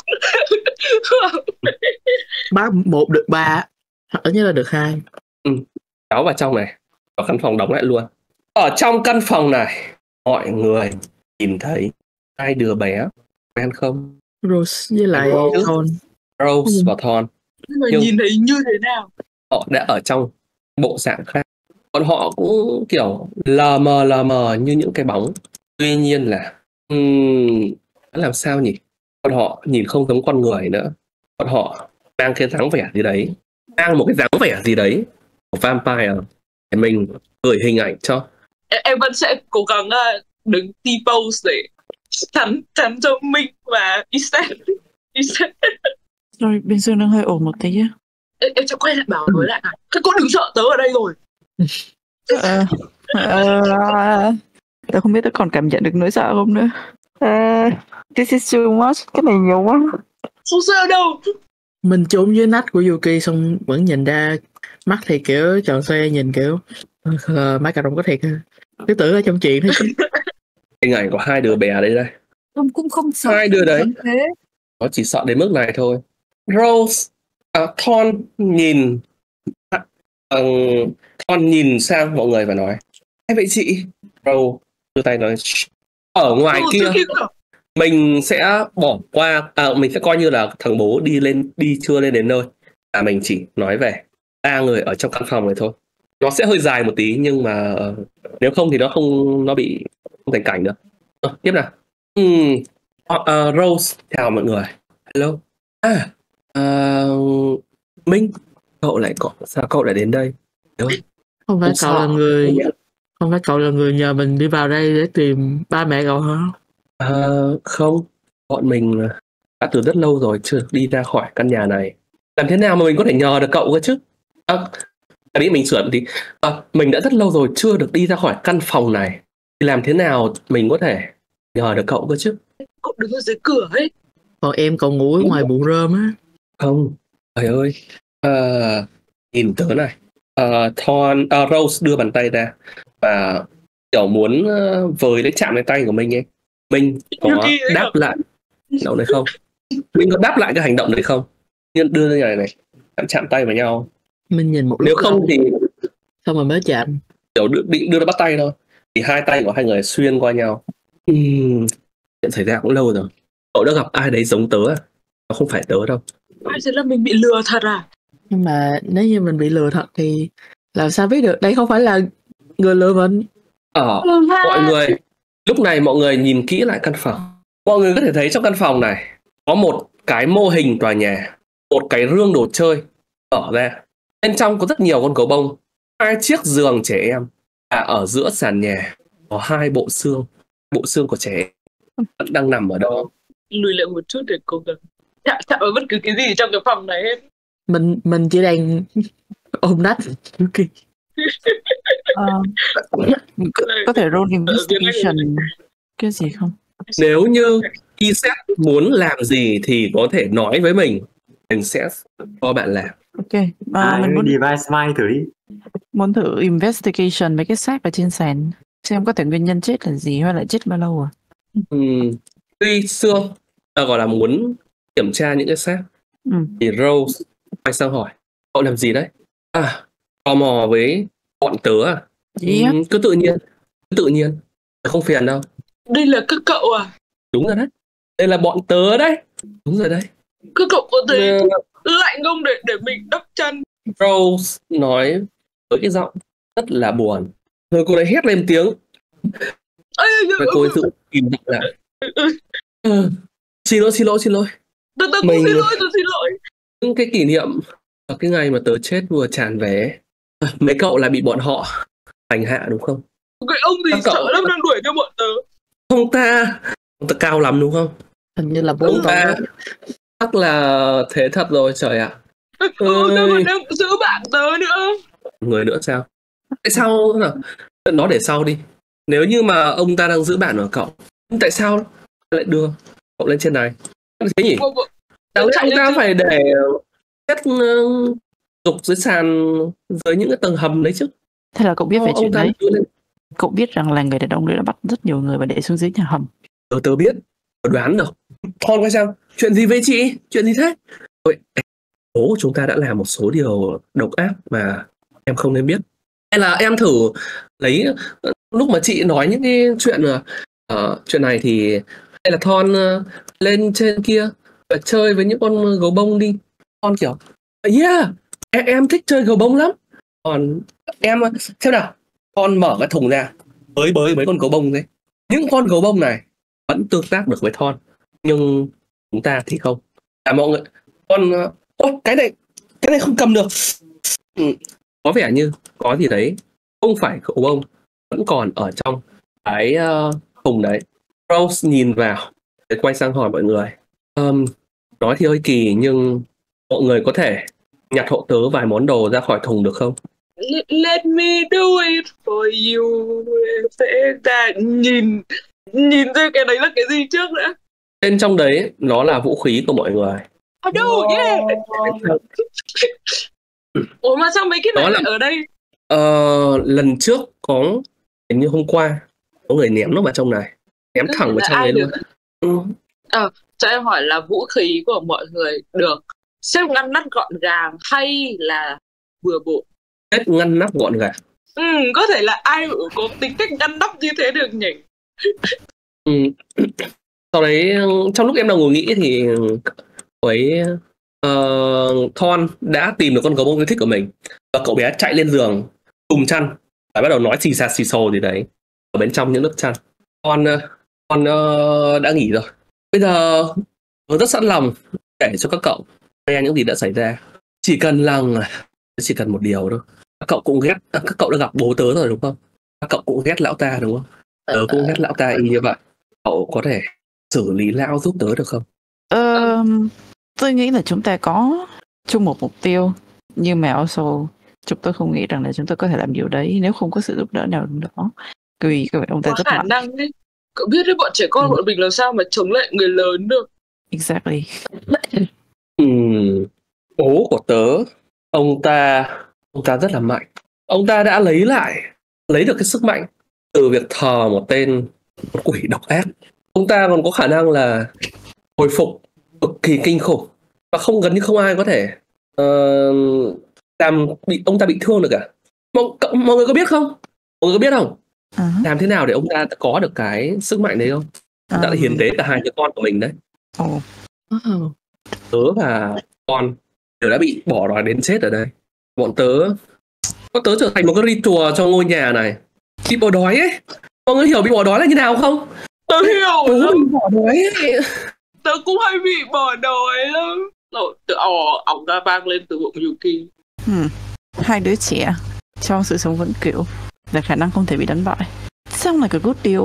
Bắt một được ba, hoặc ít nhất là được hai. Kéo vào trong này, vào căn phòng đóng lại luôn. Ở trong căn phòng này mọi người nhìn thấy hai đứa bé quen không? Rose với lại Rose. Thon. Rose Ừ. và Thon. Nhưng mà Nhưng- nhìn thấy như thế nào? Họ đã ở trong bộ dạng khác. Bọn họ cũng kiểu lờ mờ lờ mờ như những cái bóng. Tuy nhiên là um, làm sao nhỉ? Bọn họ nhìn không giống con người nữa. Bọn họ mang cái dáng vẻ gì đấy, mang một cái dáng vẻ gì đấy của vampire. Để mình gửi hình ảnh cho. Em, em vẫn sẽ cố gắng uh, đứng T-pose để chắn chắn cho Minh và Iset. Iset. Rồi bên Dương đang hơi ổn một tí á. Em, em sẽ quay lại bảo với lại này. Các con đừng sợ, tớ ở đây rồi. Ờ, ờ, tớ không biết tớ còn cảm nhận được nỗi sợ không nữa. Ờ, this is too much. Cái này nhiều quá. Không sợ đâu. Mình trốn dưới nách của Yuki xong vẫn nhìn ra mắt thì kiểu tròn xoe, nhìn kiểu uh, má cà rồng có thiệt ha. Cứ tưởng ở trong chuyện thôi chứ. Hình ảnh của hai đứa bé đấy đây. Ông cũng không sợ. Hai đứa đấy. Thế. Nó chỉ sợ đến mức này thôi. Rose, à, Thon nhìn à, uh, Thon nhìn sang mọi người và nói: "Ai vậy chị?" Rose đưa tay nói: "Shh." Ở ngoài Ừ, kia từ khi cửa- mình sẽ bỏ qua, à, mình sẽ coi như là thằng bố đi lên đi chưa lên đến nơi, à mình chỉ nói về ba người ở trong căn phòng này thôi. Nó sẽ hơi dài một tí nhưng mà uh, nếu không thì nó không nó bị không thành cảnh nữa. À, tiếp nào. Uhm, uh, uh, Rose chào mọi người. Hello. À, uh, Minh, cậu lại có sao cậu lại đến đây? Đúng. Không phải Không cậu là sợ. người Không phải cậu là người nhờ mình đi vào đây để tìm ba mẹ cậu hả? À, không, bọn mình đã từ rất lâu rồi chưa được đi ra khỏi căn nhà này. Làm thế nào mà mình có thể nhờ được cậu cơ chứ? À, cái đấy mình sửa một tí. À, mình đã rất lâu rồi chưa được đi ra khỏi căn phòng này. Thì làm thế nào mình có thể nhờ được cậu cơ chứ? Cậu đứng ở dưới cửa ấy. Còn em cậu ngủ ở ngoài bụi rơm á. Không, trời ơi. À, nhìn tớ này. À, Thon, à, Rose đưa bàn tay ra và kiểu muốn uh, vời lấy chạm lên tay của mình ấy. Mình có Yuki ấy đáp kìa. lại hành động đấy không? Mình có đáp lại cái hành động đấy không? Nhưng đưa ra này này, chạm chạm tay vào nhau. Mình nhìn một lúc Nếu không lâu, thì xong rồi mới chạm. kiểu đưa, định đưa ra bắt tay thôi. Thì hai tay của hai người xuyên qua nhau. Uhm, chuyện xảy ra cũng lâu rồi. Cậu đã gặp ai đấy giống tớ à? Nó không phải tớ đâu. Ai thế là mình bị lừa thật à? Nhưng mà nếu như mình bị lừa thật thì làm sao biết được đây không phải là người lừa mình? Ở mọi người, lúc này mọi người nhìn kỹ lại căn phòng. Mọi người có thể thấy trong căn phòng này có một cái mô hình tòa nhà. một cái rương đồ chơi mở ra. Bên trong có rất nhiều con gấu bông, hai chiếc giường trẻ em, và ở giữa sàn nhà có hai bộ xương, bộ xương của trẻ em vẫn đang nằm ở đó. Lùi lại một chút để cố gắng chạm chạm vào bất cứ cái gì trong cái phòng này hết. Mình mình chỉ đang ôm nách Yuki. Ờ, có, có thể roll investigation cái gì không? Nếu như Iset muốn làm gì thì có thể nói với mình, mình sẽ cho bạn làm. Ok, à, À, mình muốn device smile thử đi. muốn thử investigation mấy cái xác ở trên sàn, xem có thể nguyên nhân chết là gì hay là chết bao lâu à? Uhm, tuy xương ta gọi là muốn kiểm tra những cái xác, Ừ. thì Rose quay sang hỏi, cậu làm gì đấy? À, tò mò với bọn tớ à? Gì á? Uhm, cứ tự nhiên, cứ tự nhiên, không phiền đâu. Đây là các cậu à? Đúng rồi đấy, đây là bọn tớ đấy. Đúng rồi đấy. Các cậu có thấy Ờ, lạnh không để để mình đắp chân? Rose nói với cái giọng rất là buồn. Rồi cô ấy hét lên tiếng. Ây, Rồi cô ấy tự kìm giọng lại. Ừ, xin lỗi, xin lỗi, xin lỗi. Tớ tớ cũng Mình- xin lỗi, tớ xin lỗi. Những cái kỷ niệm ở cái ngày mà tớ chết vừa tràn về. À, mấy cậu là bị bọn họ hành hạ đúng không? Cái ông gì Các cậu- sợ lắm đang đuổi theo bọn tớ. Ông ta, ông ta cao lắm đúng không? Hình như là bốn Ông ta con. chắc là thế thật rồi trời ạ. Ông ta Ơi. còn đang giữ bạn tớ nữa. Người nữa sao? Tại sao nào? Nó để sau đi. Nếu như mà ông ta đang giữ bạn ở cậu, tại sao lại đưa cậu lên trên này? Thế nhỉ? Bộ- bộ- Đáng lẽ chạy ông lên ta trên- phải để chết uh, dục dưới sàn, dưới những cái tầng hầm đấy chứ. Thế là cậu biết về Sao chuyện ông ta đấy. đưa lên? Cậu biết rằng là người đàn ông đấy đã bắt rất nhiều người và để xuống dưới nhà hầm. Tớ, tớ biết, tớ đoán được. Con quay sang, chuyện gì với chị? Chuyện gì thế? Ôi, bố của chúng ta đã làm một số điều độc ác mà em không nên biết. Hay là em thử lấy, lúc mà chị nói những cái chuyện uh, chuyện này thì hay là Thon uh, lên trên kia và chơi với những con gấu bông đi. Con kiểu, yeah, em, em thích chơi gấu bông lắm. Còn em, xem nào, con mở cái thùng ra, bới bới mấy con gấu bông đấy. Những con gấu bông này vẫn tương tác được với Thon, nhưng chúng ta thì không. À mọi người, con, ôi cái này, cái này không cầm được. Ừ, có vẻ như có gì đấy không phải gấu bông vẫn còn ở trong cái uh, thùng đấy. Rose nhìn vào để quay sang hỏi mọi người. Um, nói thì hơi kỳ nhưng mọi người có thể nhặt hộ tớ vài món đồ ra khỏi thùng được không? Let, let me do it for you. Em sẽ ra nhìn nhìn ra cái đấy là cái gì trước đã. Bên trong đấy nó là vũ khí của mọi người. À đâu, yeah. Ủa mà sao mấy cái này Đó là- lại ở đây? Ờ, lần trước có, hình như hôm qua có người ném nó vào trong này, ném Thế thẳng vào là trong ai đấy được? luôn. Ừ. Cho em hỏi là vũ khí của mọi người được xếp ngăn nắp gọn gàng hay là bừa bộn? Hết ngăn nắp gọn gàng. Ừ, có thể là ai có tính cách ngăn nắp như thế được nhỉ? Ừ. Sau đấy trong lúc em đang ngồi nghĩ thì cậu ấy uh, Thon đã tìm được con gấu bông yêu thích của mình và cậu bé chạy lên giường trùm chăn và bắt đầu nói xì xà xì xồ gì đấy ở bên trong những lớp chăn. Con con uh, đã nghỉ rồi. Bây giờ tôi rất sẵn lòng để cho các cậu nghe những gì đã xảy ra. Chỉ cần là chỉ cần một điều thôi. Các cậu cũng ghét, các cậu đã gặp bố tớ rồi đúng không? Các cậu cũng ghét lão ta đúng không? Tớ cũng ghét lão ta y như vậy. Cậu có thể xử lý lão giúp tớ được không? Ờ, tôi nghĩ là chúng ta có chung một mục tiêu, nhưng mà also chúng tôi không nghĩ rằng là chúng tôi có thể làm điều đấy nếu không có sự giúp đỡ nào đó. Vì các bạn ông ta Có rất khả mạnh. năng đấy. Cậu biết đấy, bọn trẻ con Ừ. bọn mình làm sao mà chống lại người lớn được. Exactly. Ừm, bố của tớ, ông ta, ông ta rất là mạnh. Ông ta đã lấy lại, lấy được cái sức mạnh từ việc thờ một tên một quỷ độc ác. Ông ta còn có khả năng là hồi phục cực kỳ kinh khủng và không gần như không ai có thể uh, làm bị ông ta bị thương được cả. Mọi, mọi người có biết không? Mọi người có biết không? À, Làm thế nào để ông ta có được cái sức mạnh đấy không? Ông ta đã um, hiến tế cả hai đứa con của mình đấy. ồ, Wow. Tớ và con đều đã bị bỏ đói đến chết ở đây. Bọn tớ Bọn tớ trở thành một cái ritual cho ngôi nhà này. Bị bỏ đói ấy. Mọi người hiểu bị bỏ đói là như nào không? Tớ hiểu Tớ lắm. bị bỏ đói ấy. Tớ cũng hay bị bỏ đói lắm. rồi tự ò ỏng ra vang lên từ bụng Yuki. Hmm. Hai đứa trẻ trong sự sống vĩnh cửu và khả năng không thể bị đánh bại. Sounds like a good deal.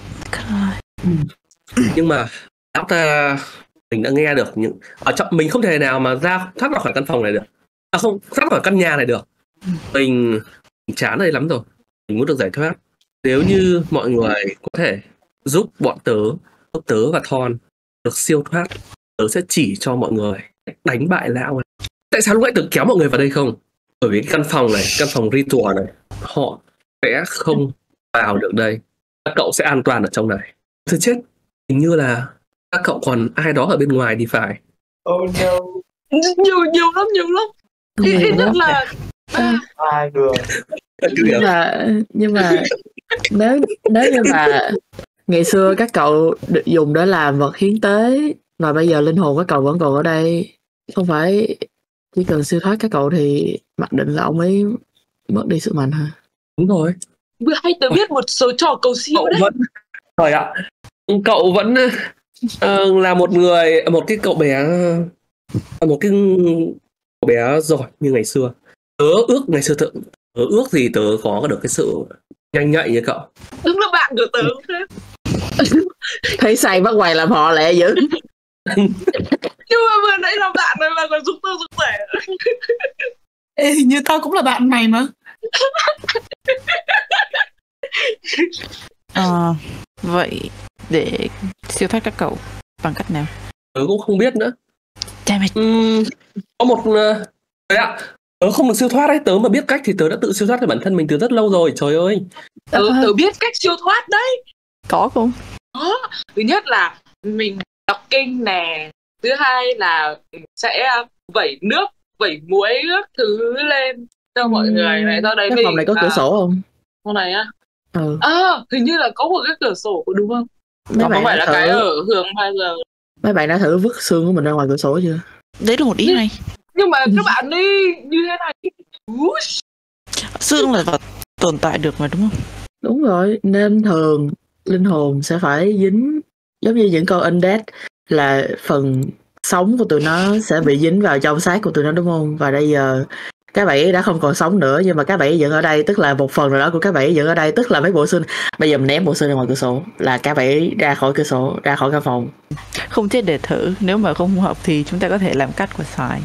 Nhưng mà lão ta mình đã nghe được những ở trong mình không thể nào mà ra thoát ra khỏi căn phòng này được, à không thoát ra khỏi căn nhà này được. Mình, mình chán đây lắm rồi, mình muốn được giải thoát. Nếu như mọi người có thể giúp bọn tớ, giúp tớ và Thon được siêu thoát, tớ sẽ chỉ cho mọi người đánh bại lão. Tại sao lúc nãy tớ kéo mọi người vào đây không? Bởi vì cái căn phòng này, căn phòng ritual này, họ sẽ không vào được đây. Các cậu sẽ an toàn ở trong này. Thôi chết, hình như là các cậu còn ai đó ở bên ngoài thì phải. Oh no. Nhiều nhiều lắm, nhiều lắm. Ít ít nhất là Hai người. Nhưng mà nhưng mà nếu nếu như mà ngày xưa các cậu được dùng để làm vật hiến tế mà bây giờ linh hồn các cậu vẫn còn ở đây, không phải chỉ cần siêu thoát các cậu thì mặc định là ông ấy mất đi sự mạnh hả? Đúng rồi. vừa hay tớ biết một số trò cầu siêu Cậu đấy. vẫn rồi ạ. Cậu vẫn uh, là một người, một cái cậu bé, một cái cậu bé giỏi như ngày xưa. Tớ ước ngày xưa tớ, tớ ước gì tớ có được cái sự nhanh nhạy như cậu. Đúng là bạn của tớ cũng thế. Thấy say bắt quầy làm họ lẹ dữ. Nhưng mà vừa nãy là bạn rồi mà còn giúp tớ giúp rẻ. Ê, hình như tao cũng là bạn mày mà. À, vậy để siêu thoát các cậu bằng cách nào? Tớ cũng không biết nữa. Damn it. Uhm, có một uh, đấy ạ. Tớ không được siêu thoát đấy, tớ mà biết cách thì tớ đã tự siêu thoát cho bản thân mình từ rất lâu rồi, trời ơi. Tớ, tớ biết cách siêu thoát đấy. Có không? Có. Thứ nhất là mình đọc kinh nè. Thứ hai là sẽ vẩy nước, vẩy muối các thứ lên cho mọi người này. Sau đấy Cái mình phòng này có cửa sổ không? Phòng này á? Ừ. À, hình như là có một cái cửa sổ đúng không? Mấy Nó bạn không phải đã là cái thử ở hướng bao giờ. mấy bạn đã thử vứt xương của mình ra ngoài cửa sổ chưa? Đấy là một ý hay. Nhưng mà các bạn đi như thế này. Xương là vật tồn tại được mà đúng không? Đúng rồi, nên thường linh hồn sẽ phải dính, giống như những con undead là phần sống của tụi nó sẽ bị dính vào trong xác của tụi nó đúng không? Và bây giờ các bạn đã không còn sống nữa, nhưng mà các bạn vẫn ở đây, tức là một phần nào đó của các bạn vẫn ở đây, tức là mấy bộ xương. Bây giờ mình ném bộ xương ra ngoài cửa sổ là các bạn ra khỏi cửa sổ, ra khỏi căn phòng. Không chết để thử, nếu mà không hợp thì chúng ta có thể làm cắt của xài.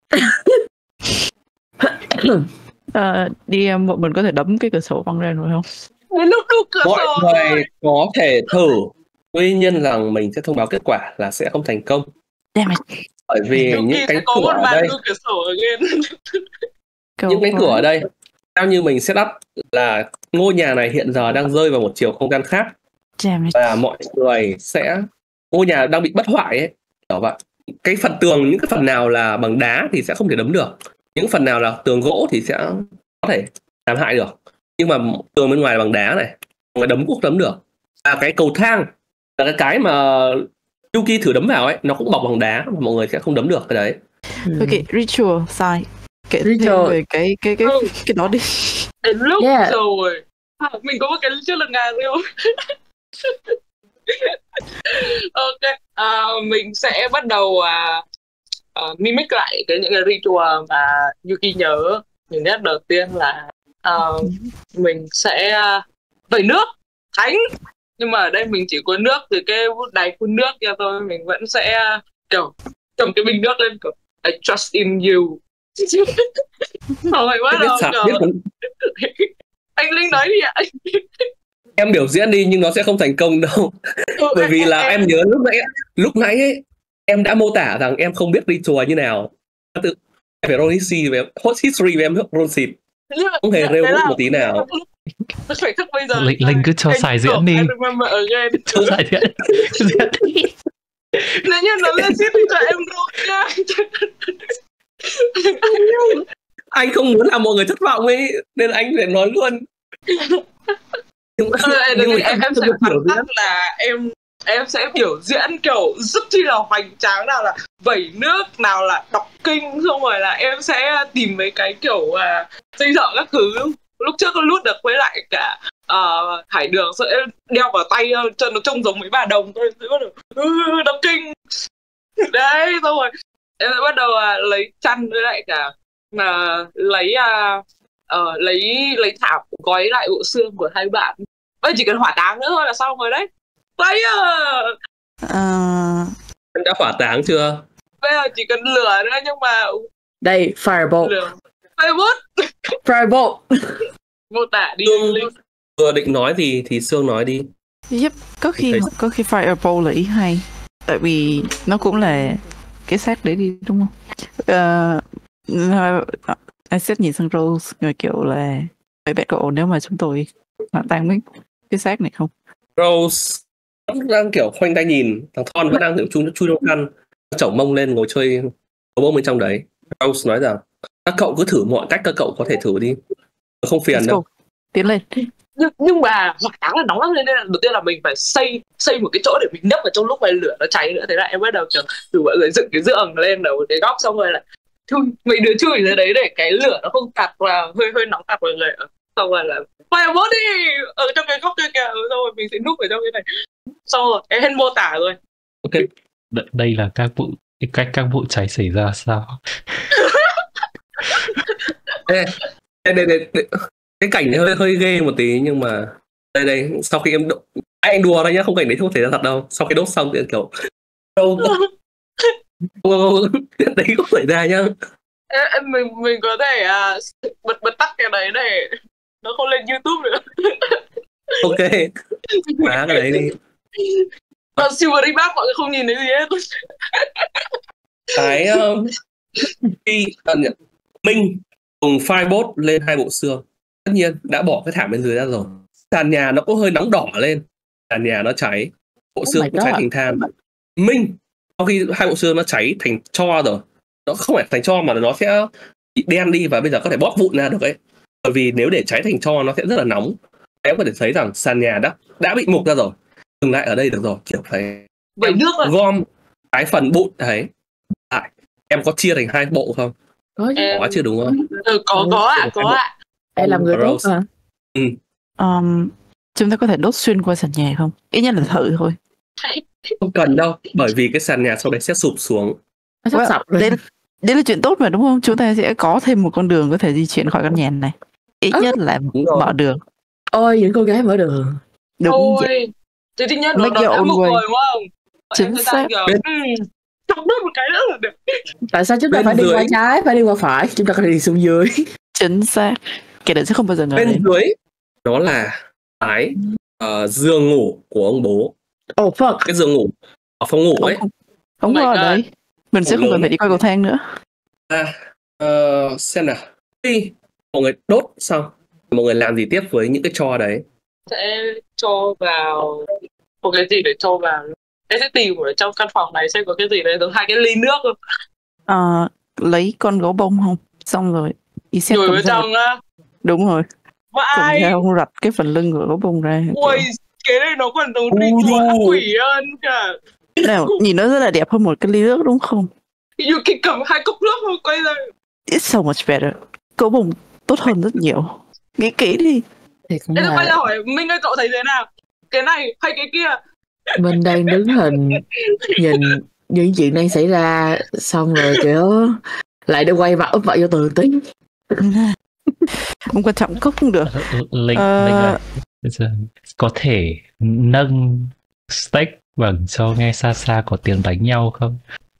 À, đi em bọn mình có thể đấm cái cửa sổ văng ra rồi không? Đến lúc đục cửa Mọi sổ người rồi. có thể thử, tuy nhiên là mình sẽ thông báo kết quả là sẽ không thành công. Damn it. Bởi vì Yuki những sẽ cánh có cửa một ở bàn đây, đục cửa sổ again. những cánh cửa ở đây, theo như mình set up là ngôi nhà này hiện giờ đang rơi vào một chiều không gian khác. Damn it. Và mọi người sẽ, ngôi nhà đang bị bất hoại ấy, kiểu vậy. Cái phần tường, những cái phần nào là bằng đá thì sẽ không thể đấm được, những phần nào là tường gỗ thì sẽ có thể làm hại được, nhưng mà tường bên ngoài là bằng đá này, người đấm cũng đấm được. Và cái cầu thang là cái cái mà Yuki thử đấm vào ấy, nó cũng bọc bằng đá mà mọi người sẽ không đấm được cái đấy. Ok, ritual sai. Kể thêm Ritual. về cái cái cái Ừ. cái đó đi. Đến lúc Yeah. rồi. À, mình có một cái chiếc lưng gà rồi. Ok, à, mình sẽ bắt đầu à, à, mimic lại cái những cái ritual mà Yuki nhớ. Thứ nhất đầu tiên là à, mình sẽ vẩy nước thánh, nhưng mà ở đây mình chỉ có nước từ cái đáy phun nước cho thôi. Mình vẫn sẽ kiểu cầm cái bình nước lên kiểu I trust in you. Không phải bắt Biết đầu sạc, kiểu biết cũng- anh Linh nói đi ạ. Em biểu diễn đi nhưng nó sẽ không thành công đâu. Bởi vì là em nhớ lúc nãy lúc nãy ấy, em đã mô tả rằng em không biết ritual như nào. Tự em phải roll history về hot history về em roll xịt, không hề rêu rút một tí nào. Nó phải thức bây giờ. Linh, Linh cứ cho xài diễn đi. Cho xài diễn. Diễn đi. Nếu như nó lên ship thì cho em roll nha. Anh không muốn làm mọi người thất vọng ấy, nên anh phải nói luôn. Nhưng mà, Ờ, nhưng mà em, em sẽ phán giác là em em sẽ biểu diễn kiểu rất chi là hoành tráng, nào là vẩy nước, nào là đọc kinh, xong rồi là em sẽ tìm mấy cái kiểu uh, dây dợ các thứ. Lúc trước con lút được với lại cả uh, hải đường sẽ đeo vào tay cho nó trông giống mấy bà đồng thôi, sẽ bắt đầu uh, đọc kinh đấy, xong rồi em sẽ bắt đầu à, lấy chăn với lại cả mà lấy à, ờ, lấy lấy thảm gói lại bộ xương của hai bạn. Bây giờ chỉ cần hỏa táng nữa thôi là xong rồi đấy. Đấy à. À, Em đã hỏa táng chưa? Bây giờ chỉ cần lửa nữa nhưng mà Đây, Firebolt. lửa Firebolt. Firebolt. Mô tả đi Sương Linh. vừa định nói gì thì Sương nói đi. yep, có khi Thấy- có khi Fireball là ý hay. Tại vì nó cũng là cái xác đấy đi đúng không? Uh, anh sẽ nhìn sang Rose rồi kiểu là vậy bạn có ổn nếu mà chúng tôi hỏa táng mấy cái xác này không? Rose vẫn đang kiểu khoanh tay nhìn, thằng Thon vẫn đang kiểu chui chui trong khăn, chẩu mông lên ngồi chơi gấu bông bên trong đấy. Rose nói rằng các cậu cứ thử mọi cách các cậu có thể thử đi, không phiền Let's đâu. go. Tiến lên. nhưng, nhưng mà hỏa táng là nóng lắm nên là đầu tiên là mình phải xây xây một cái chỗ để mình nấp vào trong lúc mà lửa nó cháy nữa. Thế là em bắt đầu kiểu từ mọi người dựng cái giường lên ở một cái góc xong rồi là chui mấy đứa chui ra đấy để cái lửa nó không tạt vào hơi hơi nóng tạt vào người, xong rồi là Fireball đi ở trong cái góc kia kìa, xong rồi mình sẽ núp ở trong cái này, xong rồi em hết mô tả rồi. Ok. Đ- đây là các vụ cái cách các vụ cháy xảy ra sao? Ê, đây, đây, đây, đây. Cái cảnh này hơi hơi ghê một tí nhưng mà đây đây sau khi em đ... à, anh đùa thôi nhá, không cảnh đấy không thể ra thật đâu. Sau khi đốt xong thì kiểu đâu chuyện đấy không xảy ra nhá. em, em mình mình có thể uh, bật bật tắt cái đấy để nó không lên YouTube nữa. Ok, phá cái đấy đi. Còn Silvery Bác mọi người không nhìn thấy gì hết. Cái um, khi uh, Minh dùng Firebolt lên hai bộ xương, tất nhiên đã bỏ cái thảm bên dưới ra rồi. Sàn nhà nó cũng hơi nóng đỏ lên, sàn nhà nó cháy, bộ Oh xương my cũng cháy God. thành than. Minh sau khi hai bộ xương nó cháy thành tro rồi, nó không phải thành tro mà nó sẽ bị đen đi và bây giờ có thể bóp vụn ra được ấy. Bởi vì nếu để cháy thành tro nó sẽ rất là nóng. Em có thể thấy rằng sàn nhà đã đã bị mục ra rồi, dừng lại ở đây được rồi, kiểu phải Vẩy nước rồi. gom cái phần bụi đấy lại. Em có chia thành hai bộ không? Có chứ. Em Có chứ đúng không? ừ, có có ạ, có ạ. Em làm người tốt Rose. mà. Um, chúng ta có thể đốt xuyên qua sàn nhà không? Ít nhất là thử thôi. Không cần đâu, bởi vì cái sàn nhà sau đấy sẽ sụp xuống. Nó sắp Well, sập rồi. đấy, đấy là chuyện tốt mà đúng không? Chúng ta sẽ có thêm một con đường có thể di chuyển khỏi căn nhà này. Ít Ơ, nhất là đúng rồi. mở đường. Ôi, những cô gái mở đường. Đúng vậy. Ôi, thế thì nhất nó, Make nó your đã own mục way. rồi đúng không? Bọn Chính em sẽ xác. đang kiểu ừ, chọc đốt một cái nữa là được. Tại sao chúng ta Bên phải đi dưới. qua trái, phải đi qua phải? Chúng ta có thể đi xuống dưới. Chính xác. Kẻ đấy sẽ không bao giờ ngờ Bên đến. dưới nó là cái uh, giường ngủ của ông bố. Oh fuck. Cái giường ngủ ở phòng ngủ Ông ấy. không, ông Oh my có ở God. đấy. Mình sẽ Ủa không cần lớn. phải đi qua cầu thang nữa. À, uh, xem nào. Khi mọi người đốt xong, mọi người làm gì tiếp với những cái tro đấy? Sẽ cho vào một cái gì để cho vào. Em sẽ tìm ở trong căn phòng này xem có cái gì đấy giống hai cái ly nước không? Ờ, lấy con gấu bông không? Xong rồi đi xét Nhồi cầm vào dao. trong á. Đúng rồi. Mà Cầm ai? dao rạch cái phần lưng của gấu bông ra. Ui, cái này nó còn giống đi chùa ác quỷ hơn cả. Nào, nhìn nó rất là đẹp hơn một cái ly nước đúng không? Yuki cầm hai cốc nước thôi quay ra. It's so much better. Gấu bông tốt hơn rất nhiều. Nghĩ kỹ đi. Thì cũng Em quay ra là hỏi Minh ơi cậu thấy thế nào? Cái này hay cái kia? mình đang đứng hình nhìn những chuyện đang xảy ra, xong rồi kiểu lại đi quay mặt úp mặt vô tường tí. Không quan trọng cốc không được. Linh, Ờ. Linh ơi, bây giờ có thể nâng steak bằng cho nghe xa xa có tiếng đánh nhau không?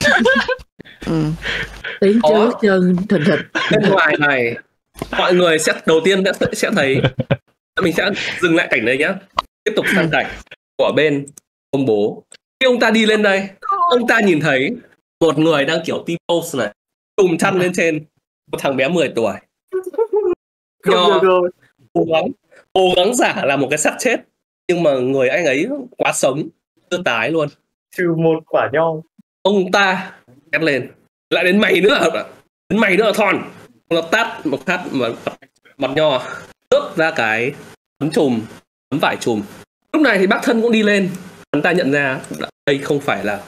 Ừ. Tiếng Có. trước chân thình thịch. Bên ngoài này mọi người sẽ đầu tiên sẽ, sẽ thấy, mình sẽ dừng lại cảnh đây nhá, tiếp tục sang cảnh của bên ông bố. Khi ông ta đi lên đây, ông ta nhìn thấy một người đang kiểu T-pose này, trùm chăn lên trên một thằng bé mười tuổi. Nho cố gắng cố gắng giả là một cái xác chết, nhưng mà người anh ấy quá sống, chưa tái luôn. Trừ một quả nho. Ông ta hét lên, lại đến mày nữa, đến mày nữa Thon. Nó tát một phát mà mặt Nho rớt ra cái tấm chùm, tấm vải chùm. Lúc này thì bác thân cũng đi lên, hắn ta nhận ra đây không phải là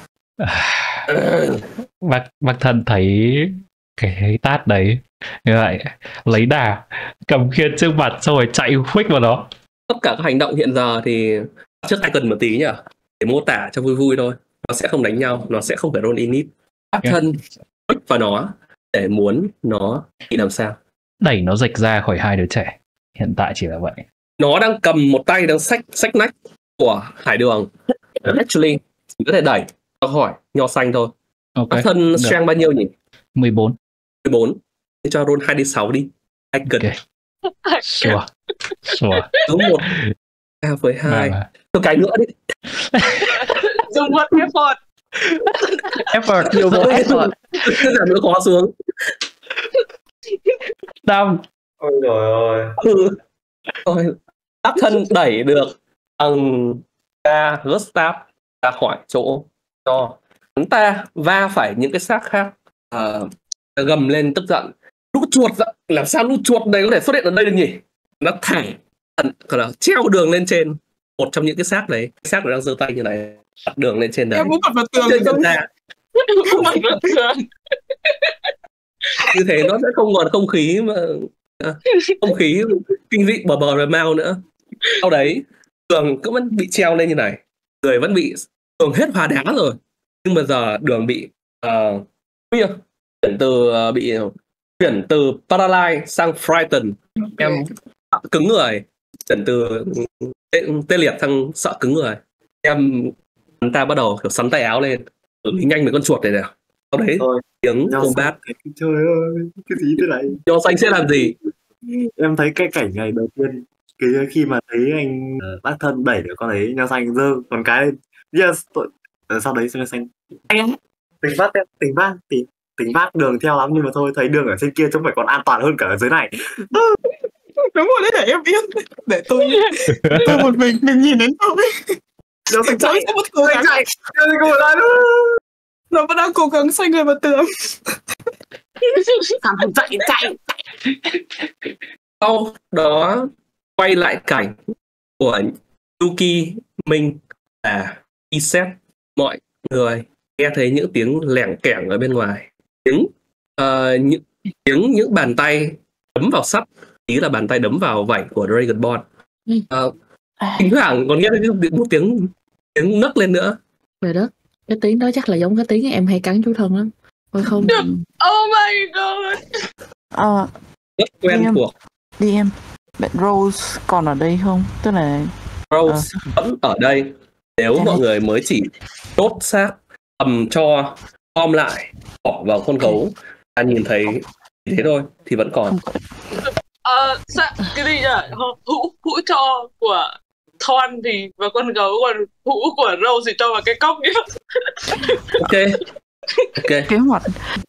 Bác bác thân thấy cái tát đấy như vậy, lấy đà cầm khiên trước mặt xong rồi chạy khuếch vào đó. tất cả các hành động hiện giờ thì trước hai cần một tí nhỉ, để mô tả cho vui vui thôi. Nó sẽ không đánh nhau, nó sẽ không phải roll init. Bác Yeah. thân click vào nó để muốn nó bị làm sao. Đẩy nó rạch ra khỏi hai đứa trẻ. Hiện tại chỉ là vậy. Nó đang cầm một tay đang xách xách nách của Hải Đường. Actually mình có thể đẩy ra khỏi nho xanh thôi. Ok. Bản thân được. strength bao nhiêu nhỉ? mười bốn. mười bốn. Thế cho roll hai d sáu đi. Hai cần. Ok. Sure. Sure. Số một a với hai. Mà- Một cái nữa đi. Dùng một effort. Effort. Nhiều bộ effort. Cứ giảm nữa khó xuống. Năm. Ôi trời ơi. Ừ. Thôi. Tác thân đẩy được bằng ta Gustav ra khỏi chỗ cho hắn ta va phải những cái xác khác. À, gầm lên tức giận. Lũ chuột dạ, làm sao lũ chuột này có thể xuất hiện ở đây được nhỉ? Nó thẳng gọi là treo Đường lên trên một trong những cái xác đấy. Cái xác nó đang giơ tay như này, đặt Đường lên trên đấy. Em muốn mặt vào tường Trên không? nhận ra Mặt vào tường. như thế nó sẽ không còn không khí mà à, không khí kinh dị bờ bờ rồi mau nữa. Sau đấy Đường cũng vẫn bị treo lên như này, người vẫn bị Đường hết hóa đá rồi, nhưng mà giờ Đường bị uh, chuyển từ uh, bị chuyển từ paralyze sang frightened. Em sợ cứng người, chuyển từ tê, tê liệt sang sợ cứng người. Em hắn ta bắt đầu kiểu sắn tay áo lên, xử lý nhanh với con chuột này nào. Sau đấy Thôi, tiếng nho công xanh, bát. trời ơi, cái gì thế này? Nho xanh sẽ làm gì? Em thấy cái cảnh này đầu tiên, cái khi mà thấy anh uh, bác thân đẩy được con ấy nho xanh giơ còn cái lên. Yes, tội. Ờ, sau đấy nho xanh anh tính bắt em tính bắt tính tính bắt Đường theo lắm, nhưng mà thôi, thấy Đường ở trên kia trông phải còn an toàn hơn cả ở dưới này. Đúng rồi đấy, để em yên. Để tôi để tôi một mình mình nhìn đến tôi. Nho xanh chạy, Tôi sẽ mất cố xanh gắng. chạy, nho xanh ngồi lại. Nó vẫn đang cố gắng xoay người vào tường. Thằng thằng chạy chạy. Sau đó quay lại cảnh của Yuki, Minh và Iset. Mọi người nghe thấy những tiếng lẻng kẻng ở bên ngoài, tiếng uh, những tiếng những bàn tay đấm vào sắt, ý là bàn tay đấm vào vảy của Dragonborn. Uh, thỉnh thoảng còn nghe thấy một tiếng tiếng nấc lên nữa. Trời đất, cái tiếng đó chắc là giống cái tiếng em hay cắn chú thân lắm. Ôi không. Oh my god. Ờ, Rất quen Em- thuộc. đi em. Bạn Rose còn ở đây không? Tức là Rose vẫn ở đây. Nếu Dạ. mọi người mới chỉ đốt xác, ầm cho, gom lại, bỏ vào con gấu, ta nhìn thấy thế thôi thì vẫn còn. không có. Ờ, sao, cái gì nhỉ? Hũ, hũ cho của Thon thì vào con gấu, còn hũ của Rose thì cho vào cái cốc nhá. Ok. Ok. Kế hoạch.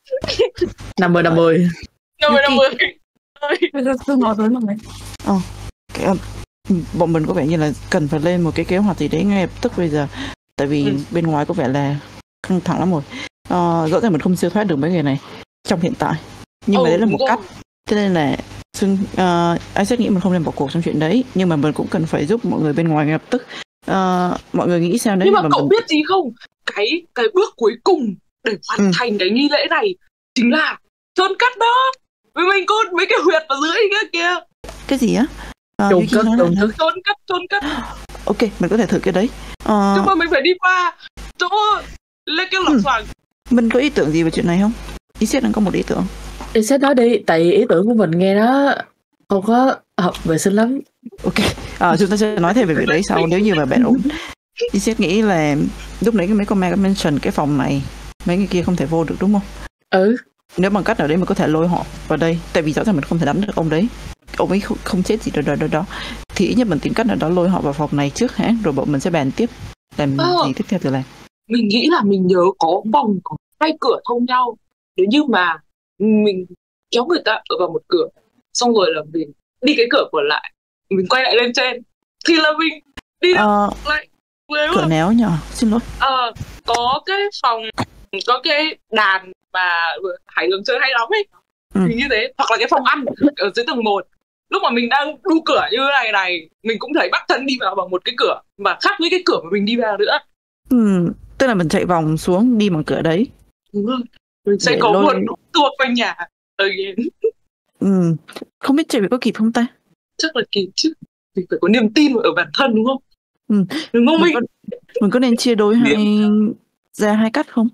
năm mươi năm mươi. Năm mươi năm mươi. Bây giờ tôi nói tới này. Cái, ờ, bọn mình có vẻ như là cần phải lên một cái kế hoạch gì đấy ngay lập tức bây giờ. Tại vì Ừ. bên ngoài có vẻ là căng thẳng lắm rồi. Ờ, rõ ràng mình không siêu thoát được mấy người này trong hiện tại. Nhưng mà Ừ, đấy là đúng một rồi. cách. Cho nên là Xuân, uh, anh sẽ nghĩ mình không nên bỏ cuộc trong chuyện đấy. Nhưng mà mình cũng cần phải giúp mọi người bên ngoài ngay lập tức. Ờ, mọi người nghĩ sao đấy? Nhưng mà mà cậu mình- biết gì không? Cái cái bước cuối cùng để hoàn Ừ. thành cái nghi lễ này chính là chôn cất đó. Vì mình có mấy cái huyệt ở dưới kia kìa. Cái gì á? Ờ, Chôn Yuki cất, nói chôn lại. cất. Chôn cất, chôn cất. Ok, mình có thể thử cái đấy. Ờ, Nhưng mà mình phải đi qua chỗ lên cái lọc Ừ. xoàng. mình có ý tưởng gì về chuyện này không? Ý xét đang có một ý tưởng. Đi xét nói đi, tại ý tưởng của mình nghe nó không có hợp vệ sinh lắm. Ok, à, chúng ta sẽ nói thêm về việc đấy sau nếu như mà bạn ổn. Ý xét nghĩ là lúc nãy mấy con ma có mention cái phòng này mấy người kia không thể vô được đúng không? Ừ. Nếu bằng cách nào đấy mình có thể lôi họ vào đây, tại vì rõ ràng mình không thể đánh được ông đấy, ông ấy không, không chết gì đâu đó, đó đó thì ít nhất mình tìm cách nào đó lôi họ vào phòng này trước hả, rồi bọn mình sẽ bàn tiếp làm Ờ. gì tiếp theo từ làm. Mình nghĩ là mình nhớ có vòng có hai cửa thông nhau. Nếu như mà mình kéo người ta ở vào một cửa, xong rồi là mình đi cái cửa còn lại, mình quay lại lên trên, thì là mình đi được Ờ, lại dưới cửa luôn. nào nhỉ? Xin lỗi. Ờ, có cái phòng, có cái đàn mà Hải Đường chơi hay lắm ấy. Ừ. Thì như thế, hoặc là cái phòng ăn ở dưới tầng một. Lúc mà mình đang đu cửa như thế này này, mình cũng thấy bắt thân đi vào bằng một cái cửa mà khác với cái cửa mà mình đi vào nữa. Ừ, tức là mình chạy vòng xuống đi bằng cửa đấy. Đúng rồi. Mình sẽ Để có lôi- một tour quanh nhà again. Ừ, không biết chạy có kịp không ta? Chắc là kịp chứ. Mình phải có niềm tin ở bản thân đúng không? Ừ. Đúng không Mình mình? có, mình có nên chia đôi hai ra hai cách không?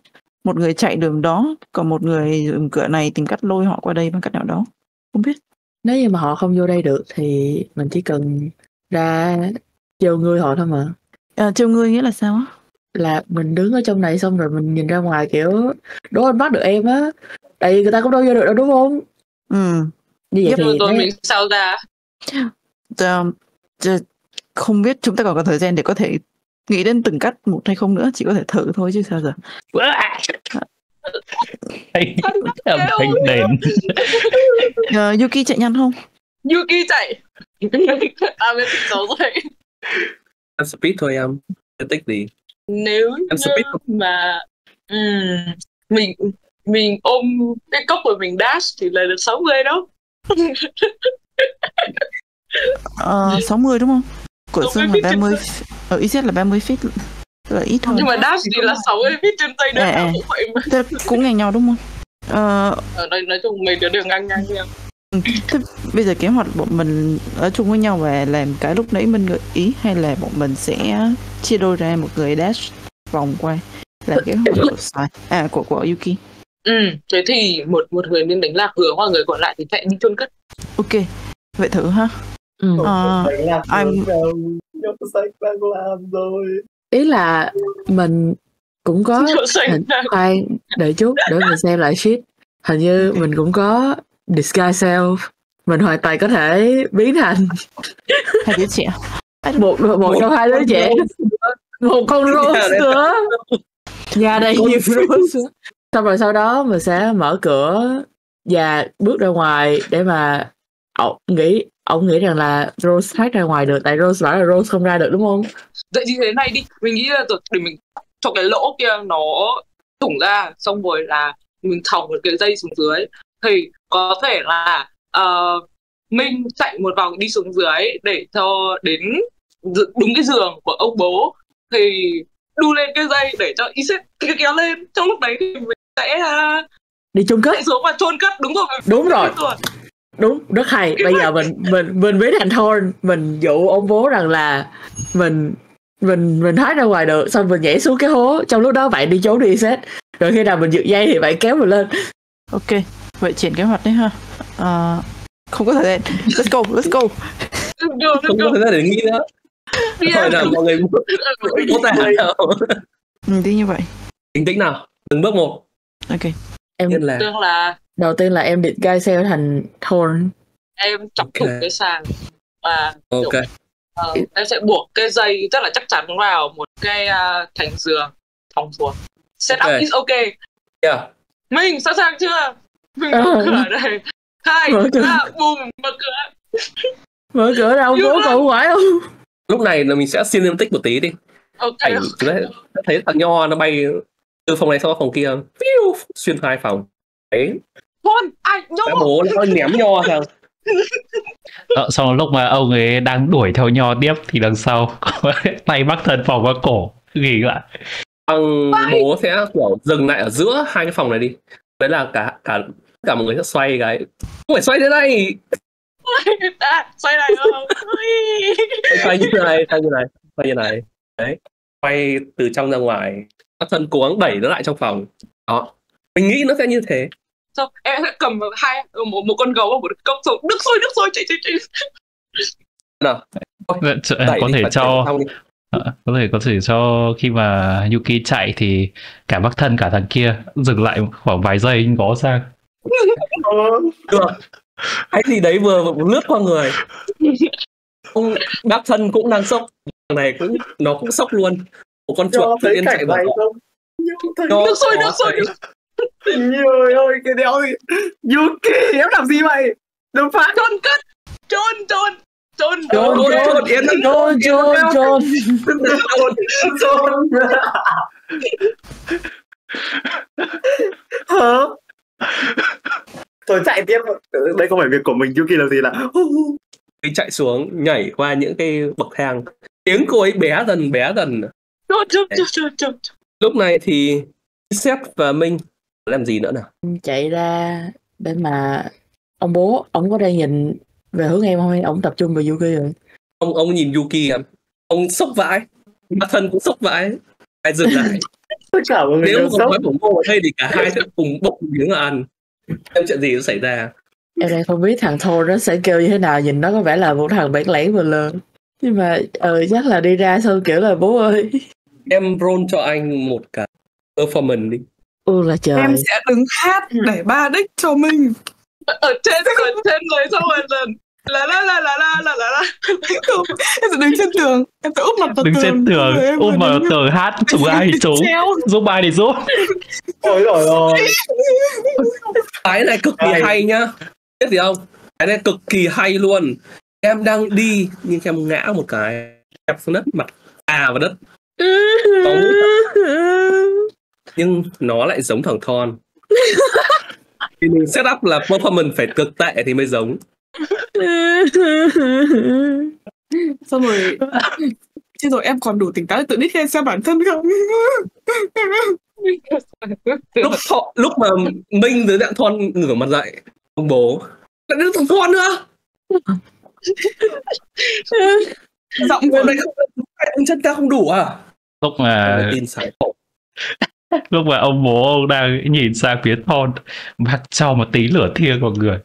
một người chạy đường đó, còn một người dùng cửa này tìm cách lôi họ qua đây bằng cách nào đó. Không biết. Nếu như mà họ không vô đây được thì mình chỉ cần ra trêu ngươi họ thôi mà. À, trêu ngươi nghĩa là sao á? Là mình đứng ở trong này xong rồi mình nhìn ra ngoài kiểu đố anh bắt được em á. Tại vì người ta cũng đâu vô được đâu đúng không? Ừ. Như vậy Yep, thì rồi nếu- mình sao ra? Ờ, ch- không biết chúng ta còn có thời gian để có thể nghĩ đến từng cách một hay không nữa, chỉ có thể thử thôi chứ sao giờ. Anh âm thanh đền. Ờ, Yuki chạy nhanh không? Yuki chạy. À bên sáu rồi. Em speed thôi em. Em tích gì? Nếu Em như speed không? mà ừm, mình mình ôm cái cốc của mình dash thì là được sáu mươi đâu. Ờ, sáu mươi đúng không? Của sáu mươi Dương là feet ba trên mươi, giây. ở i zét là ba mươi feet, tức là ít hơn. Nhưng mà dash thì là sáu mươi feet trên giây nữa. À, à. Cũng vậy mà. Thế cũng ngang nhau đúng không? Ờ, Ở đây nói chung mấy đứa đều ngang ngang nhau. thế bây giờ kế hoạch bọn mình ở chung với nhau và làm cái lúc nãy mình gợi ý, hay là bọn mình sẽ chia đôi ra một người dash vòng qua làm kế hoạch của Sai à của của Yuki. Ừ, thế thì một một người nên đánh lạc hướng, hoặc người còn lại thì chạy đi chôn cất. Ok, vậy thử ha. Ừ. Ờ, Phải làm I'm- đâu. Nhóc sách đang làm rồi. Ý là mình cũng có Chỗ xanh hình đang- khoan đợi chút để mình xem lại shit. Hình như mình cũng có disguise self. Mình hoàn toàn có thể biến thành hai đứa trẻ. một một trong hai đứa trẻ, một con rose nữa. Nhà đây nhiều rose. Xong rồi sau đó mình sẽ mở cửa và bước ra ngoài để mà ổng nghĩ ổng nghĩ rằng là Rose thoát ra ngoài được, tại Rose bảo là Rose không ra được đúng không? Vậy thì thế này đi, mình nghĩ là để mình cho cái lỗ kia nó thủng ra, xong rồi là mình thòng một cái dây xuống dưới, thì có thể là uh, Minh chạy một vòng đi xuống dưới để cho đến dự- đúng cái giường của ông bố, thì đu lên cái dây để cho Iset kéo lên. Trong lúc đấy thì mình sẽ uh, Đi chung kết. chạy xuống và chôn cất. Đúng rồi. Đúng rồi. Đúng rồi. Đúng, rất hay. Bây giờ mình mình mình biến thành Thorn, mình dụ ông bố rằng là mình mình mình thoát ra ngoài được, xong mình nhảy xuống cái hố. Trong lúc đó bạn đi trốn đi set, rồi khi nào mình giật dây thì bạn kéo mình lên. Ok, vậy triển kế hoạch đấy ha. Ờ, không có thời gian. Let's go, let's go. Đúng rồi, Không đúng có rồi. thời gian để nghĩ nữa. Thôi nào mọi người bố tay nào. Ừ, đi như vậy. Bình tĩnh nào. Từng bước một. Ok. Em Tiên là Tức là đầu tiên là em định guy sale thành Thorn. em chọc Ok. thủng cái sàn và kiểu, ok. ờ, em sẽ buộc cái dây rất là chắc chắn vào một cái uh, thành giường, thòng xuống. Set Ok. up is ok. Yeah. Mình sẵn sàng chưa? Mình Ờ. mở cửa đây. Hai, Mở cửa. ba, bùm, mở cửa. Mở cửa ra ông Yêu bố lắm. còn ngoài không? Lúc này là mình sẽ cinematic một tí đi. Ok. Ảnh chúng ta sẽ thấy thằng nho nó bay từ phòng này sang phòng kia, phiu, xuyên hai phòng. Đấy, Con, ai, nhô. các bố nó ném nho sang. Ờ, xong lúc mà ông ấy đang đuổi theo Nho tiếp thì đằng sau có tay bắc thân vòng qua cổ ghi lại. Thằng bố sẽ kiểu dừng lại ở giữa hai cái phòng này đi. Đấy là cả cả cả mọi người sẽ xoay cái. Không phải xoay thế này. À, xoay này không? Xoay như này, xoay như này, xoay như này. Đấy, quay từ trong ra ngoài. Các thân cố gắng đẩy nó lại trong phòng. Đó. Mình nghĩ nó sẽ như thế. Xong, em sẽ cầm hai một, một con gấu và một cốc xong nước sôi nước sôi chạy chạy chạy. Nào, đẩy Có đi, thể phải cho chạy xong đi. ờ, có thể có thể cho khi mà Yuki chạy thì cả bắc thân cả thằng kia dừng lại khoảng vài giây ngó sang. Được. Cái gì đấy vừa, vừa lướt qua người. Ông bác thân cũng đang sốc. Thằng này cũng nó cũng sốc luôn. Một con Cho chuột tự thấy nhiên cảnh chạy vào này đó. không? Nhóc thấy Cho Nước sôi, có nước sôi, thấy- Trời ơi, cái đéo gì. Yuki, em làm gì vậy? Đừng phá. Chôn cất. Chôn, chôn. Chôn. Chôn, Chôn, chôn, chôn, yên tâm. Chôn, chôn, chôn. Chôn. Hả? Thôi chạy tiếp. Đây không phải việc của mình, Yuki làm gì là. Đi chạy xuống, nhảy qua những cái bậc thang. Tiếng cô ấy bé dần bé dần. Chôn, chôn, chôn, chôn, chôn. Lúc này thì Seth và Minh làm gì nữa nào? Chạy ra để mà ông bố ông có đang nhìn về hướng em không, hay ông tập trung vào Yuki rồi? Ông ông nhìn Yuki em, ông sốc vãi, bác thân cũng sốc vãi, ai dừng lại. Tất cả mọi người Nếu đều mà còn sốc. gói bổng ngô ở đây thì cả hai sẽ cùng bốc miếng mà ăn. Em chuyện gì sẽ xảy ra? Em đang không biết thằng Thor nó sẽ kêu như thế nào, nhìn nó có vẻ là một thằng bản lĩnh vừa lớn. Nhưng mà ờ chắc là đi ra xong kiểu là bố ơi. Em roll cho anh một cái performance đi. U là trời. Em sẽ đứng hát để ba đích cho mình. Ở trên ở trên người xong rồi lần là la la la la la la la. Không, em sẽ đứng trên tường, em sẽ úp mặt vào Đứng trên tường, rồi em ôm vừa vào đứng- tường hát, chúng ai thì chúng, treo. giúp ai thì giúp. Ôi rồi rồi. Cái này cực kỳ Hay. hay nhá. Biết gì không? Cái này cực kỳ hay luôn. Em đang đi nhưng em ngã một cái, đập xuống đất, mặt à vào đất. Có nhưng nó lại giống thằng Thon. Thì mình set up là performance phải cực tệ thì mới giống. Xong rồi chứ rồi em còn đủ tỉnh táo để tự đích khen xem bản thân không. Lúc thọ, lúc mà Minh dưới dạng Thon ngửa mặt dậy, ông bố lại đứng thằng Thon nữa. Giọng Người của này không đứng chân ta không đủ à? Lúc Em mà phải tin sai khổ. lúc mà ông bố ông đang nhìn sang phía Thon, bác cho một tí lửa thiêng vào người.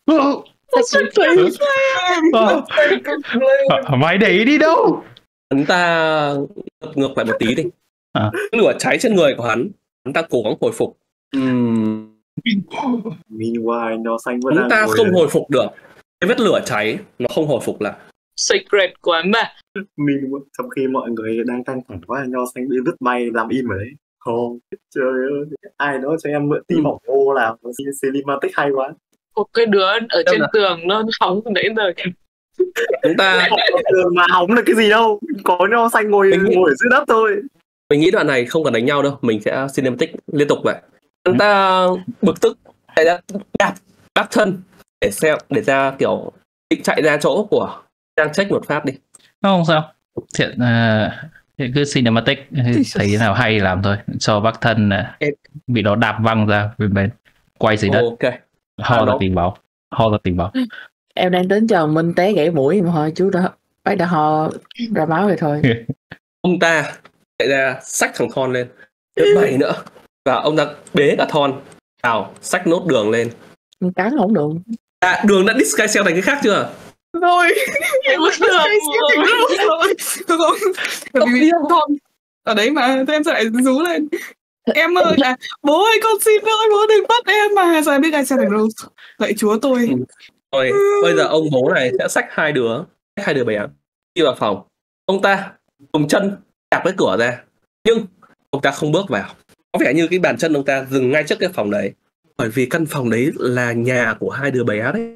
Ờ, mày để ý đi đâu? Hắn ta ngược lại một tí đi. À. Cái lửa cháy trên người của hắn, hắn ta cố gắng hồi phục. Ừm, Meanwhile, nho xanh vẫn hắn đang ta ngồi không đấy. hồi phục được. Cái vết lửa cháy nó không hồi phục lại. Secret của anh mà. Meanwhile, trong khi mọi người đang căng thẳng quá, nho xanh bị vứt bay làm im ở đấy. Ồ, trời ơi, ai đó cho em mượn tí bỏng ô làm cinematic hay quá. Có cái đứa ở trên nào. tường nó hóng từ nãy giờ. Chúng ta Tường mà hóng được cái gì đâu, có nho xanh ngồi Mình nghĩ- ngồi ở dưới đất thôi. mình nghĩ đoạn này không cần đánh nhau đâu, mình sẽ cinematic liên tục vậy. Hắn ta bực tức chạy ra đạp bác thân để xem để ra kiểu định chạy ra chỗ của Trang check một phát đi. Không sao. Thiện uh, thiện cứ cinematic thấy thế nào hay làm thôi, cho bác thân uh, Em- bị nó đạp văng ra bên bên quay dưới đất. Ok. Ho À, là nó- tình báo. Ho là tình báo. Em đang tính cho Minh té gãy mũi mà thôi chú đã bác đã ho ra máu rồi thôi. Ông ta chạy ra xách thằng Thon lên, đến bảy nữa, và ông ta bế cả Thon vào xách nốt đường lên. Cắn không được. À, đường đã disguise xeo thành cái khác chưa? rồi. Em mất được rồi. Không không. Bởi vì con ở đấy mà thế em sẽ lại rú lên. Em ơi là bố ơi con xin lỗi bố đừng bắt em mà. Rồi em biết ai xem thành Rose. Lạy chúa tôi. Ừ. Rồi bây giờ ông bố này sẽ xách hai đứa xách hai đứa bé đi vào phòng. Ông ta dùng chân đạp cái cửa ra, nhưng ông ta không bước vào. Có vẻ như cái bàn chân ông ta dừng ngay trước cái phòng đấy, bởi vì căn phòng đấy là nhà của hai đứa bé đấy.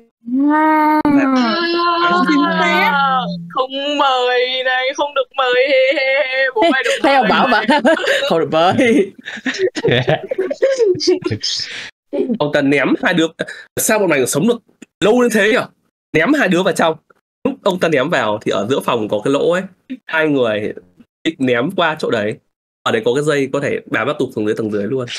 À, Xin phép. không mời này, không được mời. He, he, he. Bố mày được Thấy ông mời. bảo mà không được bơi. Ông ta ném hai đứa, sao bọn mày còn sống được lâu đến thế nhỉ? Ném hai đứa vào trong. Lúc ông ta ném vào thì ở giữa phòng có cái lỗ ấy, hai người định ném qua chỗ đấy. Ở đấy có cái dây có thể bám bắt tụt xuống dưới tầng dưới luôn.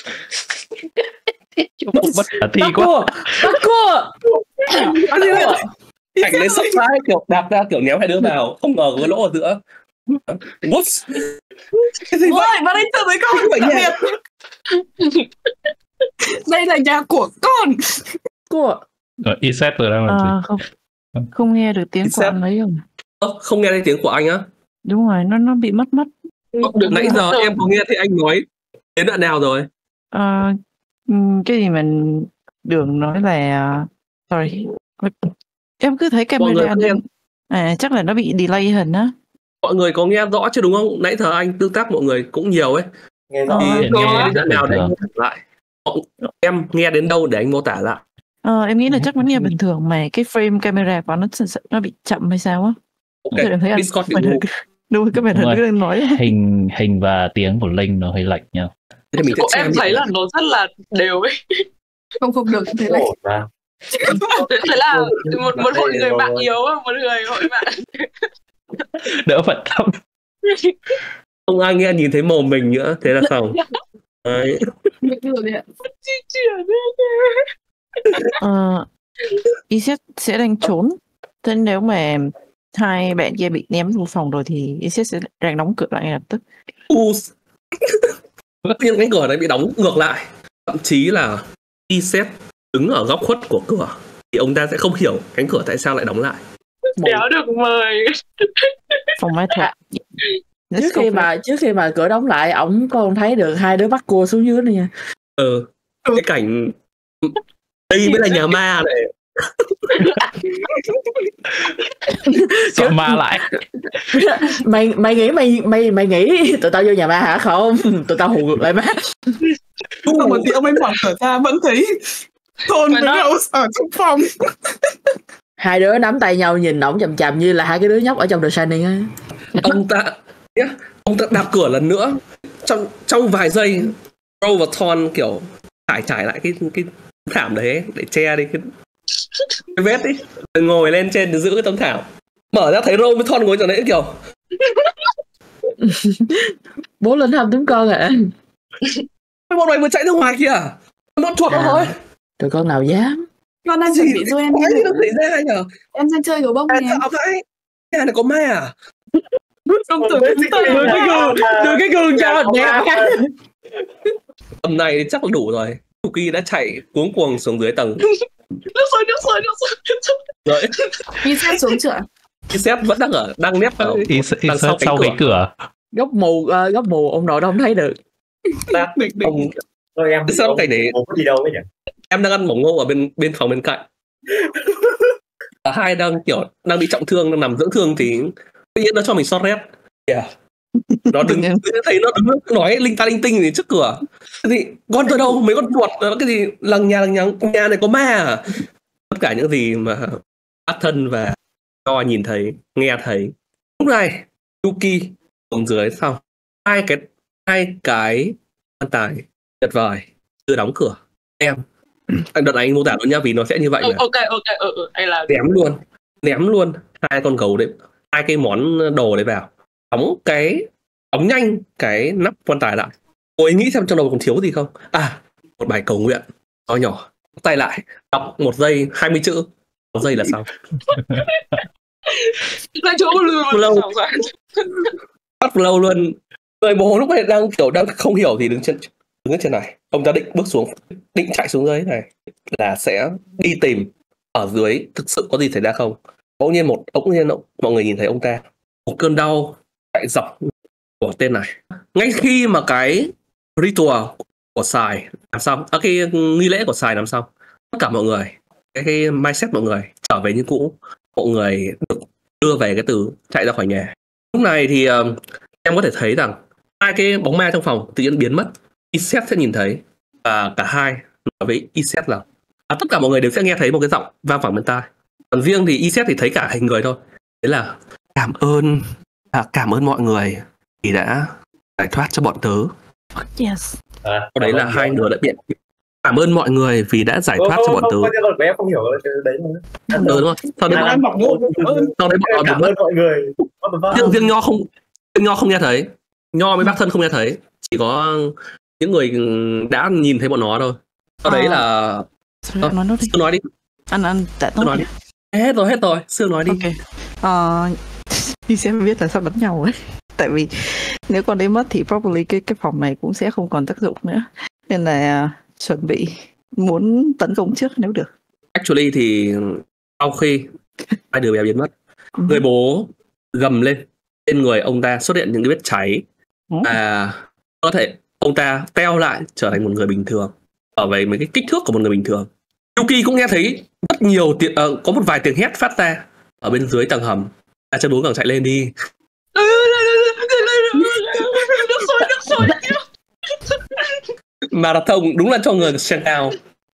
Bất khả thi Bắt quá. cua, bắt cua. Bắt cua. Cảnh đấy sốc vãi, kiểu đạp ra kiểu ném hai đứa vào, không ngờ có cái lỗ ở giữa. Whoops. Cái gì vậy? Ôi, vào đây chờ với con. Vậy Tạm nhỉ? biệt. Đây là nhà của con. Cua. Rồi Iset vừa đang làm gì? Ờ, không không nghe được tiếng Thì của sao? anh ấy không? Ơ, không nghe thấy tiếng của anh á? Đúng rồi, nó nó bị mất mất. Được nãy giờ em có nghe thấy anh nói đến đoạn nào rồi? Ờ, ừm, cái gì mà Đường nói là sorry. Em cứ thấy Mọi người camera có nghe, đang à chắc là nó bị delay hình á. mọi người có nghe rõ chứ đúng không? Nãy giờ anh tương tác mọi người cũng nhiều ấy. Nghe Ờ, rõ. Thì Nghe nghe đến rất đoạn nào bình để anh thường. mô tả lại. Em nghe đến đâu để anh mô tả lại? Ờ, em nghĩ là chắc vẫn nghe bình thường mà cái frame camera của nó nó bị chậm hay sao á. Ok, Em thấy anh Discord bị màn ngu. hình đúng rồi, cái màn Đúng hình rồi. cứ đang nói. Hình hình và tiếng của Linh nó hơi lệch nhau. Thế mình sẽ Em xem thấy là nó rất là đều ấy. Không không được thế này. Ổn ra. Thế là một một hội người bạn yếu và một người hội bạn. Đỡ bận tâm. không ai nghe nhìn thấy mồm mình nữa, thế là xong. Đấy. Di chuyển Ờ, Iset sẽ đang trốn. Thế nếu mà hai bạn kia bị ném vào phòng rồi thì Iset sẽ đang đóng cửa lại ngay lập tức. U Nhưng cánh cửa này bị đóng ngược lại, thậm chí là Iset đứng ở góc khuất của cửa thì ông ta sẽ không hiểu cánh cửa tại sao lại đóng lại. Đéo được mời. Phòng máy thuật. Trước khi mà trước khi mà cửa đóng lại, ổng còn thấy được hai đứa bắt cua xuống dưới nữa nha. Ừ, cái cảnh đây mới là nhà ma này. Sợ ma lại. mày mày nghĩ mày mày mày nghĩ tụi tao vô nhà ma hả? Không, tụi tao hù ngược lại ma. Đúng rồi, thì ông ấy mở cửa ra vẫn thấy Thôn với Rose ở trong phòng. Hai đứa nắm tay nhau nhìn ổng chằm chằm như là hai cái đứa nhóc ở trong The Shining á. Ông ta ông ta đạp cửa lần nữa, trong trong vài giây Rose và Thorn kiểu trải trải lại cái cái thảm đấy để che đi cái, cái vết ấy, ngồi lên trên để giữ cái tấm thảm. Mở ra thấy Rose với Thorn ngồi ở đấy kiểu bố lên hầm tấm con à. Bọn mày vừa chạy ra ngoài kìa, bọn chuột nó thôi. Tụi con nào dám. Con đang chuẩn bị rồi em. Cái gì nó xảy ra nhở? Em đang chơi gấu bông nè. Sao vậy? Nhà này có ma à? Không tưởng cái gì. Đưa cái gương, đưa cái gương cho nè. Tầm này chắc là đủ rồi. Tuki đã chạy cuống cuồng xuống dưới tầng. Nước sôi, nước sôi, nước sôi. Rồi. Iset xuống chưa? Iset vẫn đang ở, đang nép ở đằng sau, sau cái cửa. Góc mù, uh, góc mù ông nội đâu không thấy được. Ông Thôi em sao cái để có gì đâu ấy nhỉ? Em đang ăn bỏng ngô ở bên bên phòng bên cạnh. Cả hai đang kiểu đang bị trọng thương, đang nằm dưỡng thương thì tự nhiên nó cho mình short rest. Yeah. Nó đứng thấy nó đứng nói linh ta linh tinh gì trước cửa. Cái gì con tôi đâu, mấy con chuột, cái gì lằng nhà lằng nhằng, nhà này có ma à? Tất cả những gì mà Át Thân và Do nhìn thấy, nghe thấy. Lúc này Yuki xuống dưới xong hai cái hai cái quan tài tuyệt vời chưa đóng cửa. Em anh đợt này anh mô tả luôn nha, vì nó sẽ như vậy. Oh, ok ok ừ, ừ, anh là ném luôn ném luôn hai con gấu đấy, hai cái món đồ đấy vào, đóng cái đóng nhanh cái nắp quan tài lại. Ôi nghĩ xem trong đầu còn thiếu gì không? À, một bài cầu nguyện to nhỏ, tay lại đọc một giây hai mươi chữ, một giây là xong. lại chỗ lừa lâu bắt lâu luôn. Người bố lúc này đang kiểu đang không hiểu thì đứng trên đứng ở trên này, ông ta định bước xuống, định chạy xuống dưới này là sẽ đi tìm ở dưới thực sự có gì xảy ra không. Bỗng nhiên một bỗng nhiên mọi người nhìn thấy ông ta, một cơn đau chạy dọc của tên này. Ngay khi mà cái ritual của Sai làm xong, à, cái nghi lễ của Sai làm xong, tất cả mọi người cái, cái mindset mọi người trở về như cũ, mọi người được đưa về cái từ chạy ra khỏi nhà. Lúc này thì uh, em có thể thấy rằng hai cái bóng ma trong phòng tự nhiên biến mất. Iset sẽ nhìn thấy và cả hai nói với Iset là à, tất cả mọi người đều sẽ nghe thấy một cái giọng vang vẳng bên tai. Còn riêng thì Iset thì thấy cả hình người thôi. Thế là cảm ơn à, cảm ơn mọi người vì đã giải thoát cho bọn tớ. Yes. À, đấy là hai đứa đã biện cảm ơn mọi người vì đã giải thoát cho bọn tớ. Không, em không hiểu đấy luôn. Ừ, đúng không? Sau đấy bọn sau đấy bọn cảm ơn mọi người. Riêng riêng Nho không riêng Nho không nghe thấy. Nho với bác thân không nghe thấy. Chỉ có những người đã nhìn thấy bọn nó thôi. Sau đấy là Ờ, nói nốt đi. Sương nói đi. Anh anh đã tốt. Nói đi. Hết rồi, hết rồi. Sương nói đi. Ok. Ờ, đi xem biết là sắp đánh nhau ấy. Tại vì nếu con đấy mất thì probably cái cái phòng này cũng sẽ không còn tác dụng nữa. Nên là chuẩn bị muốn tấn công trước nếu được. Actually thì sau khi hai đứa bé biến mất, người bố gầm lên, trên người ông ta xuất hiện những cái vết cháy và có thể ông ta teo lại trở thành một người bình thường, ở về mấy cái kích thước của một người bình thường. Yuki cũng nghe thấy rất nhiều tiếng, uh, có một vài tiếng hét phát ra ở bên dưới tầng hầm. À, chân bố càng chạy lên đi. nước sôi nước sôi Marathon đúng là cho người sen cao.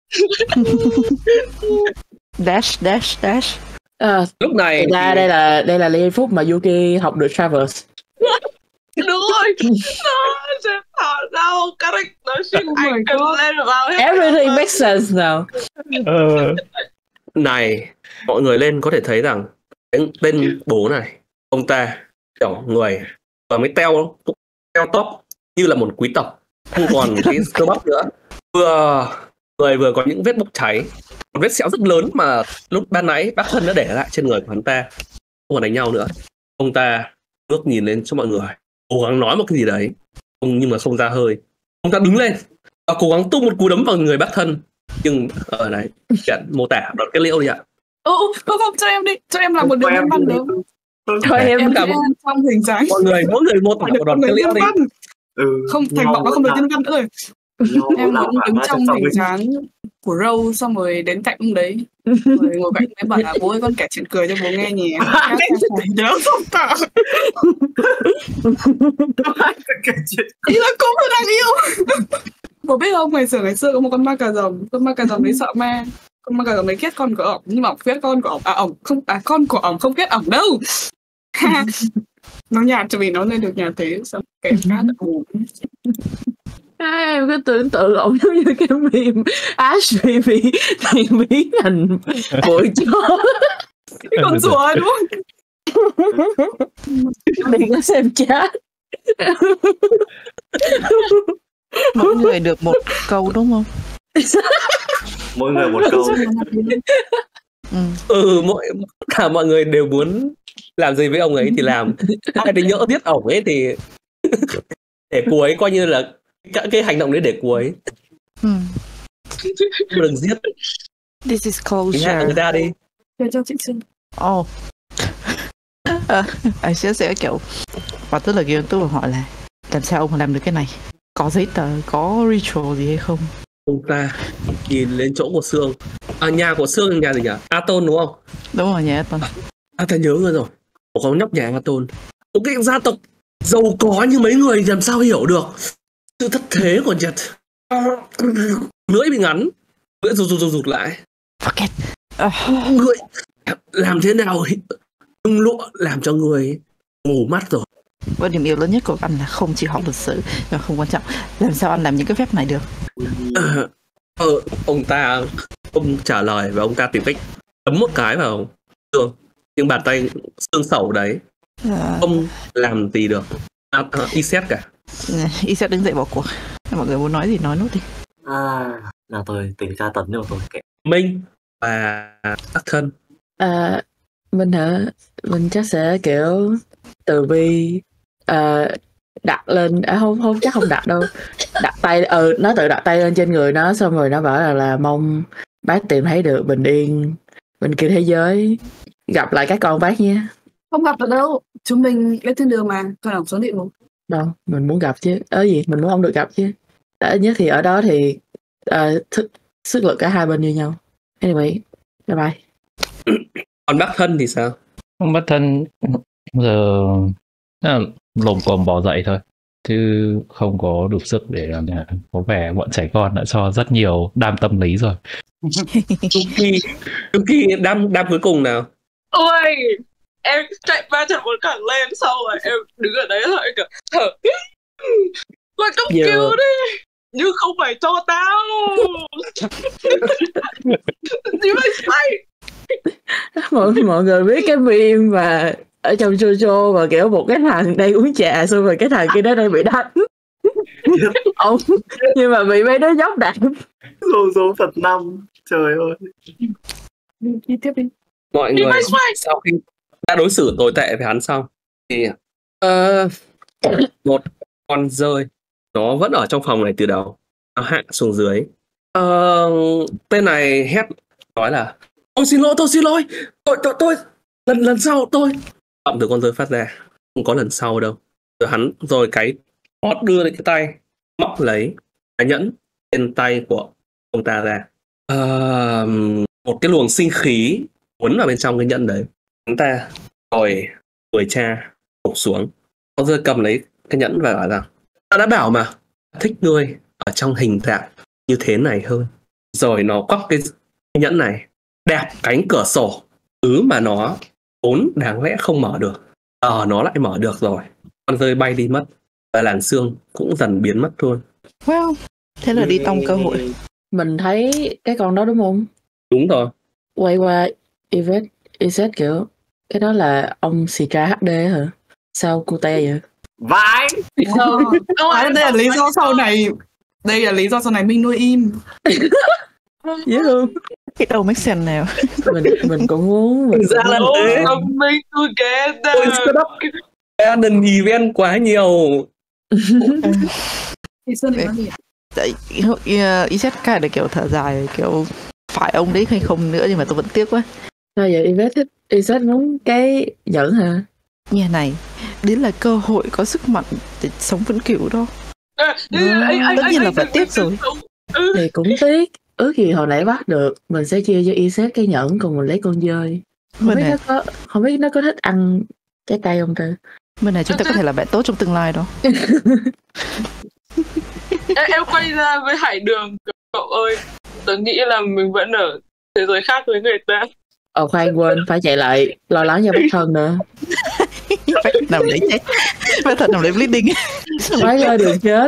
Dash dash dash. À, lúc này ra thì... đây là đây là liên phút mà Yuki học được Traverse. Đúng rồi, nó sẽ thở đau character shit anh cần lên vào hết. Everything makes sense now. Ờ. Này, mọi người lên có thể thấy rằng cái tên bố này, ông ta kiểu người và mới teo teo tóc như là một quý tộc, không còn cái cơ bắp nữa, vừa người vừa có những vết bốc cháy, một vết sẹo rất lớn mà lúc ban nãy bác thân đã để lại trên người của hắn ta. Không còn đánh nhau nữa. Ông ta ngước nhìn lên cho mọi người, cố gắng nói một cái gì đấy nhưng mà không ra hơi. Ông ta đứng lên và cố gắng tung một cú đấm vào người bác thân, nhưng ở đấy chuyện mô tả đón kết liễu đi ạ. Ô, không không, cho em đi, cho em làm một đường nhân văn được. Thôi em Em cảm sẽ trong hình dáng mọi người mỗi người mô tả được một con đòn người kết liễu nhân đi. văn. Ừ, Không, thành vọng nó không được nhân văn nữa rồi. Em muốn đứng trong hình dáng của Râu, xong rồi đến cạnh ông đấy, rồi ngồi cạnh em bảo là bố ơi con kể chuyện cười cho bố nghe nhé. Nhớ không tả. Kể chuyện Ý là cũng là đáng yêu. Bố biết không, ngày xưa ngày xưa có một con ma cà rồng, con ma cà rồng đấy sợ ma. Con ma cà rồng đấy ghét con của ổng, nhưng mà ổng ghét con của ổng, à ổng không, à con của ổng không ghét ổng đâu. Nó nhạt cho vì nó lên được nhà thế, xong kể khá là buồn. À, em cứ tưởng tượng ổng giống như cái meme Ashley bị thì biến thành bụi chó. Cái con rùa đúng không? Đừng có xem chat. Mỗi người được một câu đúng không? mỗi người một câu. Ừ. Ừ, mỗi tất cả mọi người đều muốn làm gì với ông ấy thì làm. Ai thì nhỡ giết ổng ấy thì để cuối coi như là cái, cái hành động đấy để cuối. Ừ. Đừng giết. This is Thì closure. hẹn người ta đi. Để cho chị xin. Oh. À, anh sẽ sẽ kiểu và tức là kiểu tôi hỏi là làm sao ông làm được cái này? Có giấy tờ, có ritual gì hay không? Ông ta nhìn lên chỗ của Sương. À, nhà của Sương là nhà gì nhỉ? Aton đúng không? Đúng rồi, nhà Aton. À, ta nhớ rồi rồi. Có nhóc nhà Aton. Một cái gia tộc giàu có như mấy người làm sao hiểu được sự thất thế của Nhật. Lưỡi bị ngắn, lưỡi rụt rụt rụt rụt lại. Forget. Uh. Người làm thế nào nhung lụa làm cho người ngủ mắt rồi. Và điểm yếu lớn nhất của anh là không chịu học lịch sử, và không quan trọng. Làm sao anh làm những cái phép này được? Ờ, ờ, ông ta không trả lời và ông ta tìm cách đấm một cái vào Sương, nhưng bàn tay xương sẩu đấy À, không làm gì được. À, à, Iset cả. Y sẽ đứng dậy bỏ cuộc. Mọi người muốn nói gì nói nốt đi. À, là tôi tính tra tấn nhưng mà tôi kệ. Minh và các thân. À, mình hả? Mình chắc sẽ kiểu từ bi à, đặt lên, à không không chắc không đặt đâu, đặt tay, ừ nó tự đặt tay lên trên người nó, xong rồi nó bảo là là mong bác tìm thấy được bình yên bên kia thế giới, gặp lại các con bác nhé. Không gặp được đâu, chúng mình lên thiên đường mà, còn ổng xuống địa ngục. Đâu, mình muốn gặp chứ, ở gì mình muốn ông được gặp chứ, ít nhất thì ở đó thì à, thức, sức lực cả hai bên như nhau. Anyway, bye bye. Còn bác thân thì sao? Ông bắt thân giờ là lồm cồm bò dậy thôi, chứ không có đủ sức để làm nhà. Có vẻ bọn trẻ con đã cho rất nhiều đam tâm lý rồi. Yuki, Yuki đam đam cuối cùng nào? Ôi, em chạy ba chân bốn cẳng lên, sau rồi em đứng ở đấy rồi kiểu thở. Gọi cấp Giờ- cứu đi, nhưng không phải cho tao. Gì vậy sai? mọi, mọi người biết cái meme mà ở trong Jojo và kiểu một cái thằng đang uống trà xong rồi cái thằng kia nó đang bị đánh ông, nhưng mà bị mấy đứa nhóc đánh. Dô dô Phật năm. Trời ơi. Đi, đi tiếp đi. Mọi Đi người vai xoay. sau khi đã đối xử tồi tệ với hắn xong thì ờ, một con rơi nó vẫn ở trong phòng này từ đầu, nó hạ xuống dưới. Ờ, tên này hét nói là tôi xin lỗi, tôi xin lỗi, tôi tôi tôi lần lần sau tôi giọng từ con rơi phát ra, không có lần sau đâu. Rồi hắn rồi cái hót đưa lên cái tay, móc lấy cái nhẫn trên tay của ông ta ra. Ờ, một cái luồng sinh khí cuốn vào bên trong cái nhẫn đấy. Chúng ta rồi người cha gục xuống, con rơi cầm lấy cái nhẫn và bảo rằng ta đã bảo mà, thích ngươi ở trong hình dạng như thế này hơn. Rồi nó quắp cái nhẫn này, đẹp cánh cửa sổ, thứ mà nó vốn đáng lẽ không mở được, ờ nó lại mở được rồi. Con rơi bay đi mất và làn sương cũng dần biến mất luôn. Well, thế là đi tông cơ hội. Mình thấy cái con đó đúng không? Đúng rồi. Quay qua Yvette, Yvette kiểu cái đó là ông Sika hát đê hả? Sao cute vậy? Vãi. Ờ, à, đây là lý do sau này. Đây là lý do sau này mình nuôi im. Dễ thương. Cái đầu make sense nào. Mình mình cũng muốn mình Ra là Oh, thế. amazing Tôi together. set up canon event quá nhiều. Thì Sơn định nói gì ạ? Tại ý xét cả được kiểu thở dài, kiểu phải ông đấy hay không nữa, nhưng mà tôi vẫn tiếc quá. Sao giờ Yvette thích Yvette muốn cái nhẫn hả? Như này, đấy là cơ hội có sức mạnh để sống vĩnh cửu đó. À, Đó. Tất nhiên là phải tiếc rồi. Thì cũng tiếc. Ước gì hồi nãy bắt được, mình sẽ chia cho Yvette cái nhẫn, còn mình lấy con dơi. Không Bên biết này, nó có không biết nó có thích ăn trái cây không ta? bên này chúng ta có thể là bạn tốt trong tương lai đó. em, em quay ra với Hải Đường, cậu ơi, tớ nghĩ là mình vẫn ở thế giới khác với người ta. Ờ khoan, quên, phải chạy lại lo lắng cho bác thân nữa. Phải nằm đấy chết. Phải thật nằm đấy bleeding. Phải ơi đừng chết.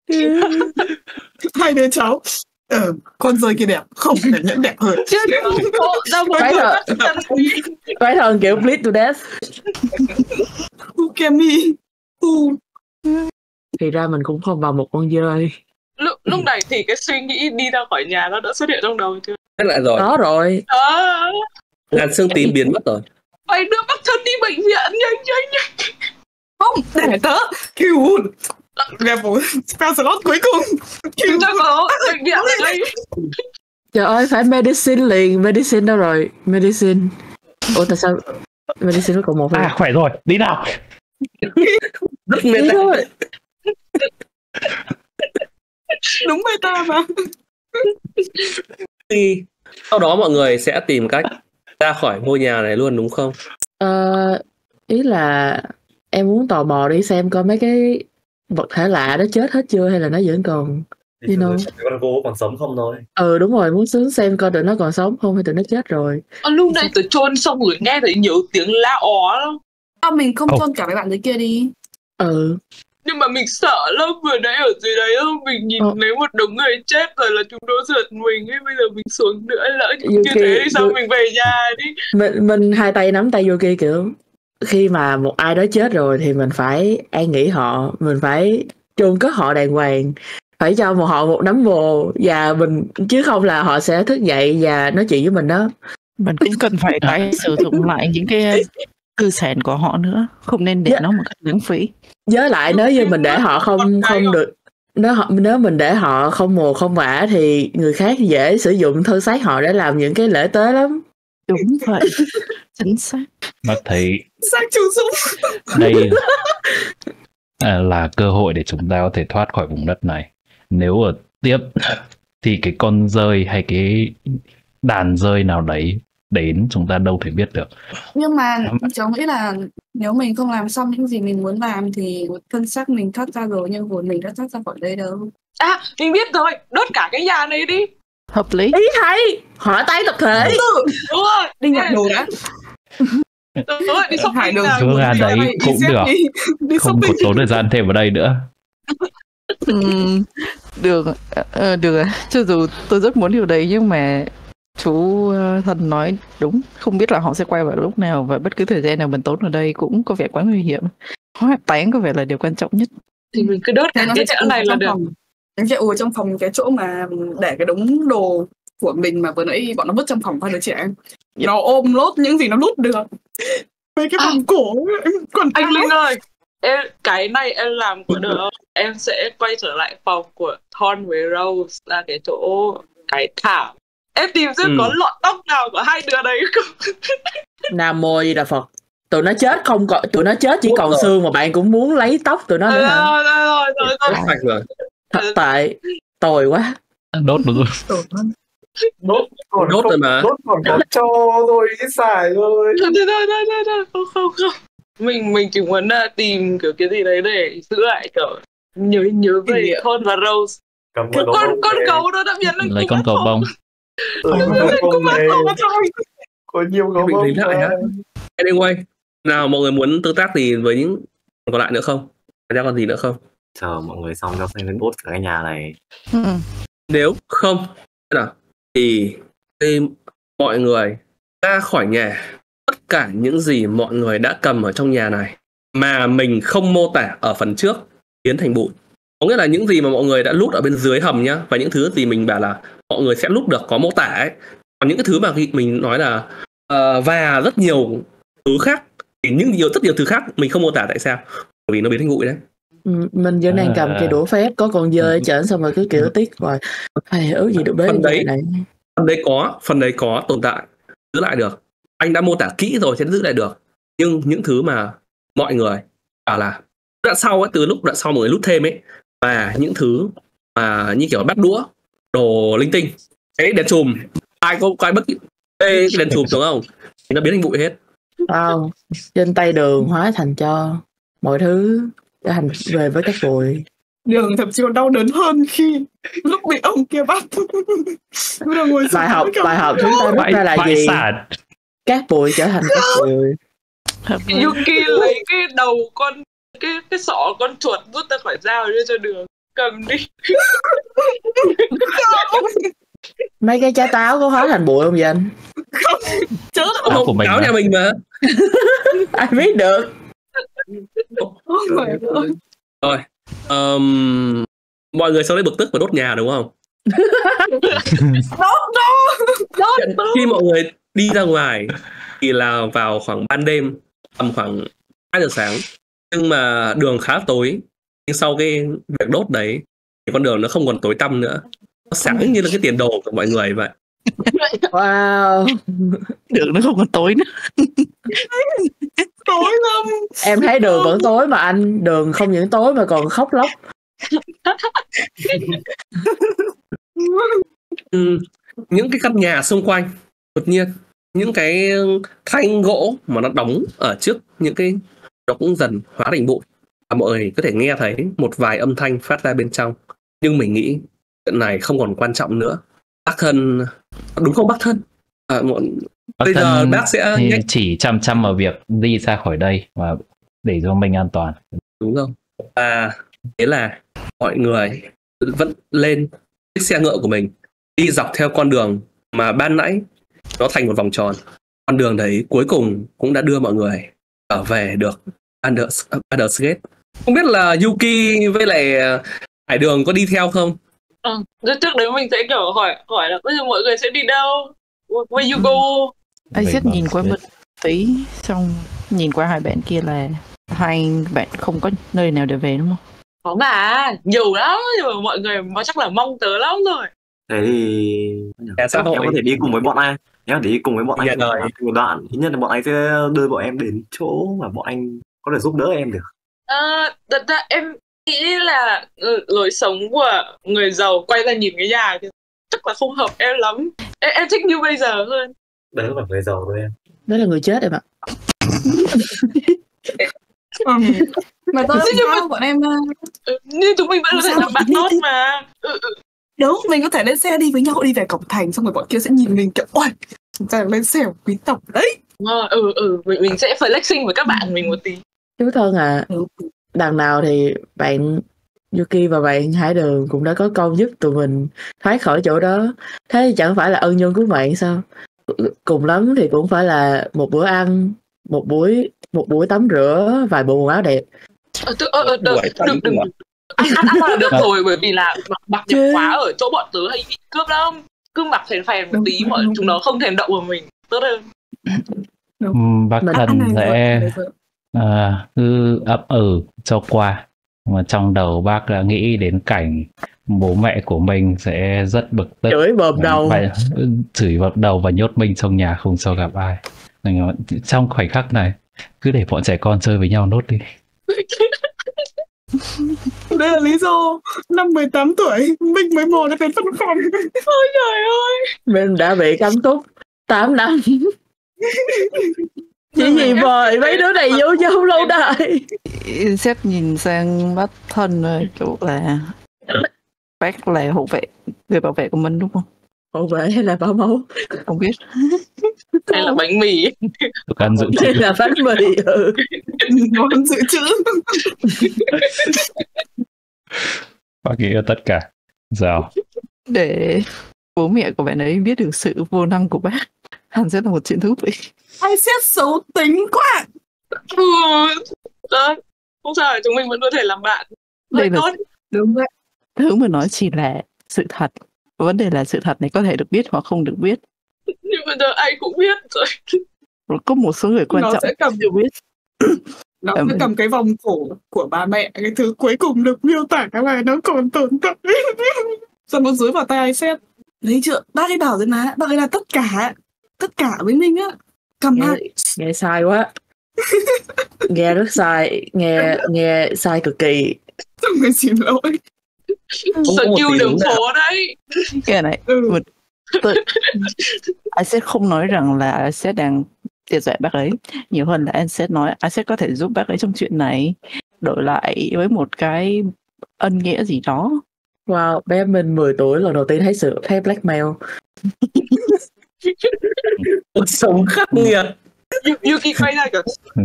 Hai đứa cháu. Ờ, con rơi kia đẹp, không thể nhẫn đẹp hơn. Phải thật, phải thần kiểu bleed to death. Who can me? Who? Thì ra mình cũng không vào một con dơi. Lúc, lúc này thì cái suy nghĩ đi ra khỏi nhà nó đã xuất hiện trong đầu chưa? Hết lại rồi. Đó rồi. À, Ngàn xương tím biến mất rồi. phải đưa bác thân đi bệnh viện nhanh nhanh nhanh. Không, để tớ cứu level spell slot cuối cùng. Cứu Chắc có bệnh viện ở đây. Trời ơi, phải medicine liền. Medicine đâu rồi? Medicine. Ủa tại sao medicine nó còn một thôi? À khỏe rồi, đi nào. Rất Đi meta. thôi. đúng meta mà. Thì sau đó mọi người sẽ tìm cách ra khỏi ngôi nhà này luôn đúng không? Ờ, ý là em muốn tò mò đi xem coi mấy cái vật thể lạ đó chết hết chưa hay là nó vẫn còn Thì you know. con gỗ còn sống không thôi. Ừ đúng rồi, muốn xuống xem coi tụi nó còn sống không hay tụi nó chết rồi. Ở lúc này tớ chôn xong rồi nghe thấy nhiều tiếng la ó lắm. Sao mình không Ồ. chôn cả mấy bạn dưới kia đi? Ừ. Nhưng mà mình sợ lắm, vừa nãy ở dưới đấy mình nhìn Ờ. thấy một đống người chết rồi là chúng nó giật mình ấy, bây giờ mình xuống nữa lỡ như Yuki, thế thì sao Yu- mình về nhà đi. Mình mình hai tay nắm tay vô kia kiểu khi mà một ai đó chết rồi thì mình phải an nghỉ họ, mình phải chôn cất họ đàng hoàng, phải cho một họ một nấm mồ và mình chứ không là họ sẽ thức dậy và nói chuyện với mình đó. Mình cũng cần phải tái sử dụng lại những cái tư sản của họ nữa, không nên để Dạ. nó một cách lãng phí. Với lại nếu như mình để họ không không được nếu họ nếu mình để họ không mồ không vả thì người khác dễ sử dụng thân xác họ để làm những cái lễ tế lắm. Đúng vậy. Chính xác. Bác thấy Sang chủ súng. đây à, là cơ hội để chúng ta có thể thoát khỏi vùng đất này. Nếu ở tiếp thì cái con dơi hay cái đàn dơi nào đấy đến chúng ta đâu thể biết được. Nhưng mà cháu nghĩ là nếu mình không làm xong những gì mình muốn làm thì thân xác mình thoát ra rồi nhưng hồn mình đã thoát ra khỏi đây đâu. À, mình biết rồi, đốt cả cái nhà này đi. Hợp lý. Ý hay, hỏa táng tập thể. Đúng rồi, Đi nhặt đồ đã. Đúng rồi, đi shopping Hải Đường nào. Phương An đấy Đi cũng xếp được. đi. Đi Không có shopping. tốn thời gian thêm ở đây nữa. Ừm, được, ờ, được ạ. Cho dù tôi rất muốn điều đấy nhưng mà chú ờ, Thần nói đúng, không biết là họ sẽ quay vào lúc nào và bất cứ thời gian nào mình tốn ở đây cũng có vẻ quá nguy hiểm. Hỏa táng có vẻ là điều quan trọng nhất. Thì mình cứ đốt Thế cả nó cái sẽ chỗ này là được. Nó sẽ ùa trong phòng cái chỗ mà để cái đống đồ của mình mà vừa nãy bọn nó vứt trong phòng qua đứa trẻ. Nó ôm lốt những gì nó lút được. Mấy cái À. vòng cổ còn Anh Linh ơi, em, cái này em làm có được không? Em sẽ quay trở lại phòng của Thorn với Rose là cái chỗ cái thảm. Em tìm xem Ừ. có lọn tóc nào của hai đứa đấy không? Nam mô Di Đà Phật. Tụi nó chết không còn tụi nó chết chỉ Đúng còn rồi. xương mà bạn cũng muốn lấy tóc tụi nó nữa hả? Rồi, rồi, rồi, rồi, Rất rồi. sạch rồi. Thật tệ, tồi quá. Đốt được rồi. Đốt còn Đốt không- rồi mà. Đốt còn có cho rồi ít xài rồi. Thôi, thôi, thôi, thôi, thôi, thôi, không, không, không. Mình, mình chỉ muốn uh, tìm kiểu cái gì đấy để giữ lại kiểu nhớ nhớ Kỷ về niệm. Thorn và Rose. Cầm Cái con con, gấu con về. gấu đó đã biến thành Lấy cung con bát cầu hồng. bông. Ừ, con gấu về. Có nhiều gấu Mình bông lính lại mà. hả? Anyway, nào mọi người muốn tương tác gì với những còn lại nữa không? Ra còn gì nữa không? Chờ mọi người xong cho xem đến đốt cả cái nhà này. Ừm. Nếu không thế nào thì khi mọi người ra khỏi nhà, tất cả những gì mọi người đã cầm ở trong nhà này mà mình không mô tả ở phần trước biến thành bụi. Có nghĩa là những gì mà mọi người đã lút ở bên dưới hầm nhá, và những thứ gì mình bảo là mọi người sẽ lút được có mô tả ấy. Còn những cái thứ mà khi mình nói là uh, và rất nhiều thứ khác thì những nhiều rất nhiều thứ khác mình không mô tả tại sao? Bởi vì nó biến thành bụi đấy. Ừ, mình vẫn đang cầm cây đũa phép có con dơi trển xong rồi cứ kiểu tiếc rồi hay ước gì được bế Phần đấy này. phần đấy có phần đấy có tồn tại, giữ lại được. Anh đã mô tả kỹ rồi sẽ giữ lại được. Nhưng những thứ mà mọi người bảo là đoạn sau ấy, từ lúc đoạn sau mọi người lút thêm ấy, và những thứ mà như kiểu bắt đũa, đồ linh tinh, cái đèn chùm, ai có có ai bất Ê, cái đèn chùm đúng không, thì nó biến thành bụi hết. Wow. Trên tay Đường hóa thành cho mọi thứ đã thành về với các bụi. Đường thậm chí còn đau đớn hơn khi lúc bị ông kia bắt. Đường ngồi Bài học bài học chúng ta rút ra là Bại gì? sản. Các bụi trở thành các bụi. Yuki lấy cái đầu con cái cái sọ con chuột rút ra khỏi dao đưa cho Đường cầm đi. Mấy cái trái táo có hóa thành bụi không vậy anh? Không, chớ Táo của Không, mình táo mà. nhà mình mà. Ai biết được. Rồi, um, mọi người sau đấy bực tức và đốt nhà đúng không? Đốt đốt Khi mọi người đi ra ngoài thì là vào khoảng ban đêm, tầm khoảng hai giờ sáng. Nhưng mà đường khá tối. Nhưng sau cái việc đốt đấy thì con đường nó không còn tối tăm nữa. Nó sáng như là cái tiền đồ của mọi người vậy. Wow. Đường nó không còn tối nữa. tối lắm. Em thấy Đường vẫn tối mà anh. Đường không những tối mà còn khóc lóc. Ừ, những cái căn nhà xung quanh đột nhiên những cái thanh gỗ mà nó đóng ở trước những cái nó cũng dần hóa thành bụi và mọi người có thể nghe thấy một vài âm thanh phát ra bên trong. Nhưng mình nghĩ chuyện này không còn quan trọng nữa. Bác Thân, đúng không bác Thân? À, mọi... Bác bây giờ Thân bác sẽ thì nhắc, chỉ chăm chăm vào việc đi ra khỏi đây và để cho mình an toàn. đúng không? Và thế là mọi người vẫn lên chiếc xe ngựa của mình đi dọc theo con đường mà ban nãy nó thành một vòng tròn. Con đường đấy cuối cùng cũng đã đưa mọi người trở về được Baldur's Baldur's Gate. Không biết là Yuki với lại Hải Đường có đi theo không? Ừ. Rồi trước đấy mình sẽ kiểu hỏi hỏi là bây giờ mọi người sẽ đi đâu? Where you go? Anh Vậy xét mà nhìn qua biết. bên tí, xong nhìn qua hai bạn kia là hai bạn không có nơi nào để về đúng không? Có mà, nhiều lắm, nhưng mà mọi người mà chắc là mong tớ lắm rồi. Thế thì Nhà xã em hội. có thể đi cùng với bọn anh. Em có thể đi cùng với bọn anh Nhà đời. một đoạn. Ít nhất là bọn anh sẽ đưa bọn em đến chỗ mà bọn anh có thể giúp đỡ em được. À, thật ra em nghĩ là ừ, lối sống của người giàu quay ra nhìn cái nhà thì chắc là không hợp em lắm. Em, em thích như bây giờ hơn. Đấy không phải người giàu thôi em. Đó là người chết em ạ. Ừ. Mà tôi Nhưng mà- sao bọn em Ừ, nhưng chúng mình vẫn có thể Sao? làm bạn Đi, tốt đi. mà. Ừ, ừ. đúng, mình có thể lên xe đi với nhau đi về cổng thành, xong rồi bọn kia sẽ nhìn mình kiểu ôi chúng ta lên xe của quý tộc đấy. Đúng rồi, ừ, ừ, mình, mình sẽ flexing với các bạn mình một tí. Chú Thân à, Ừ. đằng nào thì bạn Yuki và bạn Hải Đường cũng đã có công giúp tụi mình thoát khỏi chỗ đó. Thế thì chẳng phải là ân nhân của bạn sao? Cùng lắm thì cũng phải là một bữa ăn, một buổi một buổi tắm rửa, vài bộ quần áo đẹp. Ờ, tự- ờ, ờ, đừng, Buổi tắm đừng, đừng, rửa. đừng. Ăn, ăn, ăn là được rồi, bởi vì là mặc, mặc nhập Chứ- quá ở chỗ bọn tớ hay bị cướp lắm. Cứ mặc phèn phèn một Đúng, tí, đúng, mọi đúng. chúng nó không thèm động vào mình. Tốt hơn. Ừm, Bác Mình- Thân Ăn này rồi, sẽ ăn này rồi. à, cứ ấp ừ cho qua. Mà trong đầu bác đã nghĩ đến cảnh bố mẹ của mình sẽ rất bực tức, Chửi bợm đầu. và chửi vào đầu và nhốt mình trong nhà không cho gặp ai. Nên là trong khoảnh khắc này cứ để bọn trẻ con chơi với nhau nốt đi. Đây là lý do năm mười tám tuổi mình mới mò được đến văn phòng. Ôi trời ơi. Mình đã bị cấm túc tám năm. Chỉ vì vời mấy đứa này vô nhau lâu đài. Xét nhìn sang bác Thân rồi, kiểu là bác là hộ vệ, người bảo vệ của mình đúng không? Hộ vệ hay là bảo mẫu? Không biết. Hay là bánh mì. Được ăn dự trữ. Hay là bánh mì? Ừ. Ngon dự trữ. Bác nghĩ là tất cả. Sao? Để bố mẹ của bạn ấy biết được sự vô năng của bác, hẳn sẽ là một chuyện thú vị. Ai xét xấu tính quá. Ừ. Đó. Không sao, chúng mình vẫn có thể làm bạn. Đây Rất là tốt. Đúng vậy. thứ mà nói chỉ là sự thật. Vấn đề là sự thật này có thể được biết hoặc không được biết. Nhưng mà giờ ai cũng biết rồi. Có một số người quan Nó trọng sẽ cầm chưa biết. Nó Em cứ ơi. cầm cái vòng cổ của bà mẹ, cái thứ cuối cùng được miêu tả là nó còn tồn tại. Xong nó dối vào tay ai xét. Đấy chưa, bác ấy bảo rồi mà, bác ấy là tất cả, tất cả với mình á. Cầm nghe, hai. nghe sai quá. Nghe rất sai, nghe nghe sai cực kỳ. Xong rồi xin lỗi. Không có Sợ một kêu tí đường đúng nào. phố đấy. Cái này Ừ. một tự Iset không nói rằng là Iset đang tiệt dọa bác ấy, nhiều hơn là Iset nói Iset có thể giúp bác ấy trong chuyện này, đổi lại với một cái ân nghĩa gì đó. Wow, bé Minh mười tuổi lần đầu tiên thấy sự thấy blackmail. Cuộc sống khắc nghiệt. Yu- Yuki quay ra kiểu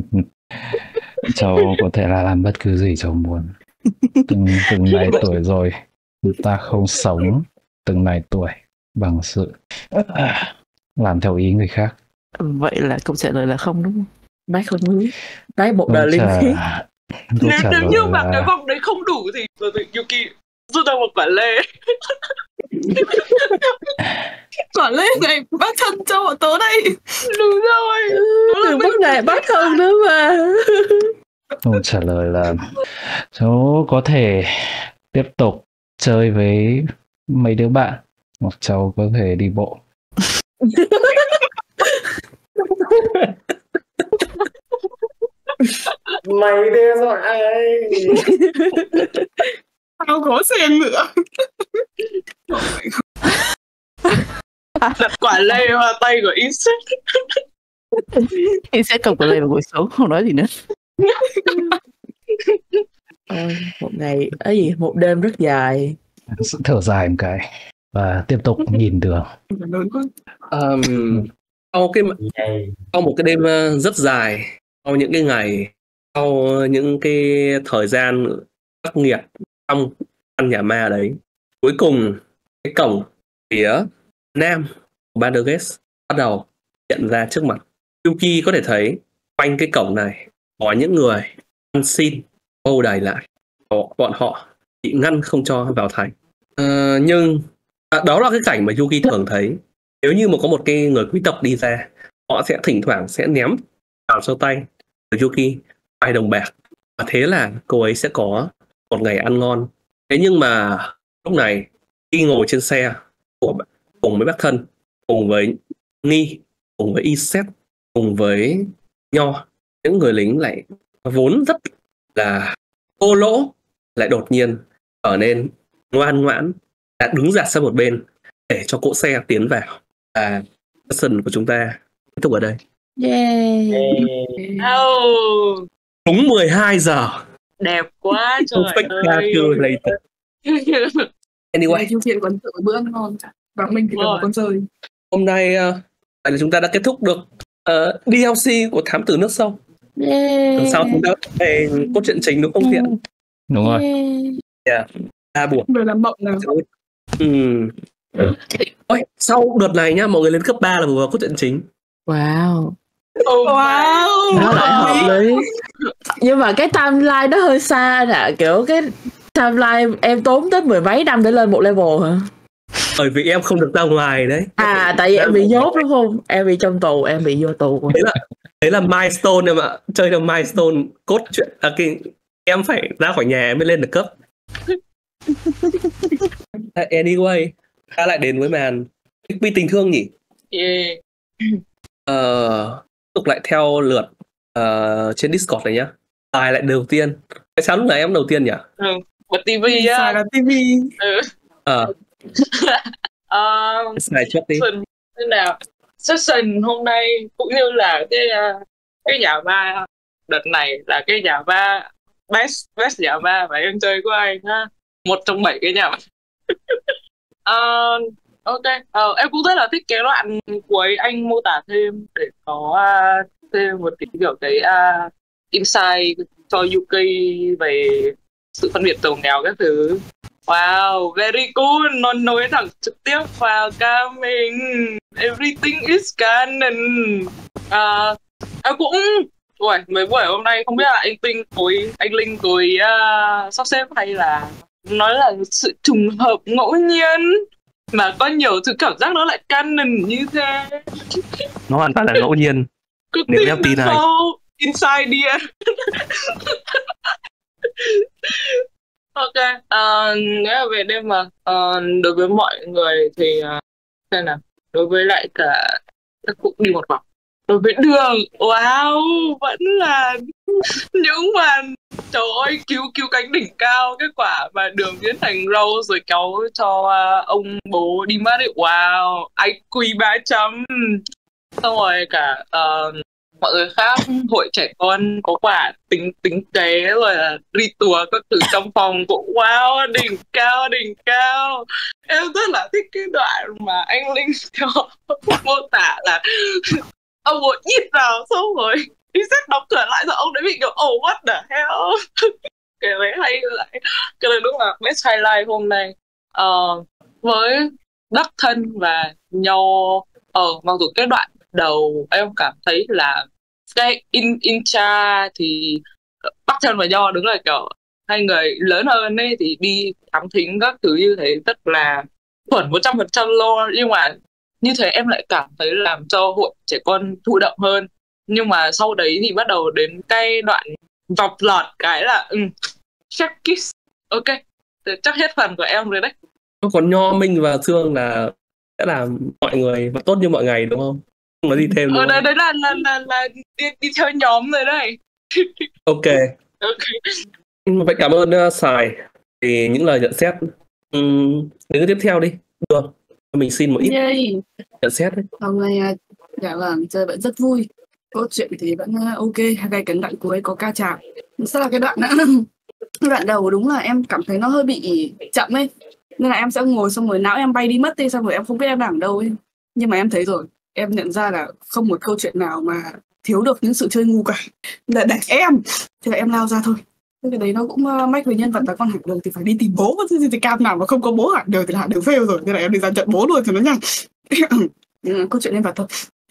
Cháu có thể là làm bất cứ gì cháu muốn. Từng, từng này tuổi rồi, ta không sống từng này tuổi bằng sự à, làm theo ý người khác. Vậy là câu trả lời là không, đúng không? Bác không biết. Bác một Câu đời linh trả, khí. câu nếu, trả nếu lời như mà cái là vòng đấy không đủ thì rồi thì Yuki rút ra một quả lê. Quả lên này, bác thân cho bọn tớ đây. Đúng rồi. Đừng bắt nạt bác hơn nữa mà. câu trả lời là cháu có thể tiếp tục chơi với mấy đứa bạn, hoặc cháu có thể đi bộ. Mày đe dọa ai? Tao có xe ngựa. Đặt quả lê vào tay của Iset. Iset cầm cái này vào ngồi xuống, không nói gì nữa. Ôi, một ngày ấy gì một đêm rất dài. Sự thở dài một cái và tiếp tục nhìn đường. Lớn quá. Um, sau cái sau một cái đêm uh, rất dài, sau những cái ngày, sau những cái thời gian khắc nghiệt trong căn nhà ma đấy, cuối cùng cái cổng phía nam của Baldur's bắt đầu hiện ra trước mặt. Yuki có thể thấy quanh cái cổng này có những người ăn xin vây đầy lại, bọn họ bị ngăn không cho vào thành. Ờ, nhưng à, đó là cái cảnh mà Yuki thường thấy. Nếu như mà có một cái người quý tộc đi ra, họ sẽ thỉnh thoảng sẽ ném vào sau tay của Yuki vài đồng bạc, và thế là cô ấy sẽ có một ngày ăn ngon. Thế nhưng mà lúc này khi ngồi trên xe của cùng với bác thân, cùng với Nghi, cùng với Iset, cùng với Nho, những người lính lại vốn rất là cô lỗ lại đột nhiên trở nên ngoan ngoãn, đã đứng dạt sang một bên để cho cỗ xe tiến vào. Và session của chúng ta kết thúc ở đây. Yeah. Oh, Đúng mười hai giờ. đẹp quá trời Perfect ơi. calculated. Anyway, Điều kiện còn tự bữa ăn ngon. Và mình thì Đúng là một rồi. con rơi. hôm nay uh, là chúng ta đã kết thúc được uh, đê lờ xê của Thám Tử Nước Sâu. Yeah. Lần sau chúng ta về cốt truyện chính đúng không Thiện? Đúng rồi. Yeah. Ba buổi. Người làm mộng nào. Ừm. Ôi, sau đợt này nhá, mọi người lên cấp ba là vừa vào cốt truyện chính. Wow. Oh Wow. Nó lại hợp lý. Nhưng mà cái timeline nó hơi xa nè, kiểu cái timeline em tốn tới mười mấy năm để lên một level hả? Bởi vì em không được ra ngoài đấy. À, tại vì em bị nhốt đúng không? Em bị trong tù, em bị vô tù. Đấy là đấy là milestone em ạ. Chơi được milestone cốt truyện à, cái, em phải ra khỏi nhà em mới lên được cấp. Anyway, ta lại đến với màn ích pê tình thương nhỉ? Yeah. Ờ, tiếp tục lại theo lượt ờ, trên Discord này nhá. Tài lại đầu tiên. Tại sao lúc này em đầu tiên nhỉ? Ừ. Bật tivi á. Xài là tivi. Ừ. Ờ, Ờ, xài trước đi. session thế nào? Session hôm nay cũng như là cái uh, cái nhà ma đợt này là cái nhà ma best best nhà ma mà em chơi của anh ha. Một trong bảy cái nhà ma. uh, ok, uh, em cũng rất là thích cái đoạn cuối anh mô tả thêm để có uh, thêm một cái kiểu cái uh, insight cho Yuki về sự phân biệt giàu nghèo các thứ. Wow, very cool. Nó nối thẳng trực tiếp vào ca mình. Everything is canon. À, em cũng Ui, mấy buổi hôm nay không biết là anh Tinh cối anh Linh cối uh, sắp xếp hay là nói là sự trùng hợp ngẫu nhiên mà có nhiều thứ cảm giác nó lại canon như thế. Nó hoàn toàn là ngẫu nhiên. Cứ Nếu tin em tin được này. không? inside dear. Ok, uh, nghĩa là về đêm mà uh, đối với mọi người thì uh, xem nào, đối với lại cả các cụ đi một vòng, đối với đường, wow, vẫn là những màn trời ơi cứu cứu cánh đỉnh cao, kết quả mà đường biến thành Rose rồi kéo cho uh, ông bố đi mất ấy, wow, i quy ba chấm. Xong rồi cả uh, mọi người khác, hội trẻ con có quả tính tính kế rồi là đi tour các thứ trong phòng cũng wow, đỉnh cao đỉnh cao. Em rất là thích cái đoạn mà anh Linh cho mô tả là ông ngồi nhít vào xong rồi đi xét đóng cửa lại rồi ông đấy bị kiểu oh what the hell. Cái đấy hay lại, cái đấy đúng là best highlight hôm nay. Uh, với đắc thân và nho ờ uh, mặc dù cái đoạn đầu em cảm thấy là cái in Incha thì Bắc Chân và Nho đứng là kiểu hai người lớn hơn ấy thì đi thám thính các thứ như thế rất là chuẩn một trăm phần trăm luôn, nhưng mà như thế em lại cảm thấy làm cho hội trẻ con thụ động hơn. Nhưng mà sau đấy thì bắt đầu đến cái đoạn vọc lọt cái là ừ, check kiss. Ok, chắc hết phần của em rồi đấy. Còn Nho, Minh và Sương là sẽ là mọi người và tốt như mọi ngày đúng không? Không nói gì thêm đúng ờ, không? đấy, đấy là, là, là, là đi, đi theo nhóm rồi đây. Ok. Ok. Vậy cảm ơn uh, Sài thì những lời nhận xét. Uhm, đến cái tiếp theo đi. Được. Mình xin một ít Yay. nhận xét đấy. Hôm nay dạ vâng, chơi vẫn rất vui. Câu chuyện thì vẫn ok, hay cái đoạn cuối có ca chạm. Sao là cái đoạn cái đoạn đầu đúng là em cảm thấy nó hơi bị chậm ấy. Nên là em sẽ ngồi xong rồi não em bay đi mất đi, xong rồi em không biết em đang ở đâu ấy. Nhưng mà em thấy rồi, em nhận ra là không một câu chuyện nào mà thiếu được những sự chơi ngu cả. Là để em, thì là em lao ra thôi. Cái đấy nó cũng uh, mách về nhân vật là con Hải Đường thì phải đi tìm bố, thì, thì cam nào mà không có bố Hải Đường thì là Hải Đường fail rồi, nên là em đi ra trận bố luôn thì nó nhanh. Câu chuyện nhân vật thôi.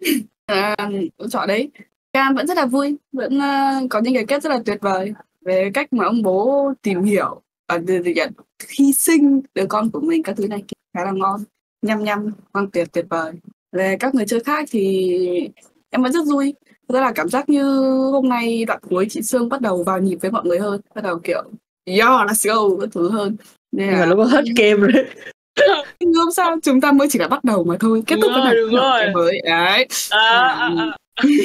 À, chọn đấy Cam vẫn rất là vui, vẫn uh, có những cái kết rất là tuyệt vời về cách mà ông bố tìm hiểu và uh, hy sinh đứa con của mình, các thứ này khá là ngon, nhăm nhăm ngon tuyệt tuyệt vời. Về các người chơi khác thì em vẫn rất vui. Rất là cảm giác như hôm nay đoạn cuối chị Sương bắt đầu vào nhịp với mọi người hơn, bắt đầu kiểu yo let's go các thứ hơn. Nên Nhưng là mà lúc đó hết game rồi. nhưng không sao, chúng ta mới chỉ là bắt đầu mà thôi, kết thúc cái Đúng rồi. cái mới đấy. À, à, à.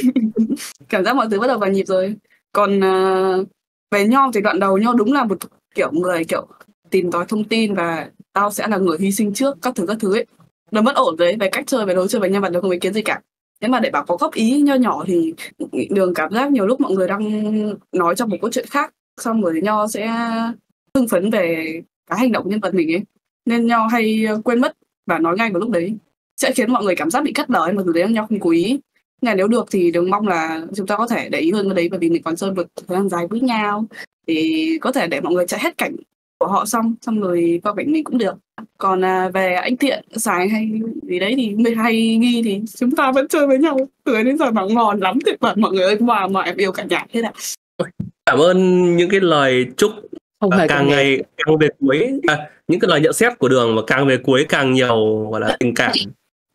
Cảm giác mọi thứ bắt đầu vào nhịp rồi. Còn uh, về Nho thì đoạn đầu Nho đúng là một kiểu người kiểu tìm tòi thông tin và tao sẽ là người hy sinh trước các thứ các thứ ấy. Nó vẫn ổn đấy, về cách chơi, về lối chơi, về nhân vật nó không ý kiến gì cả. Nếu mà để bảo có góp ý nho nhỏ thì Đường cảm giác nhiều lúc mọi người đang nói trong một câu chuyện khác, xong rồi Nho sẽ hưng phấn về cái hành động nhân vật mình ấy, nên Nho hay quên mất và nói ngay vào lúc đấy, sẽ khiến mọi người cảm giác bị cắt lời, mà từ đấy Nho không cố ý. Nên nếu được thì Đường mong là chúng ta có thể để ý hơn cái đấy, bởi vì mình còn chơi một thời gian dài với nhau thì có thể để mọi người chạy hết cảnh của họ xong xong rồi qua cảnh mình cũng được. Còn à, về anh Thiện, Sài hay gì đấy thì mình hay nghi thì chúng ta vẫn chơi với nhau từ đến giờ mà ngon lắm tuyệt vời mọi người ơi, mà mà em yêu cả nhà thế nào. Cảm ơn những cái lời chúc Không và hề càng còn đẹp. ngày càng về cuối à, những cái lời nhận xét của Đường và càng về cuối càng nhiều gọi là tình cảm.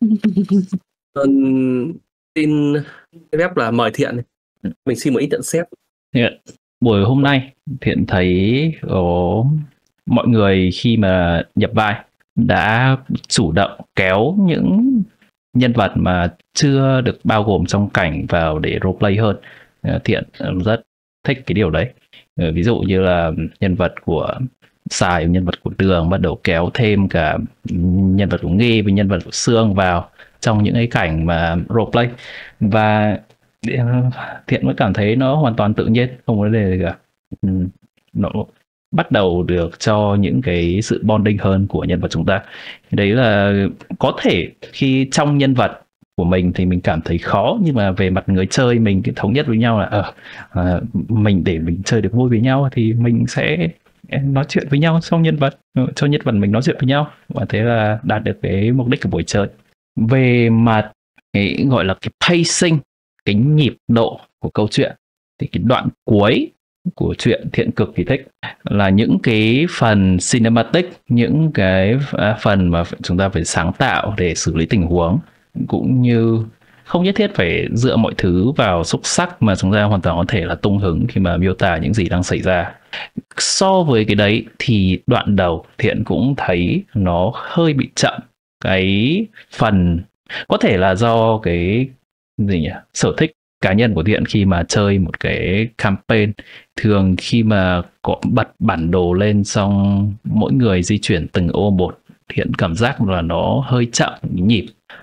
Ơn xin phép là mời Thiện, mình xin một ít nhận xét. Thiện, buổi hôm nay Thiện thấy có mọi người khi mà nhập vai đã chủ động kéo những nhân vật mà chưa được bao gồm trong cảnh vào để roleplay hơn. Thiện rất thích cái điều đấy. Ví dụ như là nhân vật của Sài, nhân vật của Đường bắt đầu kéo thêm cả nhân vật của Nghi với nhân vật của Sương vào trong những cái cảnh mà roleplay, và Thiện mới cảm thấy nó hoàn toàn tự nhiên, không có vấn đề gì cả. Nó bắt đầu được cho những cái sự bonding hơn của nhân vật chúng ta. Đấy là có thể khi trong nhân vật của mình thì mình cảm thấy khó, nhưng mà về mặt người chơi mình thống nhất với nhau là ở à, mình để mình chơi được vui với nhau thì mình sẽ nói chuyện với nhau trong nhân vật, cho nhân vật mình nói chuyện với nhau, và thế là đạt được cái mục đích của buổi chơi. Về mặt cái gọi là cái pacing, cái nhịp độ của câu chuyện thì cái đoạn cuối của chuyện Thiện cực kỳ thích là những cái phần cinematic, những cái phần mà chúng ta phải sáng tạo để xử lý tình huống, cũng như không nhất thiết phải dựa mọi thứ vào xúc sắc mà chúng ta hoàn toàn có thể là tung hứng khi mà miêu tả những gì đang xảy ra. So với cái đấy thì đoạn đầu Thiện cũng thấy nó hơi bị chậm. Cái phần có thể là do cái gì nhỉ, sở thích cá nhân của Thiện khi mà chơi một cái campaign. Thường khi mà có bật bản đồ lên xong mỗi người di chuyển từng ô một, Thiện cảm giác là nó hơi chậm nhịp.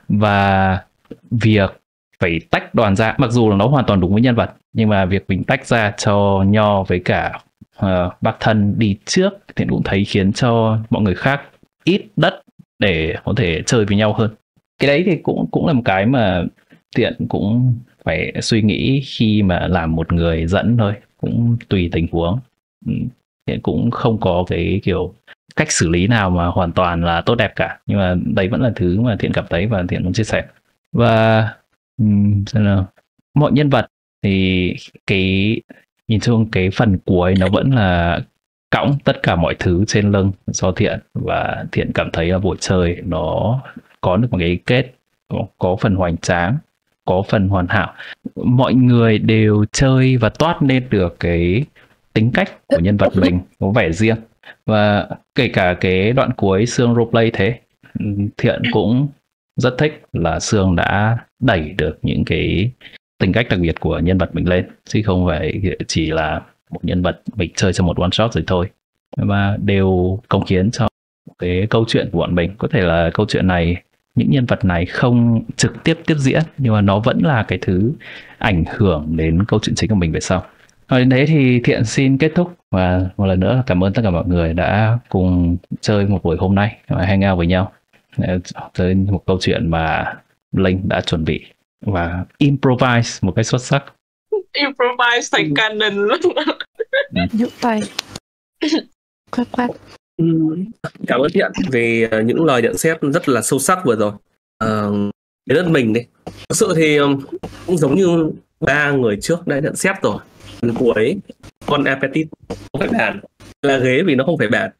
Và việc phải tách đoàn ra, mặc dù là nó hoàn toàn đúng với nhân vật, nhưng mà việc mình tách ra cho Nho với cả uh, bác thân đi trước, Thiện cũng thấy khiến cho mọi người khác ít đất để có thể chơi với nhau hơn. Cái đấy thì cũng cũng là một cái mà Thiện cũng phải suy nghĩ khi mà làm một người dẫn thôi, cũng tùy tình huống. Thiện cũng không có cái kiểu cách xử lý nào mà hoàn toàn là tốt đẹp cả, nhưng mà đấy vẫn là thứ mà Thiện cảm thấy và Thiện muốn chia sẻ. Và um, xem nào, mọi nhân vật thì cái nhìn chung cái phần cuối nó vẫn là cõng tất cả mọi thứ trên lưng cho Thiện, và Thiện cảm thấy là buổi chơi nó có được một cái kết có, có phần hoành tráng, có phần hoàn hảo. Mọi người đều chơi và toát lên được cái tính cách của nhân vật mình, có vẻ riêng. Và kể cả cái đoạn cuối Sương roleplay thế, Thiện cũng rất thích là Sương đã đẩy được những cái tính cách đặc biệt của nhân vật mình lên, chứ không phải chỉ là một nhân vật mình chơi cho một one shot rồi thôi, mà đều cống hiến cho cái câu chuyện của bọn mình. Có thể là câu chuyện này, những nhân vật này không trực tiếp tiếp diễn, nhưng mà nó vẫn là cái thứ ảnh hưởng đến câu chuyện chính của mình về sau. Rồi đến đấy thì Thiện xin kết thúc, và một lần nữa cảm ơn tất cả mọi người đã cùng chơi một buổi hôm nay, hang out với nhau tới một câu chuyện mà Linh đã chuẩn bị và improvise một cách xuất sắc. Improvise thành canon luôn. Nhúc tay. Quát quát. Cảm ơn Thiện vì những lời nhận xét rất là sâu sắc vừa rồi. Uh, đến lượt mình đi. Thực sự thì cũng giống như ba người trước đã nhận xét rồi. Phần cuối con Appetit không phải bàn, là ghế vì nó không phải bàn.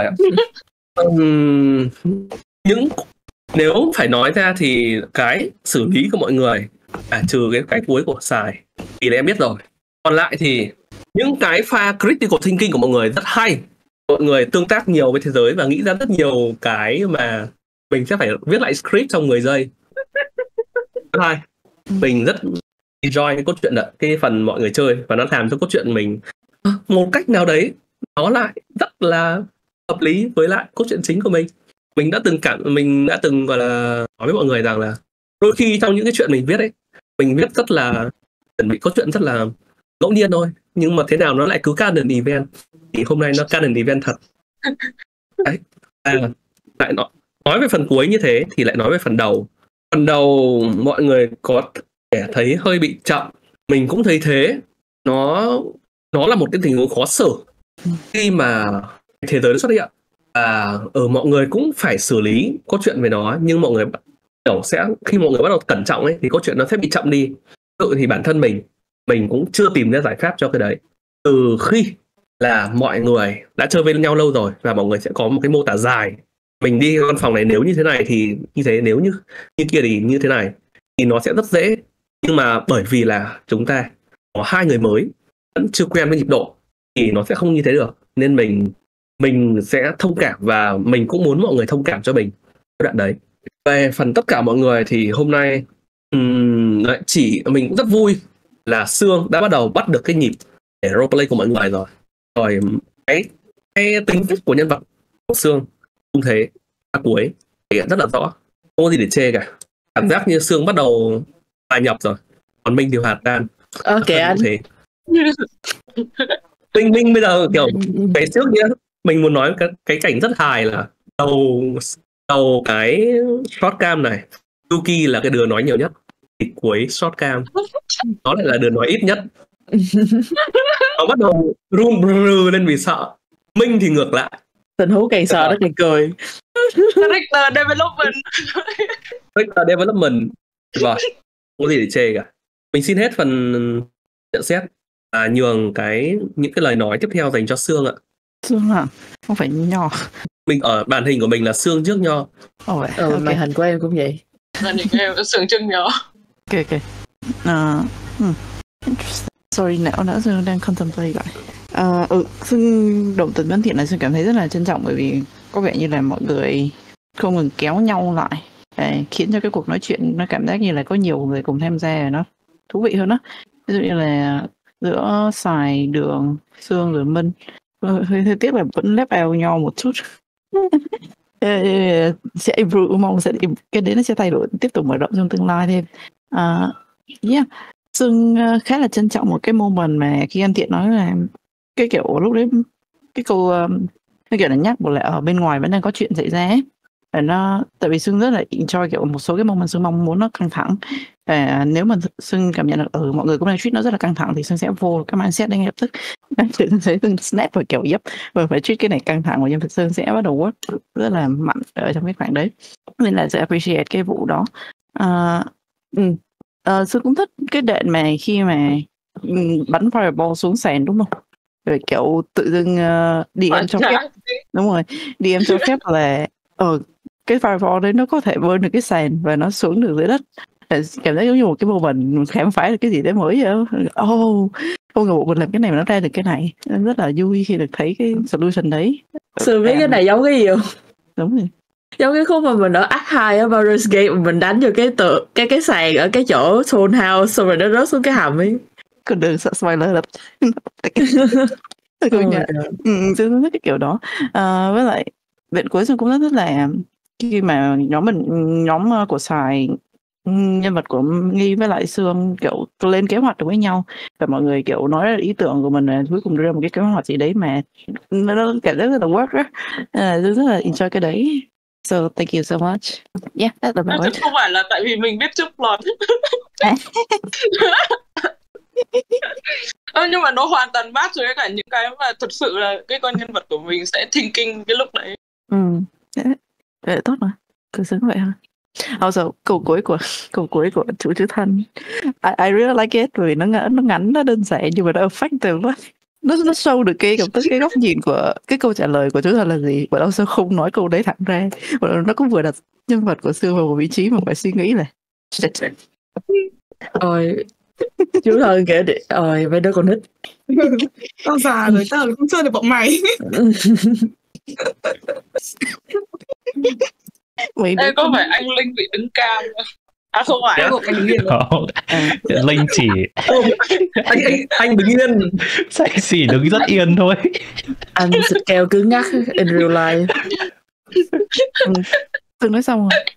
um, những nếu phải nói ra thì cái xử lý của mọi người, à, trừ cái cách cuối của Sài thì em biết rồi. Còn lại thì những cái pha critical thinking của mọi người rất hay. Mọi người tương tác nhiều với thế giới và nghĩ ra rất nhiều cái mà mình sẽ phải viết lại script trong mười giây. Rất hay. Mình rất enjoy cái cốt truyện đó, cái phần mọi người chơi, và nó làm cho cốt truyện mình một cách nào đấy nó lại rất là hợp lý với lại cốt truyện chính của mình. Mình đã từng cảm mình đã từng gọi là nói với mọi người rằng là đôi khi trong những cái chuyện mình viết ấy, mình viết rất là chuẩn bị cốt truyện rất là ngẫu nhiên thôi, nhưng mà thế nào nó lại cứ canon event, thì hôm nay nó canon event thật. Đấy. À, lại nói, nói về phần cuối như thế thì lại nói về phần đầu. Phần đầu mọi người có thể thấy hơi bị chậm, mình cũng thấy thế. Nó nó là một cái tình huống khó xử khi mà thế giới nó xuất hiện. À, ở mọi người cũng phải xử lý cốt truyện về nó, nhưng mọi người kiểu sẽ khi mọi người bắt đầu cẩn trọng ấy thì cốt truyện nó sẽ bị chậm đi. Tự thì bản thân mình mình cũng chưa tìm ra giải pháp cho cái đấy. Từ khi là mọi người đã chơi với nhau lâu rồi và mọi người sẽ có một cái mô tả dài, mình đi văn phòng này nếu như thế này thì như thế, nếu như như kia thì như thế này, thì nó sẽ rất dễ. Nhưng mà bởi vì là chúng ta có hai người mới vẫn chưa quen với nhịp độ thì nó sẽ không như thế được, nên mình mình sẽ thông cảm, và mình cũng muốn mọi người thông cảm cho mình cái đoạn đấy. Về phần tất cả mọi người thì hôm nay um, chỉ mình cũng rất vui là Sương đã bắt đầu bắt được cái nhịp để roleplay của mọi người rồi. Rồi cái, cái tính cách của nhân vật của Sương cũng thế, à, cuối thể hiện rất là rõ, không có gì để chê cả. Cảm giác như Sương bắt đầu hòa nhập rồi, còn Minh thì hoạt tan. Ok anh. Thế. Minh Minh bây giờ kiểu cái trước nhá, mình muốn nói cái, cái cảnh rất hài là đầu đầu cái short cam này, Yuki là cái đứa nói nhiều nhất, thì cuối short cam nó lại là đứa nói ít nhất. Nó bắt đầu run brrr lên vì sợ. Minh thì ngược lại, Tình huống càng sợ nó càng cười. Character development. Character development. Rồi, không có gì để chê cả. Mình xin hết phần nhận xét, à, nhường cái những cái lời nói tiếp theo dành cho Sương ạ. Sương à? Không phải Nho. Mình ở màn hình của mình là Sương trước Nho. Ồ, Ừ, okay. màn hình của em cũng vậy. Màn hình em Sương trước Nho. Ok ok. Uh, hmm. Sorry, não đã Dương đang contemplate lại. Uh, ừ, Sương đồng tình với Thiện là Sương cảm thấy rất là trân trọng bởi vì có vẻ như là mọi người không ngừng kéo nhau lại để khiến cho cái cuộc nói chuyện nó cảm giác như là có nhiều người cùng tham gia và nó thú vị hơn đó. Ví dụ như là giữa Sài, Đường, Sương rồi Minh. Hơi, hơi tiếc là vẫn lép eo nhau một chút. Sẽ improve, mong sẽ cái đấy nó sẽ thay đổi, tiếp tục mở rộng trong tương lai thêm. Uh, yeah. Sương khá là trân trọng một cái moment mà khi anh Thiện nói là cái kiểu lúc đấy cái câu cái kiểu là nhắc một là ở bên ngoài vẫn đang có chuyện xảy ra ấy. Và nó tại vì Sương rất là enjoy kiểu một số cái moment Sương mong muốn nó căng thẳng. Và nếu mà Sương cảm nhận được ở ừ, mọi người cũng đang treat nó rất là căng thẳng thì Sương sẽ vô cái mindset đấy ngay lập tức. Sương thấy Sương snap và kiểu yep và phải treat cái này căng thẳng và nhưng thực Sương sẽ bắt đầu work rất là mạnh ở trong cái khoảng đấy. Nên là sẽ appreciate cái vụ đó. Uh, ừ. Uh, Sương cũng thích cái đoạn mà khi mà um, bắn fireball xuống sàn đúng không? Rồi kiểu tự dưng uh, đê em cho phép đúng rồi, đê em cho phép là ờ uh, cái fireball đấy nó có thể burn được cái sàn và nó xuống được dưới đất. Cảm giác giống như một cái moment khám phá được cái gì đấy mới vậy. Oh, không ngờ bộ mình làm cái này mà nó ra được cái này. Nên rất là vui khi được thấy cái solution đấy. Sương biết cái này giống cái gì không? Đúng rồi. Giống cái khúc mà mình ở Act hai ở Baldur's Gate mà mình đánh vô cái tự cái cái sàn ở cái chỗ Soul House xong rồi nó rớt xuống cái hầm ấy. Còn đừng sợ spoiler lắm. Tôi nhận. Ừ, Sương thích cái kiểu đó. À, với lại đoạn cuối Sương cũng rất rất là khi mà nhóm mình nhóm của Sài nhân vật của Nghi với lại Sương kiểu lên kế hoạch được với nhau và mọi người kiểu nói ra ý tưởng của mình là cuối cùng đưa ra một cái kế hoạch gì đấy mà nó, nó cảm giác rất là work á. À, rất là enjoy cái đấy. So thank you so much. Yeah, that's about it. Không phải là tại vì mình biết trước plot. ờ, nhưng mà nó hoàn toàn match với cả những cái mà thật sự là cái con nhân vật của mình sẽ thinking cái lúc đấy. Ừ, đấy, tốt mà, cứ sướng vậy thôi. Also, câu cuối của câu cuối của chủ chữ Thanh, I, I really like it vì nó ngắn, nó ngắn, nó đơn giản nhưng mà nó effective quá. Nó nó show được cái cái cái góc nhìn của cái câu trả lời của chú Thanh là gì. But also không nói câu đấy thẳng ra. But nó cũng vừa đặt nhân vật của Sương vào một vị trí mà phải suy nghĩ là ôi chú Thân kể đi, ôi mấy đứa con nít. Tao già rồi, tao không chơi được bọn mày. Ê, có phải anh Linh bị đứng cam không? À không phải, yeah. anh đứng yên. À. Linh chỉ anh, anh, anh đứng yên. Anh chỉ đứng rất yên thôi. Anh xịt keo cứng ngắc in real life. Từng nói xong rồi.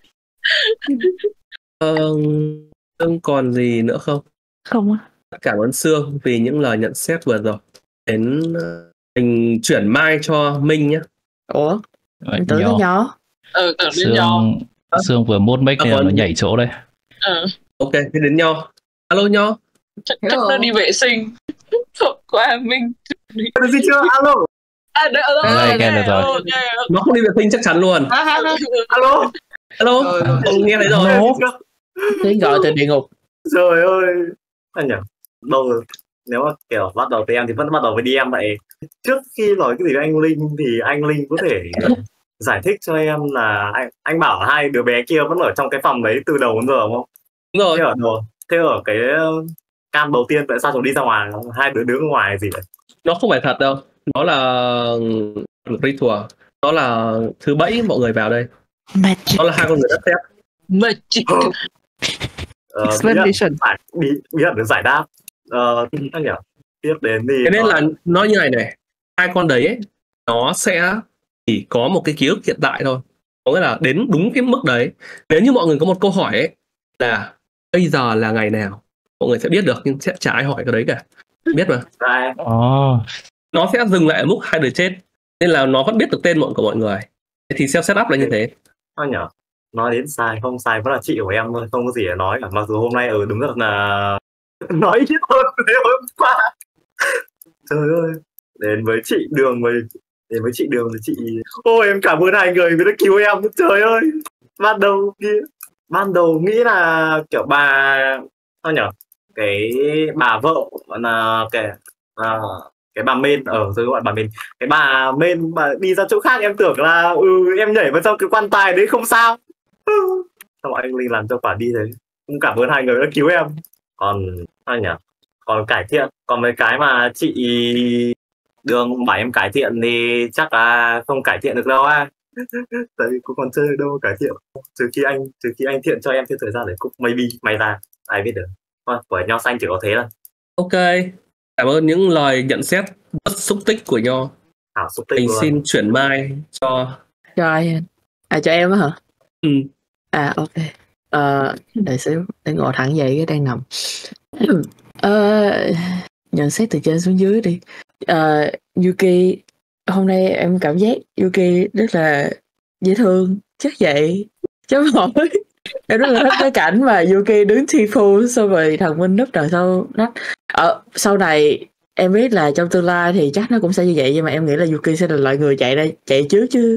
Ờ, không còn gì nữa không? Không á. Cảm ơn Sương vì những lời nhận xét vừa rồi. Đến mình chuyển mic cho Minh nhé. Ủa? Mình tưởng nó nhỏ. Ừ, tưởng đến Nho. Sương vừa mốt mic à, nên nó nhảy chỗ đây. Ừ. Ok, thế đến Nho. Alo Nho. Chắc, chắc nó đi vệ sinh. Qua Minh. Đi gì chưa? Alo. À, đây, alo. Đây, nghe được rồi. Nó không đi vệ sinh chắc chắn luôn. Alo. Alo. Ông nghe thấy rồi. Tiếng gọi từ địa ngục. Trời ơi. Anh nhỉ? Đâu rồi? Nếu mà kiểu bắt đầu với em thì vẫn bắt đầu với đê em vậy. Trước khi nói cái gì với anh Linh thì anh Linh có thể giải thích cho em là anh anh bảo hai đứa bé kia vẫn ở trong cái phòng đấy từ đầu đến giờ không? Đúng rồi. Thế ở đầu, thế ở cái cam đầu tiên tại sao chúng đi ra ngoài, hai đứa đứng ngoài gì vậy? Nó không phải thật đâu. Nó là ritual. Nó là thứ bảy mọi người vào đây. Magic. Nó là hai con người đất thép. Magic. Ờ, Explanation. Bí bí ẩn được giải đáp. Ờ, anh nhỉ? Tiếp đến thì thế nên là nó như này này, hai con đấy ấy, nó sẽ chỉ có một cái ký ức hiện tại thôi, có nghĩa là đến đúng cái mức đấy. Nếu như mọi người có một câu hỏi ấy là bây giờ là ngày nào, mọi người sẽ biết được nhưng sẽ chả ai hỏi cái đấy cả, biết mà. Oh. Nó sẽ dừng lại ở mức hai đứa chết nên là nó vẫn biết được tên mọi của mọi người. Thì self setup là như thế. Anh nhỉ? Nói đến sai không sai vẫn là chị của em thôi, không có gì để nói cả. Mặc dù hôm nay ở đúng rất là nói ít hơn thế hôm qua. Trời ơi, đến với chị Đường với đến với chị Đường với chị. Ôi em cảm ơn hai người vì đã cứu em. Trời ơi, ban đầu kia ban đầu nghĩ là kiểu bà sao nhở, cái bà vợ là cái à, cái bà Main ở dưới gọi bà Main, cái bà Main bà đi ra chỗ khác em tưởng là ừ em nhảy vào trong cái quan tài đấy không sao. Sao mọi anh Linh làm cho quả đi thế. cũng cảm ơn hai người đã cứu em. Còn sao nhỉ, còn cải thiện, còn mấy cái mà chị Đường bảo em cải thiện thì chắc là không cải thiện được đâu á. Tại vì cũng còn chơi được đâu cải thiện, trừ khi anh trừ khi anh thiện cho em thêm thời gian để cúc maybe may ra, ai biết được. Thôi của Nho Xanh chỉ có thế thôi. Ok, cảm ơn những lời nhận xét rất xúc tích của Nho. Hảo xúc tích Mình luôn. xin chuyển mai cho Cho ai? À cho em á hả? ừ. À ok. Ờ, để xíu, để ngồi thẳng dậy cái đang nằm. Ờ, nhận xét từ trên xuống dưới đi. Ờ, Yuki, hôm nay em cảm giác Yuki rất là dễ thương, chắc vậy. Chấm hỏi. Em rất là thích cái cảnh mà Yuki đứng thi phu xong rồi thằng Minh núp đằng sau nách. Ở sau này em biết là trong tương lai thì chắc nó cũng sẽ như vậy, nhưng mà em nghĩ là Yuki sẽ là loại người chạy ra chạy trước chứ.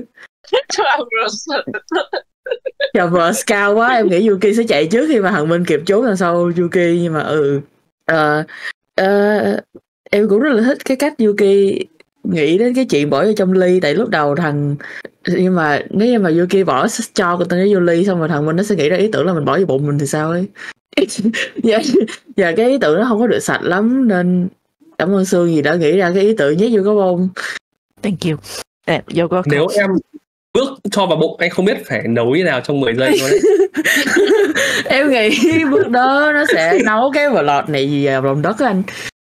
Chờ vợ scout quá, em nghĩ Yuki sẽ chạy trước khi mà thằng Minh kịp trốn đằng sau Yuki, nhưng mà ừ uh, uh, em cũng rất là thích cái cách Yuki nghĩ đến cái chuyện bỏ vô trong ly. Tại lúc đầu thằng nhưng mà nếu như mà Yuki bỏ cho con tên vô ly xong rồi thằng Minh nó sẽ nghĩ ra ý tưởng là mình bỏ vô bụng mình thì sao ấy. và, và cái ý tưởng nó không có được sạch lắm, nên cảm ơn Sương gì đã nghĩ ra cái ý tưởng nhét vô cái bông. Thank you. À, vô có Nếu em bước cho vào bụng anh không biết phải nấu như nào trong mười giây thôi đấy. Em nghĩ bước đó nó sẽ nấu cái vỏ lọt này gì vào lòng đất anh.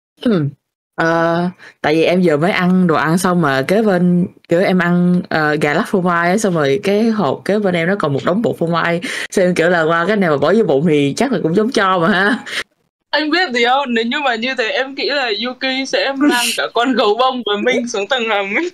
Ờ, tại vì em vừa mới ăn đồ ăn xong mà kế bên kiểu em ăn uh, gà lát phô mai ấy, xong rồi cái hộp kế bên em nó còn một đống bột phô mai, xem kiểu là qua cái này mà bỏ vô bụng thì chắc là cũng giống cho mà ha. Anh biết gì không, nếu như mà như thế em nghĩ là Yuki sẽ mang cả con gấu bông của mình xuống tầng hầm ấy.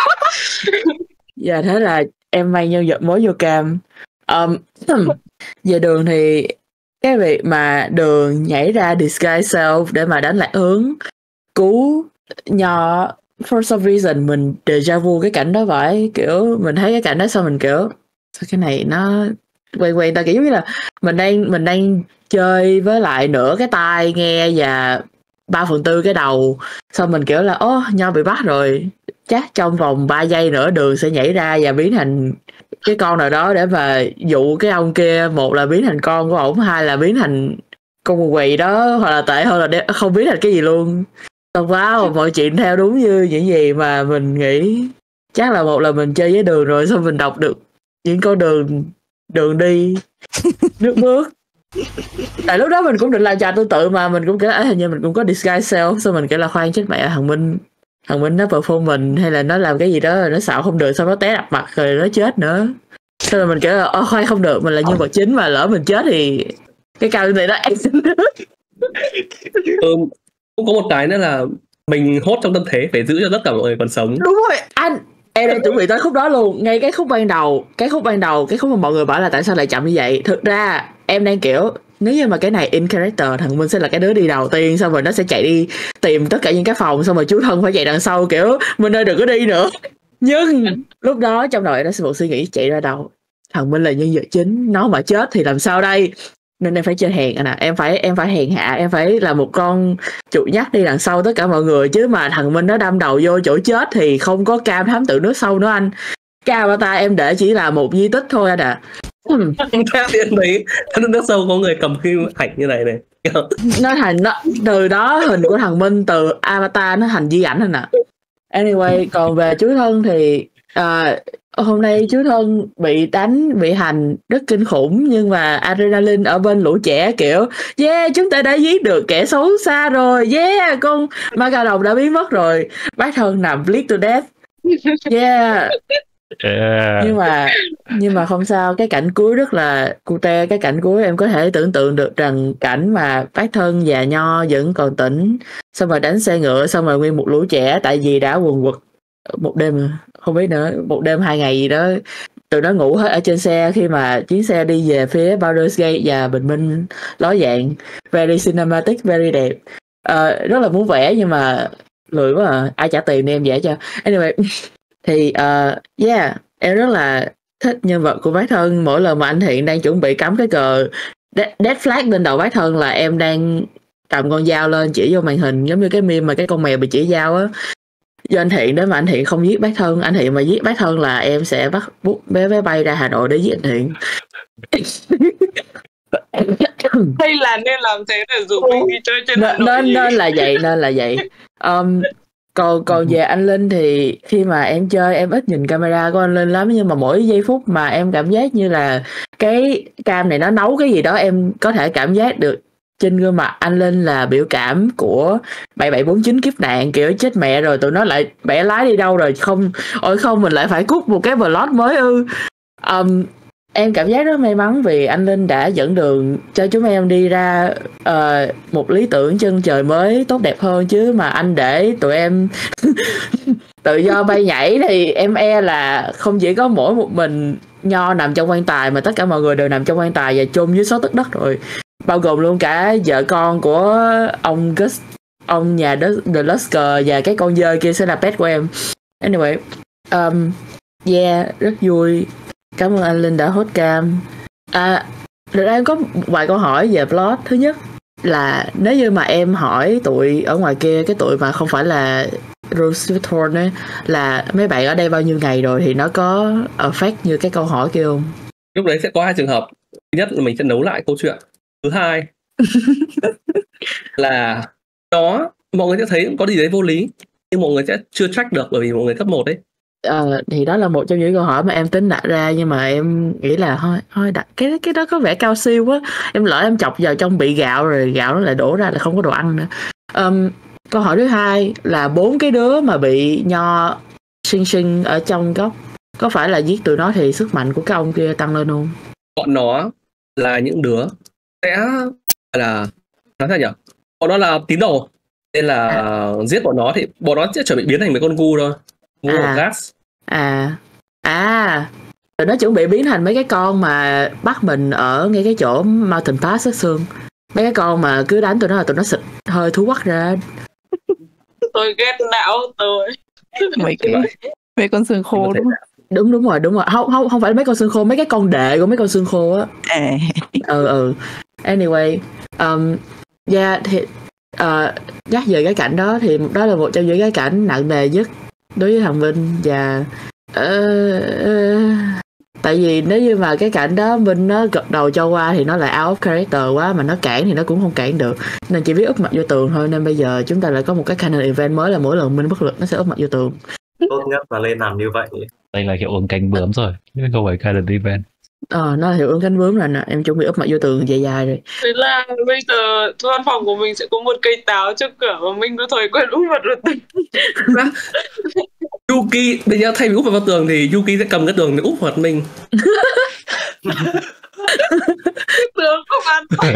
Dạ thế là em mang nhân vật mới vô cam. Um, về Đường thì cái việc mà Đường nhảy ra disguise self để mà đánh lại hướng cứu Nho, for some reason mình deja vu cái cảnh đó vậy. Kiểu mình thấy cái cảnh đó xong mình kiểu sao cái này nó quen quen ta, kiểu giống như là mình đang mình đang chơi với lại nửa cái tai nghe và ba phần tư cái đầu, xong mình kiểu là ô Nho bị bắt rồi, chắc trong vòng ba giây nữa Đường sẽ nhảy ra và biến thành cái con nào đó để mà dụ cái ông kia, một là biến thành con của ổng, hai là biến thành con mù quỳ đó, hoặc là tệ hơn là để, không biến thành cái gì luôn. Xong wow, mọi chuyện theo đúng như những gì mà mình nghĩ. Chắc là một là mình chơi với Đường rồi xong mình đọc được những con đường đường đi nước bước. Tại lúc đó mình cũng định làm trò tương tự mà mình cũng kể là hình như mình cũng có disguise self, xong mình kể là khoan chết mẹ, thằng Minh thằng Minh nó perform mình hay là nó làm cái gì đó rồi nó xạo không được, xong nó té đập mặt rồi nó chết nữa. Xong rồi mình kể là ô khoan không được, mình là nhân vật chính mà lỡ mình chết thì cái cao này nó ừ, cũng có một cái nữa là mình hốt trong tâm thế phải giữ cho tất cả mọi người còn sống. Đúng rồi anh, em đang chuẩn bị tới khúc đó luôn. Ngay cái khúc ban đầu cái khúc ban đầu cái khúc mà mọi người bảo là tại sao lại chậm như vậy, thực ra em đang kiểu nếu như mà cái này in character thằng Minh sẽ là cái đứa đi đầu tiên, xong rồi nó sẽ chạy đi tìm tất cả những cái phòng, xong rồi chú thân phải chạy đằng sau kiểu Minh ơi đừng có đi nữa. Nhưng lúc đó trong đầu nó sẽ một suy nghĩ chạy ra đầu, thằng Minh là nhân vật chính, nó mà chết thì làm sao đây, nên em phải chơi hèn anh à, em phải em phải hèn hạ, em phải là một con chuột nhắt đi đằng sau tất cả mọi người, chứ mà thằng Minh nó đâm đầu vô chỗ chết thì không có cam thám tử nước sâu nữa anh. Cái avatar em để chỉ là một di tích thôi anh ạ. À. Theo tiên thấy nước sâu có người cầm cái ảnh như này này. Nó thành nó từ đó hình của thằng Minh từ avatar nó thành di ảnh anh ạ. À. Anyway, còn về chú Thân thì à, hôm nay chú Thân bị đánh bị hành rất kinh khủng, nhưng mà adrenaline ở bên lũ trẻ kiểu yeah chúng ta đã giết được kẻ xấu xa rồi, yeah con ma cà rồng đã biến mất rồi, bác Thân nằm bleed to death, yeah. Yeah. nhưng mà nhưng mà không sao, cái cảnh cuối rất là cute. Cái cảnh cuối em có thể tưởng tượng được rằng cảnh mà bác Thân và Nho vẫn còn tỉnh, xong rồi đánh xe ngựa, xong rồi nguyên một lũ trẻ, tại vì đã quần quật một đêm không biết nữa, một đêm hai ngày gì đó, tụi nó ngủ hết ở trên xe khi mà chuyến xe đi về phía Baldur's Gate và bình minh ló dạng. Very cinematic, very đẹp. Uh, rất là muốn vẽ nhưng mà lười quá à, ai trả tiền để em vẽ cho. Anyway thì uh, yeah, em rất là thích nhân vật của bác Thân. Mỗi lần mà anh Thiện đang chuẩn bị cắm cái cờ dead flag lên đầu bác Thân là em đang cầm con dao lên chỉ vô màn hình, giống như cái meme mà cái con mèo bị chỉ dao á. Do anh Thiện đó mà anh Thiện không giết bác Thân, anh Thiện mà giết bác Thân là em sẽ bắt bút vé vé bay ra Hà Nội để giết anh Thiện. Hay là nên làm thế để rủ mình đi chơi trên Hà nên, Nội nên, nhỉ? nên là vậy nên là vậy um, còn còn về anh Linh thì khi mà em chơi em ít nhìn camera của anh Linh lắm, nhưng mà mỗi giây phút mà em cảm giác như là cái cam này nó nấu cái gì đó, em có thể cảm giác được trên gương mặt anh Linh là biểu cảm của bảy bảy bốn chín kiếp nạn, kiểu chết mẹ rồi tụi nó lại bẻ lái đi đâu rồi, không ôi không mình lại phải cút một cái vlog mới ư. um, Em cảm giác rất may mắn vì anh Linh đã dẫn đường cho chúng em đi ra uh, một lý tưởng chân trời mới tốt đẹp hơn, chứ mà anh để tụi em tự do bay nhảy thì em e là không chỉ có mỗi một mình Nho nằm trong quan tài, mà tất cả mọi người đều nằm trong quan tài và chôn dưới số tấc đất rồi, bao gồm luôn cả vợ con của ông Gus, ông nhà The Lusker, và cái con dơi kia sẽ là pet của em. Anyway, um, yeah, rất vui. Cảm ơn anh Linh đã host cam. À, thực ra em có vài câu hỏi về plot. Thứ nhất là nếu như mà em hỏi tụi ở ngoài kia, cái tụi mà không phải là Rose Thorn ấy, là mấy bạn ở đây bao nhiêu ngày rồi, thì nó có affect như cái câu hỏi kia không? Lúc đấy sẽ có hai trường hợp. Thứ nhất là mình sẽ nấu lại câu chuyện. Thứ hai là đó mọi người sẽ thấy có gì đấy vô lý, nhưng mọi người sẽ chưa track được bởi vì mọi người cấp một đấy. Ờ, thì đó là một trong những câu hỏi mà em tính đặt ra, nhưng mà em nghĩ là thôi thôi đặt cái cái đó có vẻ cao siêu quá, em lỡ em chọc vào trong bị gạo rồi gạo nó lại đổ ra là không có đồ ăn nữa. Um, câu hỏi thứ hai là bốn cái đứa mà bị Nho xinh xinh ở trong góc, có phải là giết tụi nó thì sức mạnh của cái ông kia tăng lên không? Bọn nó là những đứa sẽ là nói sao nhỉ? Bọn nó là tín đồ, nên là à. giết bọn nó thì bọn nó sẽ chuẩn bị biến thành mấy con gu thôi. Gu à. gas. À à tụi nó chuẩn bị biến thành mấy cái con mà bắt mình ở ngay cái chỗ Mountain Pass sát xương, mấy cái con mà cứ đánh tụi nó là tụi nó xịt hơi thú quắc ra. Tôi ghét não tôi. Mấy cái mấy con xương khô đúng không? Đúng đúng rồi đúng rồi không không không phải mấy con xương khô, mấy cái con đệ của mấy con xương khô á. À. ừ ừ anyway um yeah thì uh, nhắc về cái cảnh đó thì đó là một trong những cái cảnh nặng nề nhất đối với thằng Vinh. Và uh, uh, tại vì nếu như mà cái cảnh đó Vinh nó gật đầu cho qua thì nó lại out of character quá, mà nó cản thì nó cũng không cản được, nên chỉ biết úp mặt vô tường thôi. Nên bây giờ chúng ta lại có một cái canon event mới là mỗi lần Vinh bất lực nó sẽ úp mặt vô tường. Tốt nhất là lên làm như vậy. Đây là hiệu ứng cánh bướm rồi, không phải canon event. Ờ, nó là hiệu ứng cánh bướm rồi nè, em chuẩn bị úp mặt vô tường dài dài rồi. Thế là bây giờ văn phòng của mình sẽ có một cây táo trước cửa và mình có thói quen úp mặt vào tường. Yuki, bây giờ thay vì úp vào tường thì Yuki sẽ cầm cái tường để úp mặt mình. Tường không ăn phải.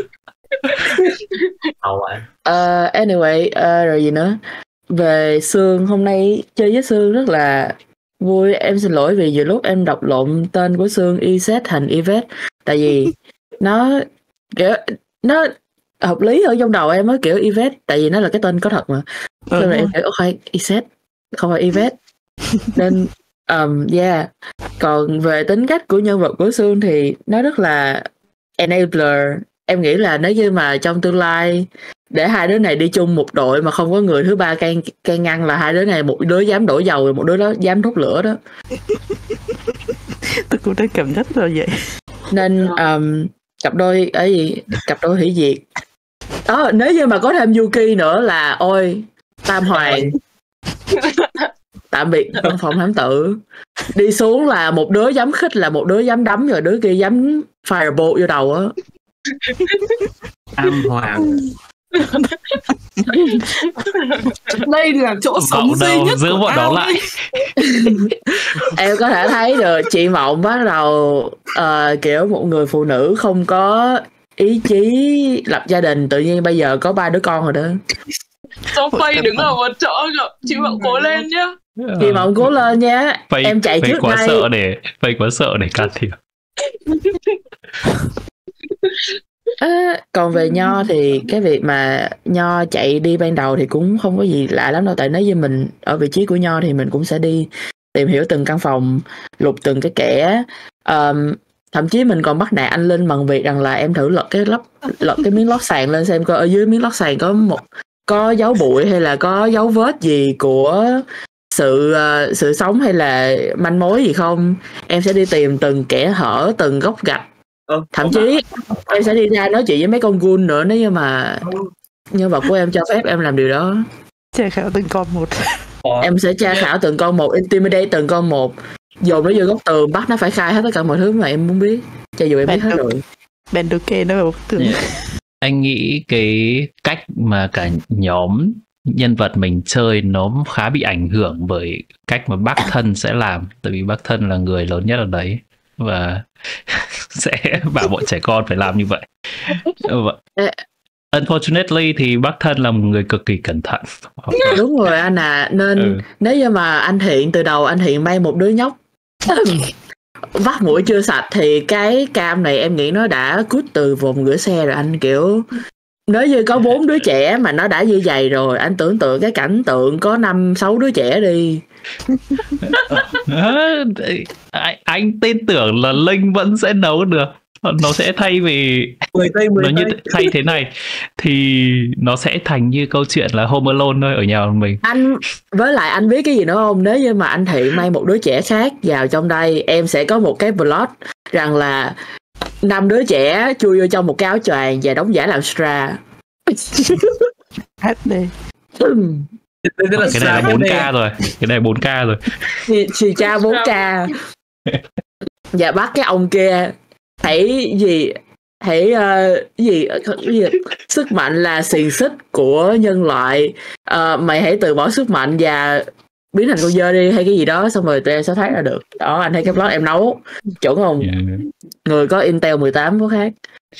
uh, Anyway, uh, rồi gì nữa. Về Sương, hôm nay chơi với Sương rất là vui. Em xin lỗi vì nhiều lúc em đọc lộn tên của Sương Izet thành Yvette. Tại vì nó kiểu nó hợp lý ở trong đầu em á, kiểu Yvette, tại vì nó là cái tên có thật mà. Cho nên em kiểu ok Izet, không phải Yvette. Nên um, yeah. Còn về tính cách của nhân vật của Sương thì nó rất là enabler. Em nghĩ là nếu như mà trong tương lai để hai đứa này đi chung một đội mà không có người thứ ba can can ngăn, là hai đứa này một đứa dám đổ dầu rồi một đứa đó dám đốt lửa đó. Tôi cũng thấy cảm giác là vậy. Nên um, cặp đôi ấy gì cặp đôi hủy diệt đó. Nếu như mà có thêm Yuki nữa là ôi tam hoàng. Tạm biệt văn phòng thám tử. Đi xuống là một đứa dám khích, là một đứa dám đấm, rồi đứa kia dám firebolt vô đầu á. Tam hoàng. Đây là chỗ sống duy nhất giữ bọn đó lại. Em có thể thấy được chị Mộng bắt đầu uh, kiểu một người phụ nữ không có ý chí lập gia đình, tự nhiên bây giờ có ba đứa con rồi đó. Sao Phây đứng ở một chỗ rồi, chị Mộng cố lên nhá. Chị Mộng cố lên nha. Phây, em chạy Phây trước quá đây. sợ để Phây quá sợ để can thiệp. À, còn về Nho thì cái việc mà Nho chạy đi ban đầu thì cũng không có gì lạ lắm đâu. Tại nếu như mình ở vị trí của Nho thì mình cũng sẽ đi tìm hiểu từng căn phòng, lục từng cái kẽ. um, Thậm chí mình còn bắt nạt anh Linh bằng việc rằng là em thử lật cái lót lật cái miếng lót sàn lên xem coi ở dưới miếng lót sàn có một có dấu bụi hay là có dấu vết gì của sự uh, sự sống hay là manh mối gì không. Em sẽ đi tìm từng kẽ hở, từng góc gạch Ờ, Thậm có chí em sẽ đi ra nói chuyện với mấy con goon nữa nếu như mà nhân vật của em cho phép em làm điều đó. Tra khảo từng con một. Có. Em sẽ tra khảo từng con một, intimidate từng con một, dồn nó vô góc tường, bắt nó phải khai hết tất cả mọi thứ mà em muốn biết, cho dù em biết hết rồi. Ben được kê nó vào bức tường. Yeah. Anh nghĩ cái cách mà cả nhóm nhân vật mình chơi nó khá bị ảnh hưởng bởi cách mà bác thân sẽ làm, tại vì bác thân là người lớn nhất ở đấy và sẽ bảo bọn trẻ con phải làm như vậy. Unfortunately thì bác thân là một người cực kỳ cẩn thận. Đúng rồi anh à, nên Ừ. nếu như mà anh Thiện từ đầu anh Thiện may một đứa nhóc vắt mũi chưa sạch thì cái cam này em nghĩ nó đã cút từ vùng rửa xe rồi anh. Kiểu nếu như có bốn đứa trẻ mà nó đã như vậy rồi, anh tưởng tượng cái cảnh tượng có năm sáu đứa trẻ đi. anh, anh tin tưởng là Linh vẫn sẽ nấu được. Nó sẽ thay vì mười giây, mười nó như giây. thay thế này thì nó sẽ thành như câu chuyện là Home Alone thôi ở nhà mình. Anh với lại anh biết cái gì nữa không? Nếu như mà anh Thiện may một đứa trẻ khác vào trong đây, em sẽ có một cái plot rằng là năm đứa trẻ chui vô trong một cái áo choàng và đóng giả làm Stra. Hát đi. Đây là Cái này là bốn K rồi. Cái này bốn K rồi. Sì cha bốn K. Và bắt cái ông kia hãy gì hãy uh, gì, cái gì sức mạnh là xiềng xích của nhân loại, uh, mày hãy từ bỏ sức mạnh và biến thành con dơ đi hay cái gì đó, xong rồi tụi em sẽ thấy ra được đó. Anh thấy cái plot em nấu chuẩn không? Yeah. Người có Intel mười tám có khác.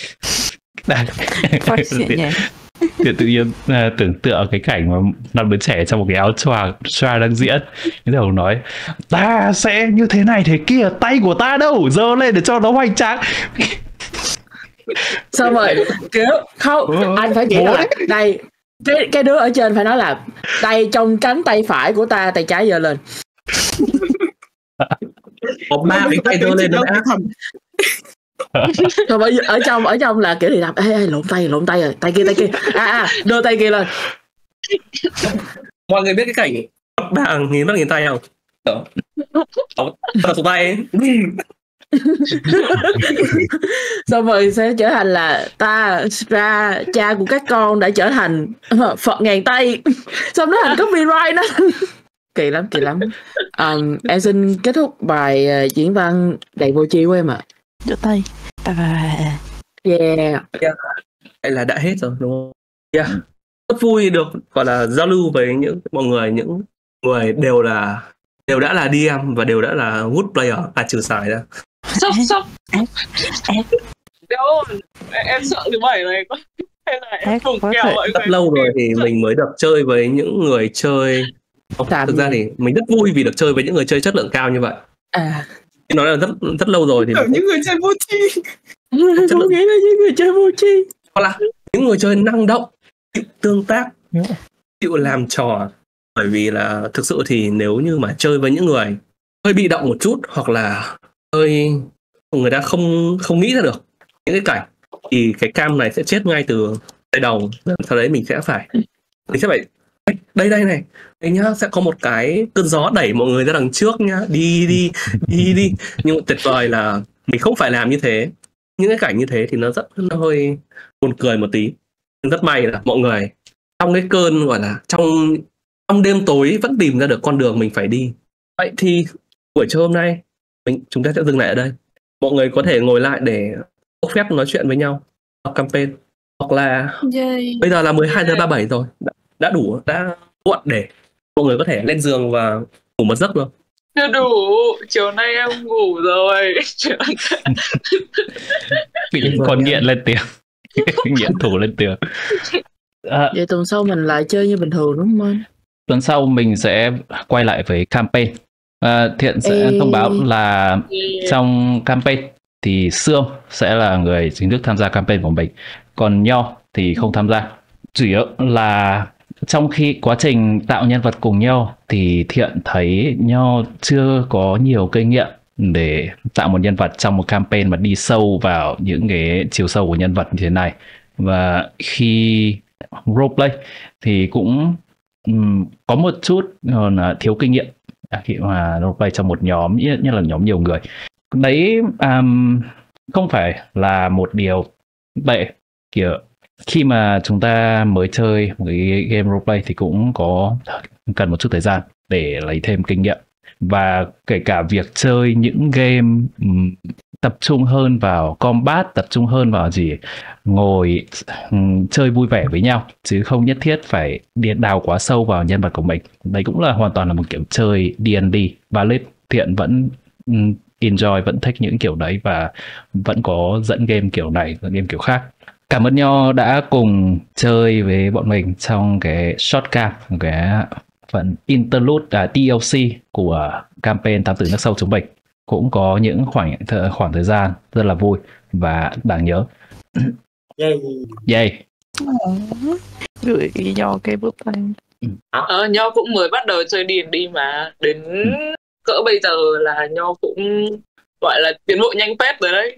Phát nhẹ nhàng. Thì tự nhiên à, tưởng tượng cái cảnh mà năm đứa trẻ trong một cái áo choàng Stra đang diễn, cái đầu nói ta sẽ như thế này thế kia, tay của ta đâu, giơ lên để cho nó hoành tráng. Xong rồi kiểu không, anh phải nghĩ là đây cái cái đứa ở trên phải nói là tay trong cánh tay phải của ta, tay trái giơ lên. Có ba cái tay giơ lên nó đã. Còn ở, ở trong ở trong là kiểu thì làm ê, ê lộn tay lộn tay rồi, tay kia tay kia à, à đưa tay kia lên. Mọi người biết cái cảnh bắt bàng nhìn bắt nhìn tay không? Đó số tay. Xong rồi sẽ trở thành là ta ra cha của các con đã trở thành Phật ngàn tay. Xong nó thành copyright đó. Kỳ lắm kỳ lắm. Um, em xin kết thúc bài uh, diễn văn đầy vô tri của em ạ. Giơ tay. Bye bye. Yeah. Yeah. Hay là đã hết rồi đúng không? Yeah. Rất vui được gọi là giao lưu với những mọi người, những người đều là đều đã là đê em và đều đã là good player, à trừ Sài ra. Sắp sắp đâu em sợ thứ bảy này quá, hay là em cùng kèo mọi Rất người lâu rồi thì mình mới được chơi với những người chơi. Không, thực ra thì mình rất vui vì được chơi với những người chơi chất lượng cao như vậy. À, Nói là rất rất lâu rồi thì Tưởng những người chơi vô tri. có nghĩa là những người chơi vô tri, hoặc là những người chơi năng động, chịu tương tác, chịu làm trò. Bởi vì là thực sự thì nếu như mà chơi với những người hơi bị động một chút, hoặc là hơi người ta không không nghĩ ra được những cái cảnh, thì cái cam này sẽ chết ngay từ tay đầu. Sau đấy mình sẽ phải mình sẽ phải đây đây này đây nhá, sẽ có một cái cơn gió đẩy mọi người ra đằng trước nhá, đi đi đi đi. Nhưng tuyệt vời là mình không phải làm như thế. Những cái cảnh như thế thì nó rất nó hơi buồn cười một tí. Nhưng rất may là mọi người trong cái cơn gọi là trong trong đêm tối vẫn tìm ra được con đường mình phải đi. Vậy thì buổi trưa hôm nay mình chúng ta sẽ dừng lại ở đây. Mọi người có thể ngồi lại để bốc phép nói chuyện với nhau hoặc campaign, hoặc là Yay. bây giờ là mười hai giờ ba mươi bảy rồi, đã, đã đủ, đã muộn để mọi người có thể lên giường và ngủ một giấc rồi. chưa đủ, chiều nay em ngủ rồi. Còn nghiện lên tiếng. Nghiện thủ lên tiếng. À, vậy tuần sau mình lại chơi như bình thường đúng không anh? tuần sau mình sẽ quay lại với campaign. À, Thiện sẽ Ê. thông báo là trong campaign thì Sương sẽ là người chính thức tham gia campaign của mình, còn Nho thì không tham gia. Chủ yếu là trong khi quá trình tạo nhân vật cùng nhau thì Thiện thấy Nho chưa có nhiều kinh nghiệm để tạo một nhân vật trong một campaign mà đi sâu vào những cái chiều sâu của nhân vật như thế này. Và khi roleplay thì cũng um, có một chút uh, thiếu kinh nghiệm khi mà roleplay trong một nhóm, nhất là nhóm nhiều người. Đấy, um, không phải là một điều tệ. Kiểu khi mà chúng ta mới chơi một cái game roleplay thì cũng có cần một chút thời gian để lấy thêm kinh nghiệm, và kể cả việc chơi những game um, tập trung hơn vào combat, tập trung hơn vào gì ngồi um, chơi vui vẻ với nhau, chứ không nhất thiết phải đi đào quá sâu vào nhân vật của mình. Đấy cũng là hoàn toàn là một kiểu chơi D and D, và Lip Thiện vẫn um, enjoy, vẫn thích những kiểu đấy, và vẫn có dẫn game kiểu này, dẫn game kiểu khác. Cảm ơn Nho đã cùng chơi với bọn mình trong cái shortcast, cái phần interlude à, D L C của campaign Thám Tử Nước Sâu chúng mình. Cũng có những khoảng th- khoảng thời gian rất là vui và đáng nhớ. Yay. Yay. Gửi Nho cái bức tay. Ờ, Nho cũng mới bắt đầu chơi D and D mà. Đến ừ. cỡ bây giờ là Nho cũng gọi là tiến bộ nhanh phết rồi đấy.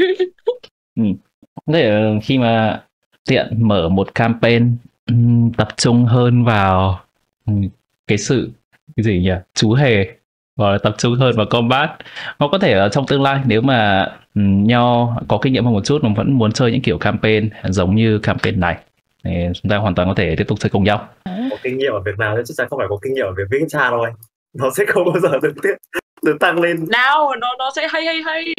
ừ. Để khi mà Thiện mở một campaign um, tập trung hơn vào um, cái sự cái gì nhỉ, chú hề, và tập trung hơn vào combat. Nó có thể ở trong tương lai nếu mà um, Nho có kinh nghiệm hơn một chút mà vẫn muốn chơi những kiểu campaign giống như campaign này thì chúng ta hoàn toàn có thể tiếp tục chơi cùng nhau. Có kinh nghiệm ở việc nào chứ chắc chắn không phải có kinh nghiệm ở việc viết cha thôi. Nó sẽ không bao giờ được tiếp được tăng lên. Nào, nó nó sẽ hay hay hay.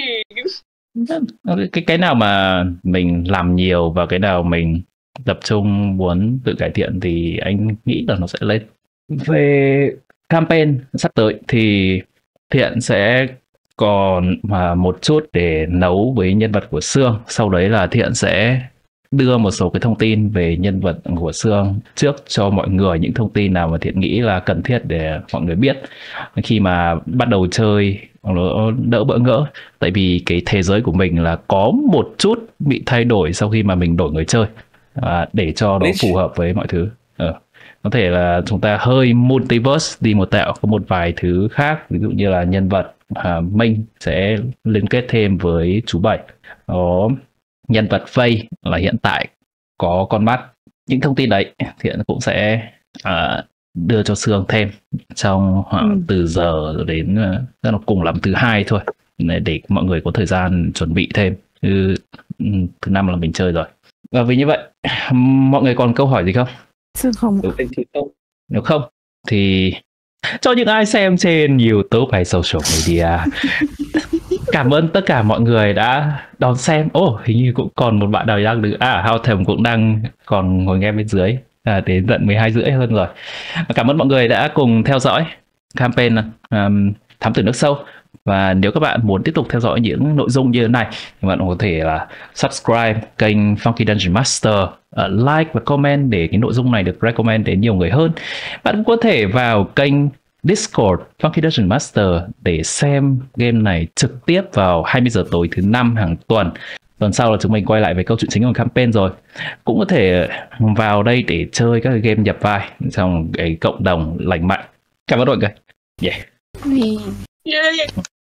Cái cái nào mà mình làm nhiều và cái nào mình tập trung muốn tự cải thiện thì anh nghĩ là nó sẽ lên. Về campaign sắp tới thì Thiện sẽ còn mà một chút để nấu với nhân vật của Sương. Sau đấy là Thiện sẽ đưa một số cái thông tin về nhân vật của Sương trước cho mọi người, những thông tin nào mà Thiện nghĩ là cần thiết để mọi người biết khi mà bắt đầu chơi nó đỡ bỡ ngỡ. Tại vì cái thế giới của mình là có một chút bị thay đổi sau khi mà mình đổi người chơi, à, để cho nó phù hợp với mọi thứ. ờ. Có thể là chúng ta hơi multiverse đi một tẹo, có một vài thứ khác, ví dụ như là nhân vật à, Minh sẽ liên kết thêm với chú Bảy, có nhân vật Vây là hiện tại có con mắt. Những thông tin đấy Thiện cũng sẽ uh, đưa cho Sương thêm trong khoảng ừ. từ giờ đến uh, nó cùng lắm thứ hai thôi, để, để mọi người có thời gian chuẩn bị thêm. Thứ, thứ năm là mình chơi rồi. Và vì như vậy, mọi người còn câu hỏi gì không? Sương không. Nếu không thì cho những ai xem trên YouTube hay social media, cảm ơn tất cả mọi người đã đón xem. Ồ, oh, hình như cũng còn một bạn nào đang đứng. À, Hao Thầm cũng đang còn ngồi nghe bên dưới. À, đến tận mười hai rưỡi hơn rồi. Cảm ơn mọi người đã cùng theo dõi campaign um, Thám Tử Nước Sâu. Và nếu các bạn muốn tiếp tục theo dõi những nội dung như thế này thì bạn có thể là subscribe kênh Funky Dungeon Master, uh, like và comment để cái nội dung này được recommend đến nhiều người hơn. Bạn cũng có thể vào kênh Discord Funky Dungeon Master để xem game này trực tiếp vào hai mươi giờ tối thứ năm hàng tuần. Tuần sau là chúng mình quay lại với câu chuyện chính của campaign rồi. Cũng có thể vào đây để chơi các game nhập vai trong cái cộng đồng lành mạnh. Cảm ơn mọi người. Yeah. Yeah.